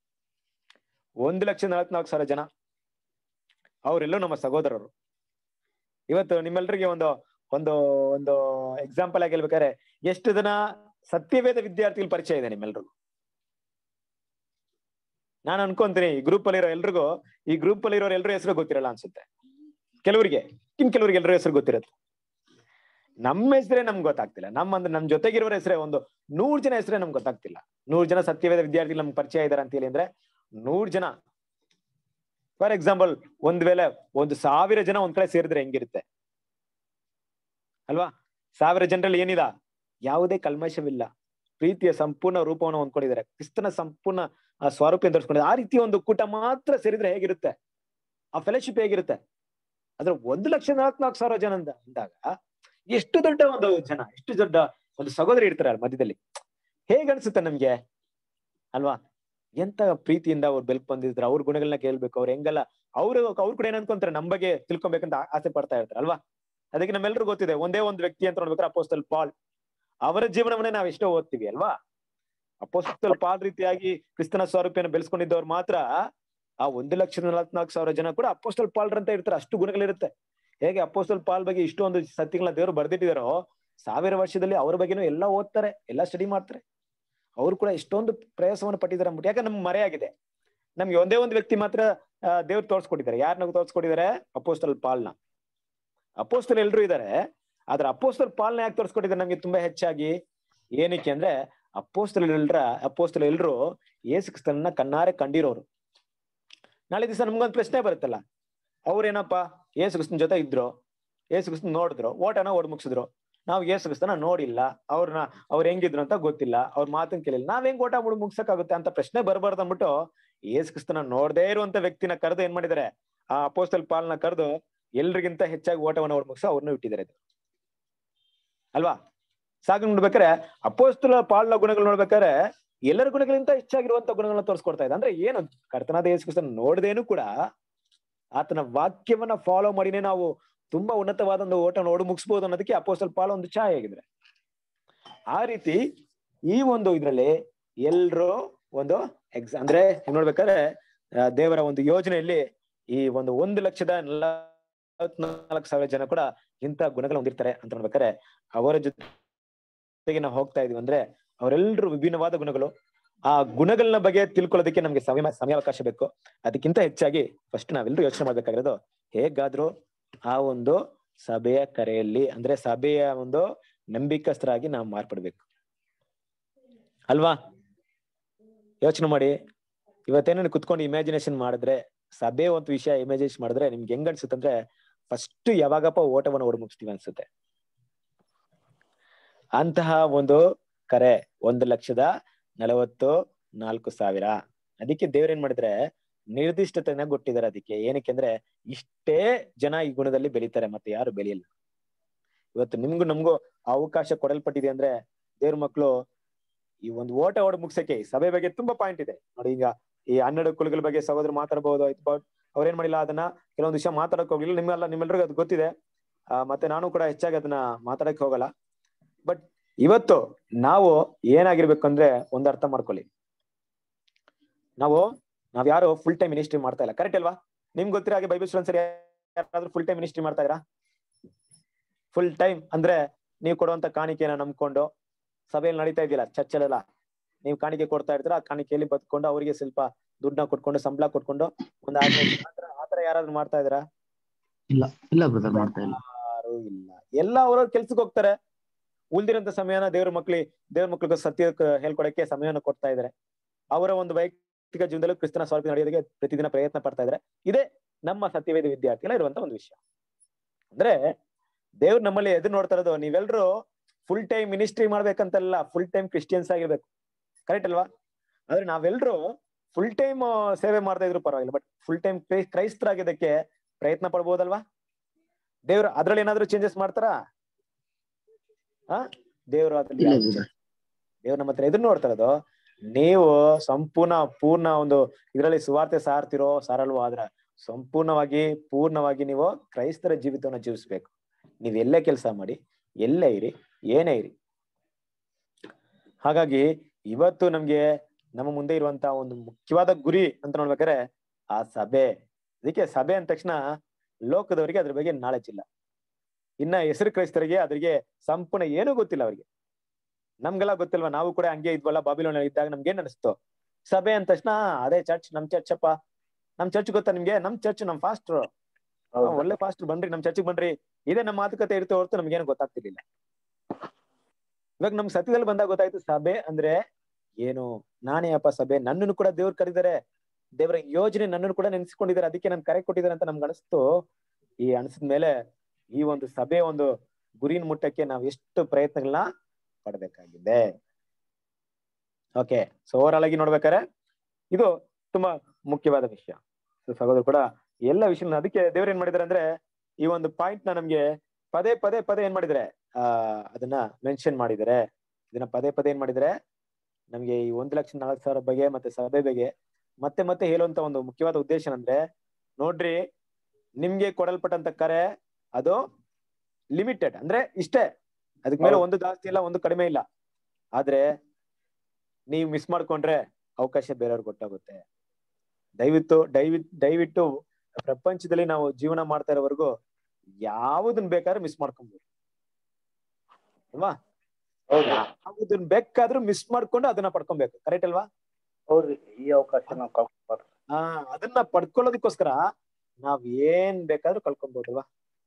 1,44,000 ಜನ ಅವರೆಲ್ಲೂ ನಮ್ಮ ಸಹೋದರರು. ಇವತ್ತು ನಿಮ್ಮೆಲ್ಲರಿಗೆ ಒಂದು ಒಂದು ಒಂದು ಎಕ್ಸಾಂಪಲ್ ಆಗಿ ಹೇಳ್ಬೇಕಾದ್ರೆ, ಎಷ್ಟು ಜನ ಸತ್ಯವೇದ ವಿದ್ಯಾರ್ಥಿಗಳ ಪರಿಚಯ ಇದೆ ನಿಮ್ಮೆಲ್ರಿಗೂ? ನಾನು ಅನ್ಕೊಂತೀನಿ ಈ ಗ್ರೂಪ್ ಅಲ್ಲಿ ಇರೋರು ಎಲ್ರ ಹೆಸರು ಗೊತ್ತಿರಲ್ಲ ಅನ್ಸುತ್ತೆ. ಕೆಲವರಿಗೆ ಎಲ್ಲರ ಹೆಸರು ಗೊತ್ತಿರುತ್ತೆ. ನಮ್ಮ ಹೆಸರೇ ನಮ್ಗೆ ಗೊತ್ತಾಗ್ತಿಲ್ಲ. ನಮ್ ಜೊತೆಗಿರೋರ ಹೆಸರೇ ಒಂದು 100 ಜನ ಹೆಸರೇ ನಮ್ಗೆ ಗೊತ್ತಾಗ್ತಿಲ್ಲ. 100 ಜನ ಸತ್ಯವೇದ ವಿದ್ಯಾರ್ಥಿಗಳು ನಮ್ಗೆ ಪರಿಚಯ ಇದಾರೆ ಅಂತ ಹೇಳಿ ಅಂದ್ರೆ 100 ಜನ. ಫಾರ್ ಎಕ್ಸಾಂಪಲ್, ಒಂದ್ ವೇಳೆ 1,000 ಜನ ಒಂದ್ ಕಡೆ ಸೇರಿದ್ರೆ ಹೆಂಗಿರುತ್ತೆ ಅಲ್ವಾ? 1000 ಜನರಲ್ಲಿ ಏನಿಲ್ಲ, ಯಾವುದೇ ಕಲ್ಮಶವಿಲ್ಲ, ಪ್ರೀತಿಯ ಸಂಪೂರ್ಣ ರೂಪವನ್ನು ಹೊಂದ್ಕೊಂಡಿದ್ದಾರೆ, ಕ್ರಿಸ್ತನ ಸಂಪೂರ್ಣ ಸ್ವರೂಪ ಧರಿಸ್ಕೊಂಡಿದ್ದಾರೆ. ಆ ರೀತಿ ಒಂದು ಕೂಟ ಮಾತ್ರ ಸೇರಿದ್ರೆ ಹೇಗಿರುತ್ತೆ? ಆ ಫೆಲೋಶಿಪ್ ಹೇಗಿರುತ್ತೆ? ಅದ್ರ 1,44,000 ಜನ ಅಂದಾಗ ಎಷ್ಟು ದೊಡ್ಡ ಒಂದು ಜನ, ಎಷ್ಟು ದೊಡ್ಡ ಒಂದು ಸಹೋದರಿ ಇರ್ತಾರೆ ಮಧ್ಯದಲ್ಲಿ. ಹೇಗನ್ಸುತ್ತೆ ನಮ್ಗೆ ಅಲ್ವಾ? ಎಂತ ಪ್ರೀತಿಯಿಂದ ಅವ್ರು ಬೆಲ್ಕ್ ಬಂದಿದ್ರು. ಅವ್ರ ಗುಣಗಳನ್ನ ಕೇಳ್ಬೇಕು. ಅವ್ರು ಹೆಂಗಲ್ಲ, ಅವ್ರು ಕೂಡ ಏನ್ ಅನ್ಕೊಂತಾರೆ, ನಮ್ ಬಗ್ಗೆ ತಿಳ್ಕೊಬೇಕಂತ ಆಸೆ ಪಡ್ತಾ ಇರ್ತಾರೆ ಅಲ್ವಾ. ಅದಕ್ಕೆ ನಮ್ಮೆಲ್ಲರೂ ಗೊತ್ತಿದೆ, ಒಂದೇ ಒಂದು ವ್ಯಕ್ತಿ ಅಂತ ನೋಡ್ಬೇಕಾದ್ರೆ ಅಪೊಸ್ತಲ ಪಾಲ್. ಅವರ ಜೀವನವನ್ನೇ ನಾವ್ ಎಷ್ಟೋ ಓದ್ತೀವಿ ಅಲ್ವಾ. ಅಪೊಸ್ತಲ ಪಾಲ್ ರೀತಿಯಾಗಿ ಕ್ರಿಸ್ತನ ಸ್ವರೂಪಿಯನ್ನು ಬೆಳೆಸ್ಕೊಂಡಿದ್ದವ್ರು ಮಾತ್ರ ಆ 1,44,000 ಜನ ಕೂಡ ಅಪೊಸ್ತಲ ಪಾಲ್ರಂತ ಇರ್ತಾರೆ. ಅಷ್ಟು ಗುಣಗಳಿರುತ್ತೆ. ಹೇಗೆ ಅಪೊಸ್ತಲ ಪಾಲ್ ಬಗ್ಗೆ ಇಷ್ಟೊಂದು ಸತ್ಯಗಳನ್ನ ದೇವರು ಬರ್ದಿಟ್ಟಿದಾರೋ, 1000 ವರ್ಷದಲ್ಲಿ ಅವ್ರ ಬಗ್ಗೆನೂ ಎಲ್ಲ ಓದ್ತಾರೆ, ಎಲ್ಲ ಸ್ಟಡಿ ಮಾಡ್ತಾರೆ. ಅವ್ರು ಕೂಡ ಎಷ್ಟೊಂದು ಪ್ರಯಾಸವನ್ನು ಪಟ್ಟಿದ್ದಾರೆ ಅಂದ್ಬಿಟ್ಟು. ಯಾಕಂದ್ರೆ ನಮ್ಗೆ ಮರೆಯಾಗಿದೆ. ನಮ್ಗೆ ಒಂದೇ ಒಂದು ವ್ಯಕ್ತಿ ಮಾತ್ರ ದೇವ್ರು ತೋರ್ಸ್ಕೊಟ್ಟಿದ್ದಾರೆ. ಯಾರನ್ನ ತೋರ್ಸ್ಕೊಟ್ಟಿದ್ದಾರೆ? ಅಪೊಸ್ತಲ ಪಾಲ್ನ. ಅಪೊಸ್ತಲ ಎಲ್ರು ಇದ್ದಾರೆ, ಆದ್ರೆ ಅಪೊಸ್ತಲ ಪಾಲ್ನ ಯಾಕೆ ತೋರ್ಸ್ಕೊಟ್ಟಿದ್ದಾರೆ ನಮ್ಗೆ ತುಂಬಾ ಹೆಚ್ಚಾಗಿ? ಏನಕ್ಕೆ ಅಂದ್ರೆ ಅಪೊಸ್ತಲ ಎಲ್ರು ಯೇಸು ಕ್ರಿಸ್ತನನ್ನ ಕಣ್ಣಾರೆ ಕಂಡಿರೋರು. ನಾಳೆ ದಿವಸ ನಮ್ಗೊಂದು ಪ್ರಶ್ನೆ ಬರುತ್ತಲ್ಲ, ಅವ್ರೇನಪ್ಪಾ ಯೇಸು ಕ್ರಿಸ್ತನ ಜೊತೆ ಇದ್ರು, ಯೇಸು ಕ್ರಿಸ್ತನ ನೋಡಿದ್ರು, ಓಟನ ಓಡ್ ಮುಗಿಸಿದ್ರು. ನಾವು ಯೇಸು ಕ್ರಿಸ್ತನ ನೋಡಿಲ್ಲ, ಅವ್ರು ಹೆಂಗಿದ್ರು ಅಂತ ಗೊತ್ತಿಲ್ಲ, ಅವ್ರ ಮಾತನ್ನ ಕೇಳಿಲ್ಲ, ನಾವ್ ಹೆಂಗ್ ಓಟ ಮುಗ್ಸಕ್ಕಾಗುತ್ತೆ ಅಂತ ಪ್ರಶ್ನೆ ಬರ್ಬಾರ್ದು ಅಂದ್ಬಿಟ್ಟು ಯೇಸು ಕ್ರಿಸ್ತನ ನೋಡದೇ ಇರುವಂತ ವ್ಯಕ್ತಿನ ಕರೆದು ಏನ್ ಮಾಡಿದ್ದಾರೆ, ಆ ಅಪೊಸ್ತಲ ಪಾಲ್ನ ಕರೆದು ಎಲ್ರಿಗಿಂತ ಹೆಚ್ಚಾಗಿ ಓಟವನ್ನ ಓಡ್ ಮುಗಿಸ ಅವ್ರನ್ನ ಇಟ್ಟಿದ್ದಾರೆ ಅಲ್ವಾ. ಸಾಕು ನೋಡ್ಬೇಕಾರೆ ಅಪೊಸ್ತಲ ಪಾಲ್ನ ಗುಣಗಳು ನೋಡ್ಬೇಕಾದ್ರೆ ಎಲ್ಲರ ಗುಣಗಳಿಂತ ಹೆಚ್ಚಾಗಿರುವಂತ ಗುಣಗಳನ್ನ ತೋರಿಸ್ಕೊಡ್ತಾ ಇದೆ. ಅಂದ್ರೆ ಏನು, ಕರ್ತನಾದ ಯೇಸು ಕ್ರಿಸ್ತನ ನೋಡದೇನು ಕೂಡ ಆತನ ವಾಕ್ಯವನ್ನ ಫಾಲೋ ಮಾಡಿನೇ ನಾವು ತುಂಬಾ ಉನ್ನತವಾದ ಒಂದು ಓಟವನ್ನು ಓಡಿ ಮುಗಿಸ್ಬೋದು ಅನ್ನೋದಕ್ಕೆ ಅಪೊಸ್ತಲ ಪೌಲ ಒಂದು ಛಾಯೆ ಆಗಿದ್ರೆ. ಆ ರೀತಿ ಈ ಒಂದು ಇದ್ರಲ್ಲಿ ಎಲ್ರು ಒಂದು ಅಂದ್ರೆ ನೋಡ್ಬೇಕಾದ್ರೆ ದೇವರ ಒಂದು ಯೋಜನೆಯಲ್ಲಿ ಈ ಒಂದು 1,44,000 ಜನ ಕೂಡ ಇಂಥ ಗುಣಗಳು ಹೊಂದಿರ್ತಾರೆ ಅಂತ ನೋಡ್ಬೇಕಾದ್ರೆ ಅವರ ಜೊತೆಗೆ ನಾವು ಹೋಗ್ತಾ ಇದೀವಿ ಅಂದ್ರೆ ಅವರೆಲ್ಲರೂ ವಿಭಿನ್ನವಾದ ಗುಣಗಳು. ಆ ಗುಣಗಳನ್ನ ಬಗ್ಗೆ ತಿಳ್ಕೊಳ್ಳೋದಕ್ಕೆ ನಮ್ಗೆ ಸಮಯಾವಕಾಶ ಬೇಕು. ಅದಕ್ಕಿಂತ ಹೆಚ್ಚಾಗಿ ಫಸ್ಟ್ ನಾವೆಲ್ಲರೂ ಯೋಚನೆ ಮಾಡ್ಬೇಕಾಗಿರೋದು ಹೇಗಾದ್ರೂ ಆ ಒಂದು ಸಭೆಯ ಕರೆಯಲ್ಲಿ ಅಂದ್ರೆ ಸಭೆಯ ಒಂದು ನಂಬಿಕಸ್ಥರಾಗಿ ನಾವು ಮಾರ್ಪಡ್ಬೇಕು ಅಲ್ವಾ? ಯೋಚನೆ ಮಾಡಿ, ಇವತ್ತೇನೇನು ಕುತ್ಕೊಂಡು ಇಮ್ಯಾಜಿನೇಷನ್ ಮಾಡಿದ್ರೆ, ಸಭೆ ಒಂದು ವಿಷಯ ಇಮ್ಯಾಜಿನೇಷನ್ ಮಾಡಿದ್ರೆ ನಿಮ್ಗೆ ಹೆಂಗ್ ಅನ್ಸುತ್ತಂದ್ರೆ ಫಸ್ಟ್ ಯಾವಾಗಪ್ಪ ಓಟವನ್ನು ಓಡಿ ಮುಗಿಸ್ತೀವಿ ಅನ್ಸುತ್ತೆ. ಅಂತಹ ಒಂದು ಕರೆ 1,44,000. ಅದಕ್ಕೆ ದೇವ್ರೇನ್ ಮಾಡಿದ್ರೆ ನಿರ್ದಿಷ್ಟತೆಯನ್ನ ಕೊಟ್ಟಿದ್ದಾರೆ. ಅದಕ್ಕೆ ಏನಕ್ಕೆ ಅಂದ್ರೆ ಇಷ್ಟೇ ಜನ ಈ ಗುಣದಲ್ಲಿ ಬೆಳೀತಾರೆ, ಮತ್ತೆ ಯಾರು ಬೆಳೆಯಲ್ಲ. ಇವತ್ತು ನಿಮ್ಗೂ ನಮ್ಗೂ ಅವಕಾಶ ಕೊಡಲ್ಪಟ್ಟಿದೆ ಅಂದ್ರೆ ದೇವ್ರ ಮಕ್ಕಳು ಈ ಒಂದು ಓಟ ಓಡಿ ಮುಗ್ಸಕ್ಕೆ ಸಭೆ ಬಗ್ಗೆ ತುಂಬಾ ಪಾಯಿಂಟ್ ಇದೆ ನೋಡಿ. ಈಗ ಈ 12 ಕುಲಗಳ ಬಗ್ಗೆ ಸಹೋದರ ಮಾತಾಡಬಹುದು. ಅವ್ರೇನ್ ಮಾಡಿಲ್ಲ, ಅದನ್ನ ಕೆಲವೊಂದು ವಿಷಯ ಮಾತಾಡಕ್ ಹೋಗ್ಲಿಲ್ಲ. ನಿಮ್ಮೆಲ್ಲರಿಗೂ ಅದು ಗೊತ್ತಿದೆ. ಮತ್ತೆ ನಾನು ಕೂಡ ಹೆಚ್ಚಾಗಿ ಅದನ್ನ ಮಾತಾಡಕ್ ಹೋಗಲ್ಲ. ಬಟ್ ಇವತ್ತು ನಾವು ಏನಾಗಿರ್ಬೇಕಂದ್ರೆ ಒಂದು ಅರ್ಥ ಮಾಡ್ಕೊಳ್ಳಿ, ನಾವ್ಯಾರು ಫುಲ್ ಟೈಮ್ ಮಿನಿಸ್ಟ್ರಿ ಮಾಡ್ತಾ ಇಲ್ಲ, ಕರೆಕ್ಟ್ ಅಲ್ವಾ? ನಿಮ್ಗೆ ಗೊತ್ತಿರೋ ಹಾಗೆ ಬೈಬಲ್ ಸ್ಟೂಡೆಂಟ್ಸ್ ಯಾರಾದ್ರೂ ಫುಲ್ ಟೈಮ್ ಮಿನಿಸ್ಟ್ರಿ ಮಾಡ್ತಾ ಇದ್ದೀರಾ? ಫುಲ್ ಟೈಮ್ ಅಂದ್ರೆ ನೀವು ಕೊಡುವಂತ ಕಾಣಿಕೆನ ನಂಬ್ಕೊಂಡು ಸಭೆಯಲ್ಲಿ ನಡೀತಾ ಇದೆಯಲ್ಲ, ಚರ್ಚೆಲ್ಲ ನೀವು ಕಾಣಿಕೆ ಕೊಡ್ತಾ ಇರ್ತೀರ. ಆ ಕಾಣಿಕೆಯಲ್ಲಿ ಬದ್ಕೊಂಡು ಅವರಿಗೆ ಸ್ವಲ್ಪ ದುಡ್ಡನ್ನ ಕೊಟ್ಕೊಂಡು ಸಂಬಳ ಕೊಟ್ಕೊಂಡು ಒಂದು ಆತರ ಯಾರಾದ್ರೂ ಮಾಡ್ತಾ ಇದ್ದೀರಾ? ಇಲ್ಲ ಬ್ರದರ್, ಮಾಡ್ತಾ ಇಲ್ಲ. ಯಾರು ಇಲ್ಲ. ಎಲ್ಲ ಅವ್ರವ್ರ ಕೆಲ್ಸಕ್ಕೆ ಹೋಗ್ತಾರೆ. ಉಳ್ದಿರೋಂತ ಸಮಯನ ದೇವ್ರ ಮಕ್ಳಿಗೆ ಸತ್ಯ ಹೇಳ್ಕೊಡಕ್ಕೆ ಸಮಯವನ್ನು ಕೊಡ್ತಾ ಇದಾರೆ. ಅವರ ಒಂದು ವೈಯಕ್ತಿಕ ಜೀವನದಲ್ಲೂ ಕ್ರಿಸ್ತನ ಸ್ವರೂಪ ನಡೆಯೋದಕ್ಕೆ ಪ್ರತಿದಿನ ಪ್ರಯತ್ನ ಪಡ್ತಾ ಇದಾರೆ. ಇದೇ ನಮ್ಮ ಸತ್ಯವೇದ ವಿದ್ಯಾರ್ಥಿಗಳ ಇರುವಂತ ಒಂದು ವಿಷಯ. ಅಂದ್ರೆ ದೇವ್ರು ನಮ್ಮಲ್ಲಿ ಎದುರು ನೋಡ್ತಾ ಇರೋದು, ನೀವೆಲ್ರು ಫುಲ್ ಟೈಮ್ ಮಿನಿಸ್ಟ್ರಿ ಮಾಡ್ಬೇಕಂತಲ್ಲ, ಫುಲ್ ಟೈಮ್ ಕ್ರಿಶ್ಚಿಯನ್ಸ್ ಆಗಿರ್ಬೇಕು, ಕರೆಕ್ಟ್ ಅಲ್ವಾ? ಆದ್ರೆ ನಾವೆಲ್ರು ಫುಲ್ ಟೈಮ್ ಸೇವೆ ಮಾಡ್ತಾ ಇದ್ರು ಪರವಾಗಿಲ್ಲ, ಬಟ್ ಫುಲ್ ಟೈಮ್ ಕ್ರೈಸ್ತರಾಗಿದ್ದಕ್ಕೆ ಪ್ರಯತ್ನ ಪಡ್ಬೋದಲ್ವಾ? ದೇವ್ರು ಅದ್ರಲ್ಲಿ ಏನಾದ್ರು ಚೇಂಜಸ್ ಮಾಡ್ತಾರಾ? ದೇವ್ರು ಅದ್ರಲ್ಲಿ ದೇವ್ರು ನಮ್ಮ ಹತ್ರ ಎದುರು ನೋಡ್ತಾ ಇರೋದು, ನೀವು ಪೂರ್ಣ ಒಂದು ಇದರಲ್ಲಿ ಸುವಾರ್ತೆ ಸಾರಲ್ವೋ ಆದ್ರೆ ಪೂರ್ಣವಾಗಿ ನೀವು ಕ್ರೈಸ್ತರ ಜೀವಿತವನ್ನ ಜೀವಿಸ್ಬೇಕು. ನೀವ್ ಎಲ್ಲೇ ಕೆಲಸ ಮಾಡಿ, ಎಲ್ಲೇ ಇರಿ, ಏನೇ ಇರಿ. ಹಾಗಾಗಿ ಇವತ್ತು ನಮ್ಮ ಮುಂದೆ ಇರುವಂತ ಒಂದು ಮುಖ್ಯವಾದ ಗುರಿ ಅಂತ ನೋಡ್ಬೇಕಾದ್ರೆ ಆ ಸಭೆ. ಅದಕ್ಕೆ ಸಭೆ ಅಂದ ತಕ್ಷಣ ಲೋಕದವರಿಗೆ ಅದ್ರ ಬಗ್ಗೆ ನಾಲೆಜ್ ಇಲ್ಲ. ಇನ್ನ ಹೆಸರು ಕ್ರೈಸ್ತರಿಗೆ ಅದ್ರಿಗೆ ಸಂಪೂರ್ಣ ಏನೂ ಗೊತ್ತಿಲ್ಲ ಅವ್ರಿಗೆ. ನಮ್ಗೆಲ್ಲ ಗೊತ್ತಿಲ್ವಾ? ನಾವು ಕೂಡ ಹಂಗೆ ಇದ್ವಲ್ಲ ಬಾಬಿಲೋನ್ ಇದ್ದಾಗ. ನಮ್ಗೆ ಏನ್ ಅನಿಸ್ತು ಸಭೆ ಅಂದ ತಕ್ಷಣ? ಅದೇ ಚರ್ಚ್, ನಮ್ ಚರ್ಚ್ ಅಪ್ಪ. ನಮ್ ಚರ್ಚ್ ಗೊತ್ತಾ ನಿಮ್ಗೆ? ನಮ್ ಚರ್ಚ್ ನಮ್ ಫಾಸ್ಟ್ರು, ಒಳ್ಳೆ ಫಾಸ್ಟ್ರು, ಬನ್ರಿ ನಮ್ ಚರ್ಚಿಗೆ ಬನ್ರಿ, ಇದೇ ನಮ್ಮ ಮಾತುಕತೆ ಇರ್ತೇ ಹೊರತು ನಮ್ಗೇನು ಗೊತ್ತಾಗ್ತಿರ್ಲಿಲ್ಲ. ಇವಾಗ ನಮ್ ಸತ್ಯದಲ್ಲಿ ಬಂದಾಗ ಗೊತ್ತಾಯ್ತು ಸಭೆ ಅಂದ್ರೆ ಏನು. ನಾನೇ ಅಪ್ಪ ಸಭೆ, ನನ್ನನ್ನು ಕೂಡ ದೇವ್ರು ಕರೀತಾರೆ, ದೇವರ ಯೋಜನೆ ನನ್ನನ್ನು ಕೂಡ ನೆನ್ಸ್ಕೊಂಡಿದ್ದಾರೆ, ಅದಕ್ಕೆ ನನ್ ಕರೆ ಕೊಟ್ಟಿದ್ದಾರೆ ಅಂತ ನಮ್ಗೆ ಅನಿಸ್ತು. ಈ ಅನಿಸಿದ್ಮೇಲೆ ಈ ಒಂದು ಸಭೆ ಒಂದು ಗುರಿನ ಮುಟ್ಟಕ್ಕೆ ನಾವು ಎಷ್ಟು ಪ್ರಯತ್ನಗಳನ್ನ ಪಡ್ಬೇಕಾಗಿದೆ. ಓಕೆ, ಸೊ ಓವರಾಲ್ ಆಗಿ ನೋಡ್ಬೇಕಾರೆ ಇದು ತುಂಬಾ ಮುಖ್ಯವಾದ ವಿಷಯ. ಸೊ ಸಹೋದರ ಕೂಡ ಎಲ್ಲ ವಿಷಯ, ಅದಕ್ಕೆ ದೇವ್ರು ಏನ್ ಮಾಡಿದಾರೆ ಅಂದ್ರೆ ಈ ಒಂದು ಪಾಯಿಂಟ್ ನ ನಮ್ಗೆ ಪದೇ ಏನ್ ಮಾಡಿದ್ರೆ ಅದನ್ನ ಮೆನ್ಷನ್ ಮಾಡಿದರೆ. ಇದನ್ನ ಪದೇ ಏನ್ ಮಾಡಿದ್ರೆ ನಮ್ಗೆ ಈ 1,04,000 ಬಗ್ಗೆ ಮತ್ತೆ ಸಭೆ ಬಗ್ಗೆ ಮತ್ತೆ ಹೇಳುವಂತ ಒಂದು ಮುಖ್ಯವಾದ ಉದ್ದೇಶ ಅಂದ್ರೆ, ನೋಡ್ರಿ ನಿಮ್ಗೆ ಕೊಡಲ್ಪಟ್ಟಂತ ಕರೆ ಅದು ಲಿಮಿಟೆಡ್, ಅಂದ್ರೆ ಇಷ್ಟೇ, ಅದಕ್ ಮೇಲೆ ಒಂದು ಜಾಸ್ತಿ ಇಲ್ಲ, ಒಂದು ಕಡಿಮೆ ಇಲ್ಲ. ಆದ್ರೆ ನೀವು ಮಿಸ್ ಮಾಡ್ಕೊಂಡ್ರೆ ಅವಕಾಶ ಬೇರೆಯವ್ರಿಗೆ ಗೊತ್ತಾಗುತ್ತೆ. ದಯವಿಟ್ಟು ಪ್ರಪಂಚದಲ್ಲಿ ನಾವು ಜೀವನ ಮಾಡ್ತಾ ಇರೋವರೆಗೂ ಯಾವುದನ್ನ ಬೇಕಾದ್ರೂ ಮಿಸ್ ಮಾಡ್ಕೊಬೋದು ಅಲ್ವಾ? ಯಾವುದನ್ನ ಬೇಕಾದ್ರೂ ಮಿಸ್ ಮಾಡ್ಕೊಂಡು ಅದನ್ನ ಪಡ್ಕೊಬೇಕು, ಕರೆಕ್ಟ್ ಅಲ್ವಾ? ಹೌದ್ರಿ, ಈ ಅವಕಾಶ ನಾವು ಕಳ್ಕೊಬಾರ್ದು. ಅದನ್ನ ಪಡ್ಕೊಳ್ಳೋದಕ್ಕೋಸ್ಕರ ನಾವ್ ಏನ್ ಬೇಕಾದ್ರೂ ಕಳ್ಕೊಬೋದಲ್ವಾ?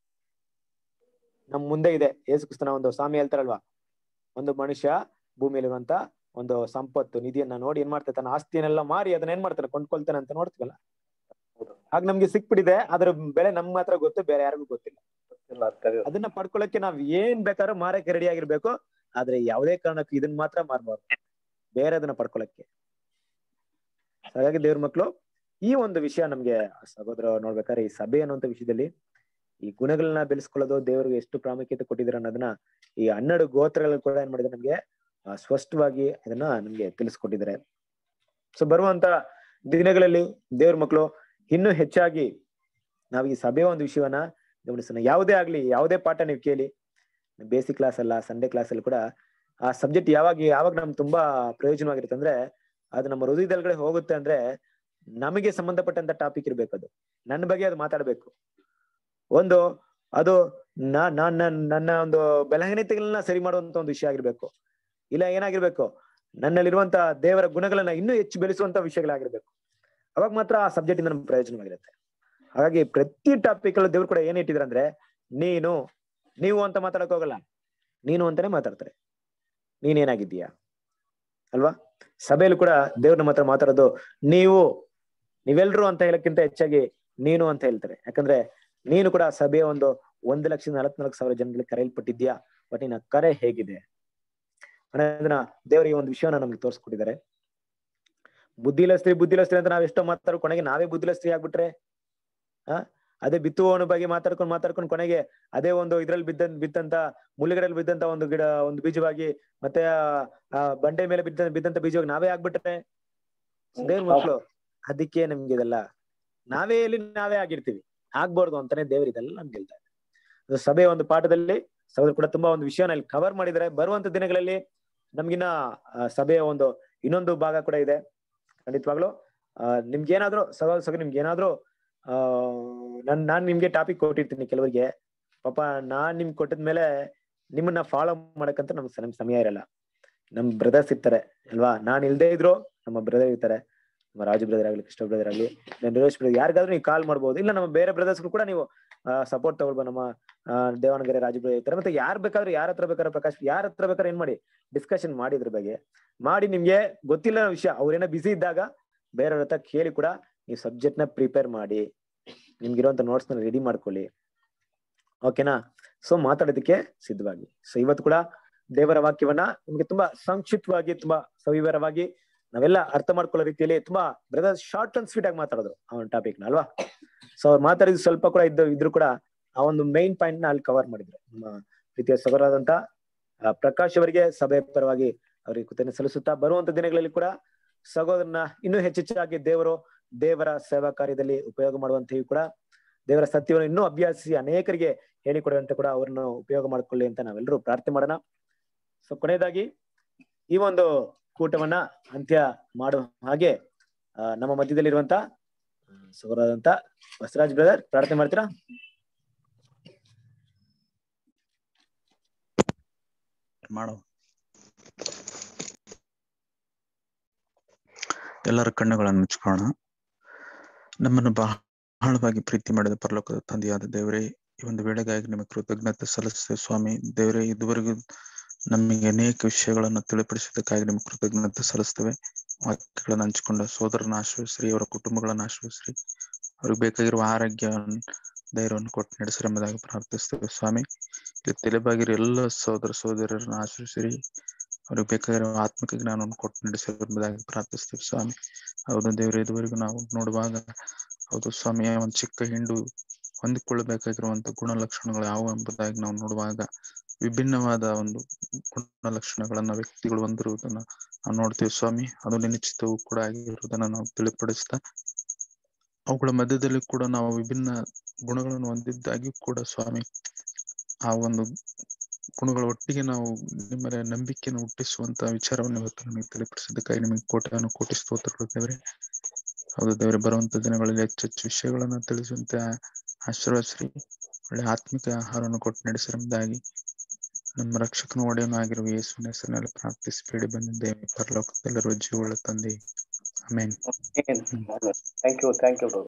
ನಮ್ ಮುಂದೆ ಇದೆ ಯೇಸು ಕ್ರಿಸ್ತನ ಒಂದು ಸಾಮಿ ಹೇಳ್ತಾರಲ್ವಾ, ಒಂದು ಮನುಷ್ಯ ಭೂಮಿಯಲ್ಲಿರುವಂತ ಒಂದು ಸಂಪತ್ತು ನಿಧಿಯನ್ನ ನೋಡಿ ಏನ್ ಮಾಡ್ತಾನೆ, ತನ್ನ ಆಸ್ತಿಯನ್ನೆಲ್ಲ ಮಾರಿ ಅದನ್ನ ಏನ್ ಮಾಡ್ತಾನೆ, ಕೊಂಡ್ಕೊಳ್ತಾನೆ ಅಂತ ನೋಡ್ತೀವಲ್ಲ. ಆಗ ನಮ್ಗೆ ಸಿಕ್ಬಿಟ್ಟಿದೆ, ಅದ್ರ ಬೆಲೆ ನಮ್ ಮಾತ್ರ ಗೊತ್ತು, ಬೇರೆ ಯಾರಿಗೂ ಗೊತ್ತಿಲ್ಲ. ಅದನ್ನ ಪಡ್ಕೊಳಕ್ಕೆ ನಾವ್ ಏನ್ ಬೇಕಾದ್ರೂ ಮಾರಕ್ಕೆ ರೆಡಿ ಆಗಿರ್ಬೇಕು. ಆದ್ರೆ ಯಾವುದೇ ಕಾರಣಕ್ಕೂ ಇದನ್ನ ಮಾತ್ರ ಮಾರ್ಬಾರ್ದು, ಬೇರೆ ಅದನ್ನ ಪಡ್ಕೊಳಕ್ಕೆ. ಹಾಗಾಗಿ ದೇವ್ರ ಮಕ್ಳು ಈ ಒಂದು ವಿಷಯ ನಮ್ಗೆ ಸಹೋದರ ನೋಡ್ಬೇಕಾದ್ರೆ ಈ ಸಭೆ ಅನ್ನುವಂತ ವಿಷಯದಲ್ಲಿ ಈ ಗುಣಗಳನ್ನ ಬೆಳೆಸ್ಕೊಳ್ಳೋದು ದೇವರಿಗೆ ಎಷ್ಟು ಪ್ರಾಮುಖ್ಯತೆ ಕೊಟ್ಟಿದ್ದಾರೆ ಅನ್ನೋದನ್ನ ಈ 12 ಗೋತ್ರಗಳು ಕೂಡ ಏನ್ ಮಾಡಿದ್ರೆ ನಮ್ಗೆ ಸ್ಪಷ್ಟವಾಗಿ ಅದನ್ನ ನಮ್ಗೆ ತಿಳಿಸ್ಕೊಟ್ಟಿದ್ದಾರೆ. ಸೊ ಬರುವಂತ ದಿನಗಳಲ್ಲಿ ದೇವ್ರ ಮಕ್ಕಳು ಇನ್ನೂ ಹೆಚ್ಚಾಗಿ ನಾವು ಈ ಸಭೆಯ ಒಂದು ವಿಷಯವನ್ನ ಗಮನಿಸೋಣ. ಯಾವುದೇ ಆಗ್ಲಿ, ಯಾವುದೇ ಪಾಠ ನೀವು ಕೇಳಿ, ಬೇಸಿಕ್ ಕ್ಲಾಸ್ ಅಲ್ಲ, ಸಂಡೇ ಕ್ಲಾಸ್ ಅಲ್ಲಿ ಕೂಡ ಆ ಸಬ್ಜೆಕ್ಟ್ ಯಾವಾಗ ನಮ್ಗೆ ತುಂಬಾ ಪ್ರಯೋಜನವಾಗಿರುತ್ತೆ ಅಂದ್ರೆ, ಅದು ನಮ್ಮ ಹೃದಯದೊಳಗಡೆ ಹೋಗುತ್ತೆ ಅಂದ್ರೆ ನಮಗೆ ಸಂಬಂಧಪಟ್ಟಂತ ಟಾಪಿಕ್ ಇರ್ಬೇಕು. ಅದು ನನ್ನ ಬಗ್ಗೆ ಅದು ಮಾತಾಡ್ಬೇಕು. ಒಂದು ಅದು ನನ್ನ ಒಂದು ಬಲಹೀನತೆಗಳನ್ನ ಸರಿ ಮಾಡುವಂತ ಒಂದು ವಿಷಯ ಆಗಿರ್ಬೇಕು. ಇಲ್ಲ ಏನಾಗಿರ್ಬೇಕು, ನನ್ನಲ್ಲಿರುವಂತ ದೇವರ ಗುಣಗಳನ್ನ ಇನ್ನೂ ಹೆಚ್ಚು ಬೆಳೆಸುವಂತ ವಿಷಯಗಳಾಗಿರ್ಬೇಕು. ಅವಾಗ ಮಾತ್ರ ಆ ಸಬ್ಜೆಕ್ಟ್ ಇಂದ ನಮ್ಗೆ ಪ್ರಯೋಜನವಾಗಿರುತ್ತೆ. ಹಾಗಾಗಿ ಪ್ರತಿ ಟಾಪಿಕ್ ಅಲ್ಲೂ ದೇವ್ರು ಕೂಡ ಏನ್ ಇಟ್ಟಿದ್ರ ಅಂದ್ರೆ, ನೀವು ಅಂತ ಮಾತಾಡಕ್ ಹೋಗಲ್ಲ, ನೀನು ಅಂತಾನೆ ಮಾತಾಡ್ತಾರೆ. ನೀನೇನಾಗಿದ್ದೀಯಾ ಅಲ್ವಾ? ಸಭೆಯಲ್ಲೂ ಕೂಡ ದೇವ್ರ ನಮ್ಮ ಹತ್ರ ಮಾತಾಡೋದು ನೀವೆಲ್ರು ಅಂತ ಹೇಳಕ್ಕಿಂತ ಹೆಚ್ಚಾಗಿ ನೀನು ಅಂತ ಹೇಳ್ತಾರೆ. ಯಾಕಂದ್ರೆ ನೀನು ಕೂಡ ಸಭೆಯ ಒಂದು 1,44,000 ಜನಗಳಿಗೆ ಕರೆಯಲ್ಪಟ್ಟಿದ್ಯಾ. ಬಟ್ ನಿನ್ನ ಕರೆ ಹೇಗಿದೆ ಅನ್ನೋದನ್ನ ದೇವ್ರ ಈ ಒಂದು ವಿಷಯನ ನಮ್ಗೆ ತೋರಿಸ್ಕೊಟ್ಟಿದ್ದಾರೆ. ಬುದ್ಧಿಲಸ್ತ್ರಿ ಅಂತ ನಾವ್ ಎಷ್ಟೋ ಮಾತಾಡೋ ಕೊನೆಗೆ ನಾವೇ ಬುದ್ಧಿಲಸ್ತ್ರಿ ಆಗ್ಬಿಟ್ರೆ, ಅದೇ ಬಿತ್ತುವವನ ಬಗ್ಗೆ ಮಾತಾಡ್ಕೊಂಡು ಕೊನೆಗೆ ಅದೇ ಒಂದು ಇದ್ರಲ್ಲಿ ಬಿದ್ದಂತ ಮುಳ್ಳುಗಡೆಯಲ್ಲಿ ಬಿದ್ದಂತ ಒಂದು ಗಿಡ, ಒಂದು ಬೀಜವಾಗಿ, ಮತ್ತೆ ಆ ಬಂಡೆ ಮೇಲೆ ಬಿದ್ದಂತ ಬೀಜವಾಗಿ ನಾವೇ ಆಗ್ಬಿಟ್ರೆ ದೇವ್ರ ಮಕ್ಕಳು. ಅದಕ್ಕೆ ನಮ್ಗೆ ಇದೆಲ್ಲ ನಾವೇ ಆಗಿರ್ತೀವಿ, ಆಗ್ಬಾರ್ದು ಅಂತಾನೆ ದೇವ್ರ ಇದೆಲ್ಲ ನಮ್ಗೆ ಹೇಳ್ತಾ ಇದೆ. ಸಭೆಯ ಒಂದು ಪಾಠದಲ್ಲಿ ಸಭೆ ಕೂಡ ತುಂಬಾ ಒಂದು ವಿಷಯನ ಇಲ್ಲಿ ಕವರ್ ಮಾಡಿದರೆ. ಬರುವಂತ ದಿನಗಳಲ್ಲಿ ನಮ್ಗಿನ್ನ ಸಭೆಯ ಒಂದು ಇನ್ನೊಂದು ಭಾಗ ಕೂಡ ಇದೆ. ಖಂಡಿತವಾಗ್ಲು ನಿಮ್ಗೇನಾದ್ರೂ ನಿಮ್ಗೇನಾದ್ರೂ ನಾನ್ ನಿಮ್ಗೆ ಟಾಪಿಕ್ ಕೊಟ್ಟಿರ್ತೀನಿ ಕೆಲವರಿಗೆ. ಪಾಪ ನಾನ್ ನಿಮ್ಗೆ ಕೊಟ್ಟಿದ್ಮೇಲೆ ನಿಮ್ಮನ್ನ ಫಾಲೋ ಮಾಡಕ್ಕಂತ ನಮ್ಗೆ ಸಮಯ ಇರಲ್ಲ. ನಮ್ ಬ್ರದರ್ಸ್ ಇರ್ತಾರೆ ಅಲ್ವಾ, ನಾನ್ ಇಲ್ದೇ ಇದ್ರು ನಮ್ಮ ಬ್ರದರ್ ಇರ್ತಾರೆ. ನಮ್ಮ ರಾಜು ಬ್ರದರ್ ಆಗ್ಲಿ, ಕೃಷ್ಣ ಬ್ರದರ್ ಆಗ್ಲಿ, ನಿರೇಶ್ ಬ್ರದರ್, ಯಾರಿಗಾದ್ರೂ ನೀವು ಕಾಲ್ ಮಾಡ್ಬೋದು. ಇಲ್ಲ ನಮ್ಮ ಬೇರೆ ಬ್ರದರ್ಸ್ ಕೂಡ ನೀವು ಸಪೋರ್ಟ್ ತಗೊಳ್ಬೋದು. ನಮ್ಮ ದೇವನಗೆರೆ ರಾಜು ಬ್ರದರ್ ಇರ್ತಾರೆ. ಮತ್ತೆ ಯಾರ ಹತ್ರ ಬೇಕಾದ್ರೆ ಪ್ರಕಾಶ್, ಯಾರ ಹತ್ರ ಬೇಕಾದ್ರೆ ಏನ್ ಮಾಡಿ ಡಿಸ್ಕಷನ್ ಮಾಡಿ, ಇದ್ರ ಬಗ್ಗೆ ಮಾಡಿ. ನಿಮ್ಗೆ ಗೊತ್ತಿಲ್ಲ ವಿಷಯ, ಅವ್ರೇನೋ ಬಿಸಿ ಇದ್ದಾಗ ಬೇರೆಯವ್ರ ಹತ್ರ ಕೇಳಿ ಕೂಡ ನೀವು ಸಬ್ಜೆಕ್ಟ್ ನ ಪ್ರಿಪೇರ್ ಮಾಡಿ, ನಿಮ್ಗಿರುವಂತ ನೋಟ್ಸ್ ನ ರೆಡಿ ಮಾಡ್ಕೊಳ್ಳಿ. ಓಕೆನಾ? ಸೊ ಮಾತಾಡೋದಕ್ಕೆ ಸಿದ್ಧವಾಗಿ. ಸೊ ಇವತ್ತು ಕೂಡ ದೇವರ ವಾಕ್ಯವನ್ನ ನಿಮ್ಗೆ ತುಂಬಾ ಸಂಕ್ಷಿಪ್ತವಾಗಿ, ತುಂಬಾ ಸವಿವರವಾಗಿ ನಾವೆಲ್ಲ ಅರ್ಥ ಮಾಡ್ಕೊಳ್ಳೋ ರೀತಿಯಲ್ಲಿ ತುಂಬಾ ಬ್ರದರ್ ಶಾರ್ಟ್ ಅಂಡ್ ಸ್ವೀಟ್ ಆಗಿ ಮಾತಾಡೋದು ಆ ಒಂದು ಟಾಪಿಕ್ ನ ಅಲ್ವಾ. ಸೊ ಅವ್ರು ಮಾತಾಡಿದ್ ಸ್ವಲ್ಪ ಕೂಡ ಇದ್ರು ಕೂಡ ಆ ಒಂದು ಮೈನ್ ಪಾಯಿಂಟ್ ನ ಅಲ್ಲಿ ಕವರ್ ಮಾಡಿದ್ರು. ನಮ್ಮ ರೀತಿಯ ಸಗರಾದಂತ ಪ್ರಕಾಶ್ ಅವರಿಗೆ ಸಭೆ ಪರವಾಗಿ ಅವರಿಗೆ ಕೃತಜ್ಞತೆ ಸಲ್ಲಿಸುತ್ತಾ, ಬರುವಂತ ದಿನಗಳಲ್ಲಿ ಕೂಡ ಸಹೋದರನ ಇನ್ನೂ ಹೆಚ್ಚೆಚ್ಚಾಗಿ ದೇವರ ಸೇವಾ ಕಾರ್ಯದಲ್ಲಿ ಉಪಯೋಗ ಮಾಡುವಂತೆಯೂ ಕೂಡ, ದೇವರ ಸತ್ಯವನ್ನು ಇನ್ನೂ ಅಭ್ಯಾಸಿಸಿ ಅನೇಕರಿಗೆ ಹೇಳಿಕೊಡುವಂತೆ ಕೂಡ ಅವರನ್ನು ಉಪಯೋಗ ಮಾಡಿಕೊಳ್ಳಿ ಅಂತ ನಾವೆಲ್ಲರೂ ಪ್ರಾರ್ಥನೆ ಮಾಡೋಣ. ಸೊ ಕೊನೆಯದಾಗಿ ಈ ಒಂದು ಕೂಟವನ್ನ ಅಂತ್ಯ ಮಾಡುವ ಹಾಗೆ ನಮ್ಮ ಮಧ್ಯದಲ್ಲಿರುವಂತ ಸಹೋದರಾದಂತ ಬಸವರಾಜ್ ಬ್ರದರ್ ಪ್ರಾರ್ಥನೆ ಮಾಡ್ತೀರಾ? ಮಾಡೋ. ಎಲ್ಲರ ಕಣ್ಣುಗಳನ್ನು ಮುಚ್ಕೋಣ. ನಮ್ಮನ್ನು ಬಹಳವಾಗಿ ಪ್ರೀತಿ ಮಾಡಿದ ಪರಲೋಕದ ತಂದೆಯಾದ ದೇವರೇ, ಈ ಒಂದು ವೇಳೆಗಾಗಿ ನಿಮಗೆ ಕೃತಜ್ಞತೆ ಸಲ್ಲಿಸ್ತೇವೆ ಸ್ವಾಮಿ. ದೇವರೇ, ಇದುವರೆಗೂ ನಮಗೆ ಅನೇಕ ವಿಷಯಗಳನ್ನು ತಿಳಿಪಡಿಸಿದ್ದಕ್ಕಾಗಿ ನಿಮ್ಗೆ ಕೃತಜ್ಞತೆ ಸಲ್ಲಿಸ್ತೇವೆ. ವಾಕ್ಯಗಳನ್ನು ಹಂಚಿಕೊಂಡ ಸೋದರನ ಆಶ್ರಯಿಸ್ರಿ, ಅವರ ಕುಟುಂಬಗಳನ್ನು ಆಶ್ರಯಿಸ್ರಿ, ಅವ್ರಿಗೆ ಬೇಕಾಗಿರುವ ಆರೋಗ್ಯ ಧೈರ್ಯವನ್ನು ಕೊಟ್ಟು ನಡೆಸಿರಿ ಎಂಬುದಾಗಿ ಪ್ರಾರ್ಥಿಸ್ತೇವೆ ಸ್ವಾಮಿ. ಇಲ್ಲಿ ತಲೆಬಾಗಿರೋ ಎಲ್ಲ ಸೋದರರನ್ನು ಆಶ್ರಯಿಸಿರಿ, ಅವ್ರಿಗೆ ಬೇಕಾಗಿರುವ ಆತ್ಮಿಕ ಜ್ಞಾನವನ್ನು ಕೊಟ್ಟು ನಡೆಸಿರಿ ಎಂಬುದಾಗಿ ಪ್ರಾರ್ಥಿಸ್ತೇವೆ ಸ್ವಾಮಿ. ಹೌದು ದೇವರೇ, ಇದುವರೆಗೂ ನಾವು ನೋಡುವಾಗ ಹೌದು ಸ್ವಾಮಿಯ ಒಂದು ಚಿಕ್ಕ ಹಿಂಡು ಹೊಂದಿಕೊಳ್ಳಬೇಕಾಗಿರುವಂತ ಗುಣಲಕ್ಷಣಗಳು ಯಾವುವು ಎಂಬುದಾಗಿ ನಾವು ನೋಡುವಾಗ ವಿಭಿನ್ನವಾದ ಒಂದು ಗುಣಲಕ್ಷಣಗಳನ್ನ ವ್ಯಕ್ತಿಗಳು ಹೊಂದಿರುವುದನ್ನ ನಾವು ನೋಡ್ತೀವಿ ಸ್ವಾಮಿ. ಅದು ನಿಶ್ಚಿತವೂ ಕೂಡ ಆಗಿರುವುದನ್ನ ನಾವು ತಿಳಿಪಡಿಸ್ತಾ, ಅವುಗಳ ಮಧ್ಯದಲ್ಲಿ ಕೂಡ ನಾವು ವಿಭಿನ್ನ ಗುಣಗಳನ್ನು ಹೊಂದಿದ್ದಾಗಿ ಕೂಡ ಸ್ವಾಮಿ, ಆ ಒಂದು ಗುಣಗಳ ಒಟ್ಟಿಗೆ ನಾವು ನಿಮ್ಮರ ನಂಬಿಕೆಯನ್ನು ಹುಟ್ಟಿಸುವಂತ ವಿಚಾರವನ್ನು ಇವತ್ತು ನಮಗೆ ತಿಳಿಪಡಿಸಿದ್ದಕ್ಕಾಗಿ ನಿಮಗೆ ಕೋಟಿ ಸ್ತೋತ್ರಗಳು ದೇವರೇ. ಹೌದು ದೇವರೇ, ಬರುವಂತ ದಿನಗಳಲ್ಲಿ ಹೆಚ್ಚೆಚ್ಚು ವಿಷಯಗಳನ್ನ ತಿಳಿಸುವಂತೆ ಆಶೀರ್ವದಿಸ್ರಿ, ಒಳ್ಳೆ ಆತ್ಮಿಕ ಆಹಾರವನ್ನು ಕೊಟ್ಟು ನಡೆಸಿರುವುದಾಗಿ ನಮ್ಮ ರಕ್ಷಕನ ಒಡೆಯನೂ ಆಗಿರುವ ಯೇಸುವಿನ ಹೆಸರಿನಲ್ಲಿ ಪ್ರಾರ್ಥಿಸಿ ಬೇಡಿ ಬಂದಿದ್ದೇವೆ ಪರಲೋಕದಲ್ಲಿರುವ ಜೀವವುಳ್ಳ ತಂದೆ. ಆಮೆನ್. Thank you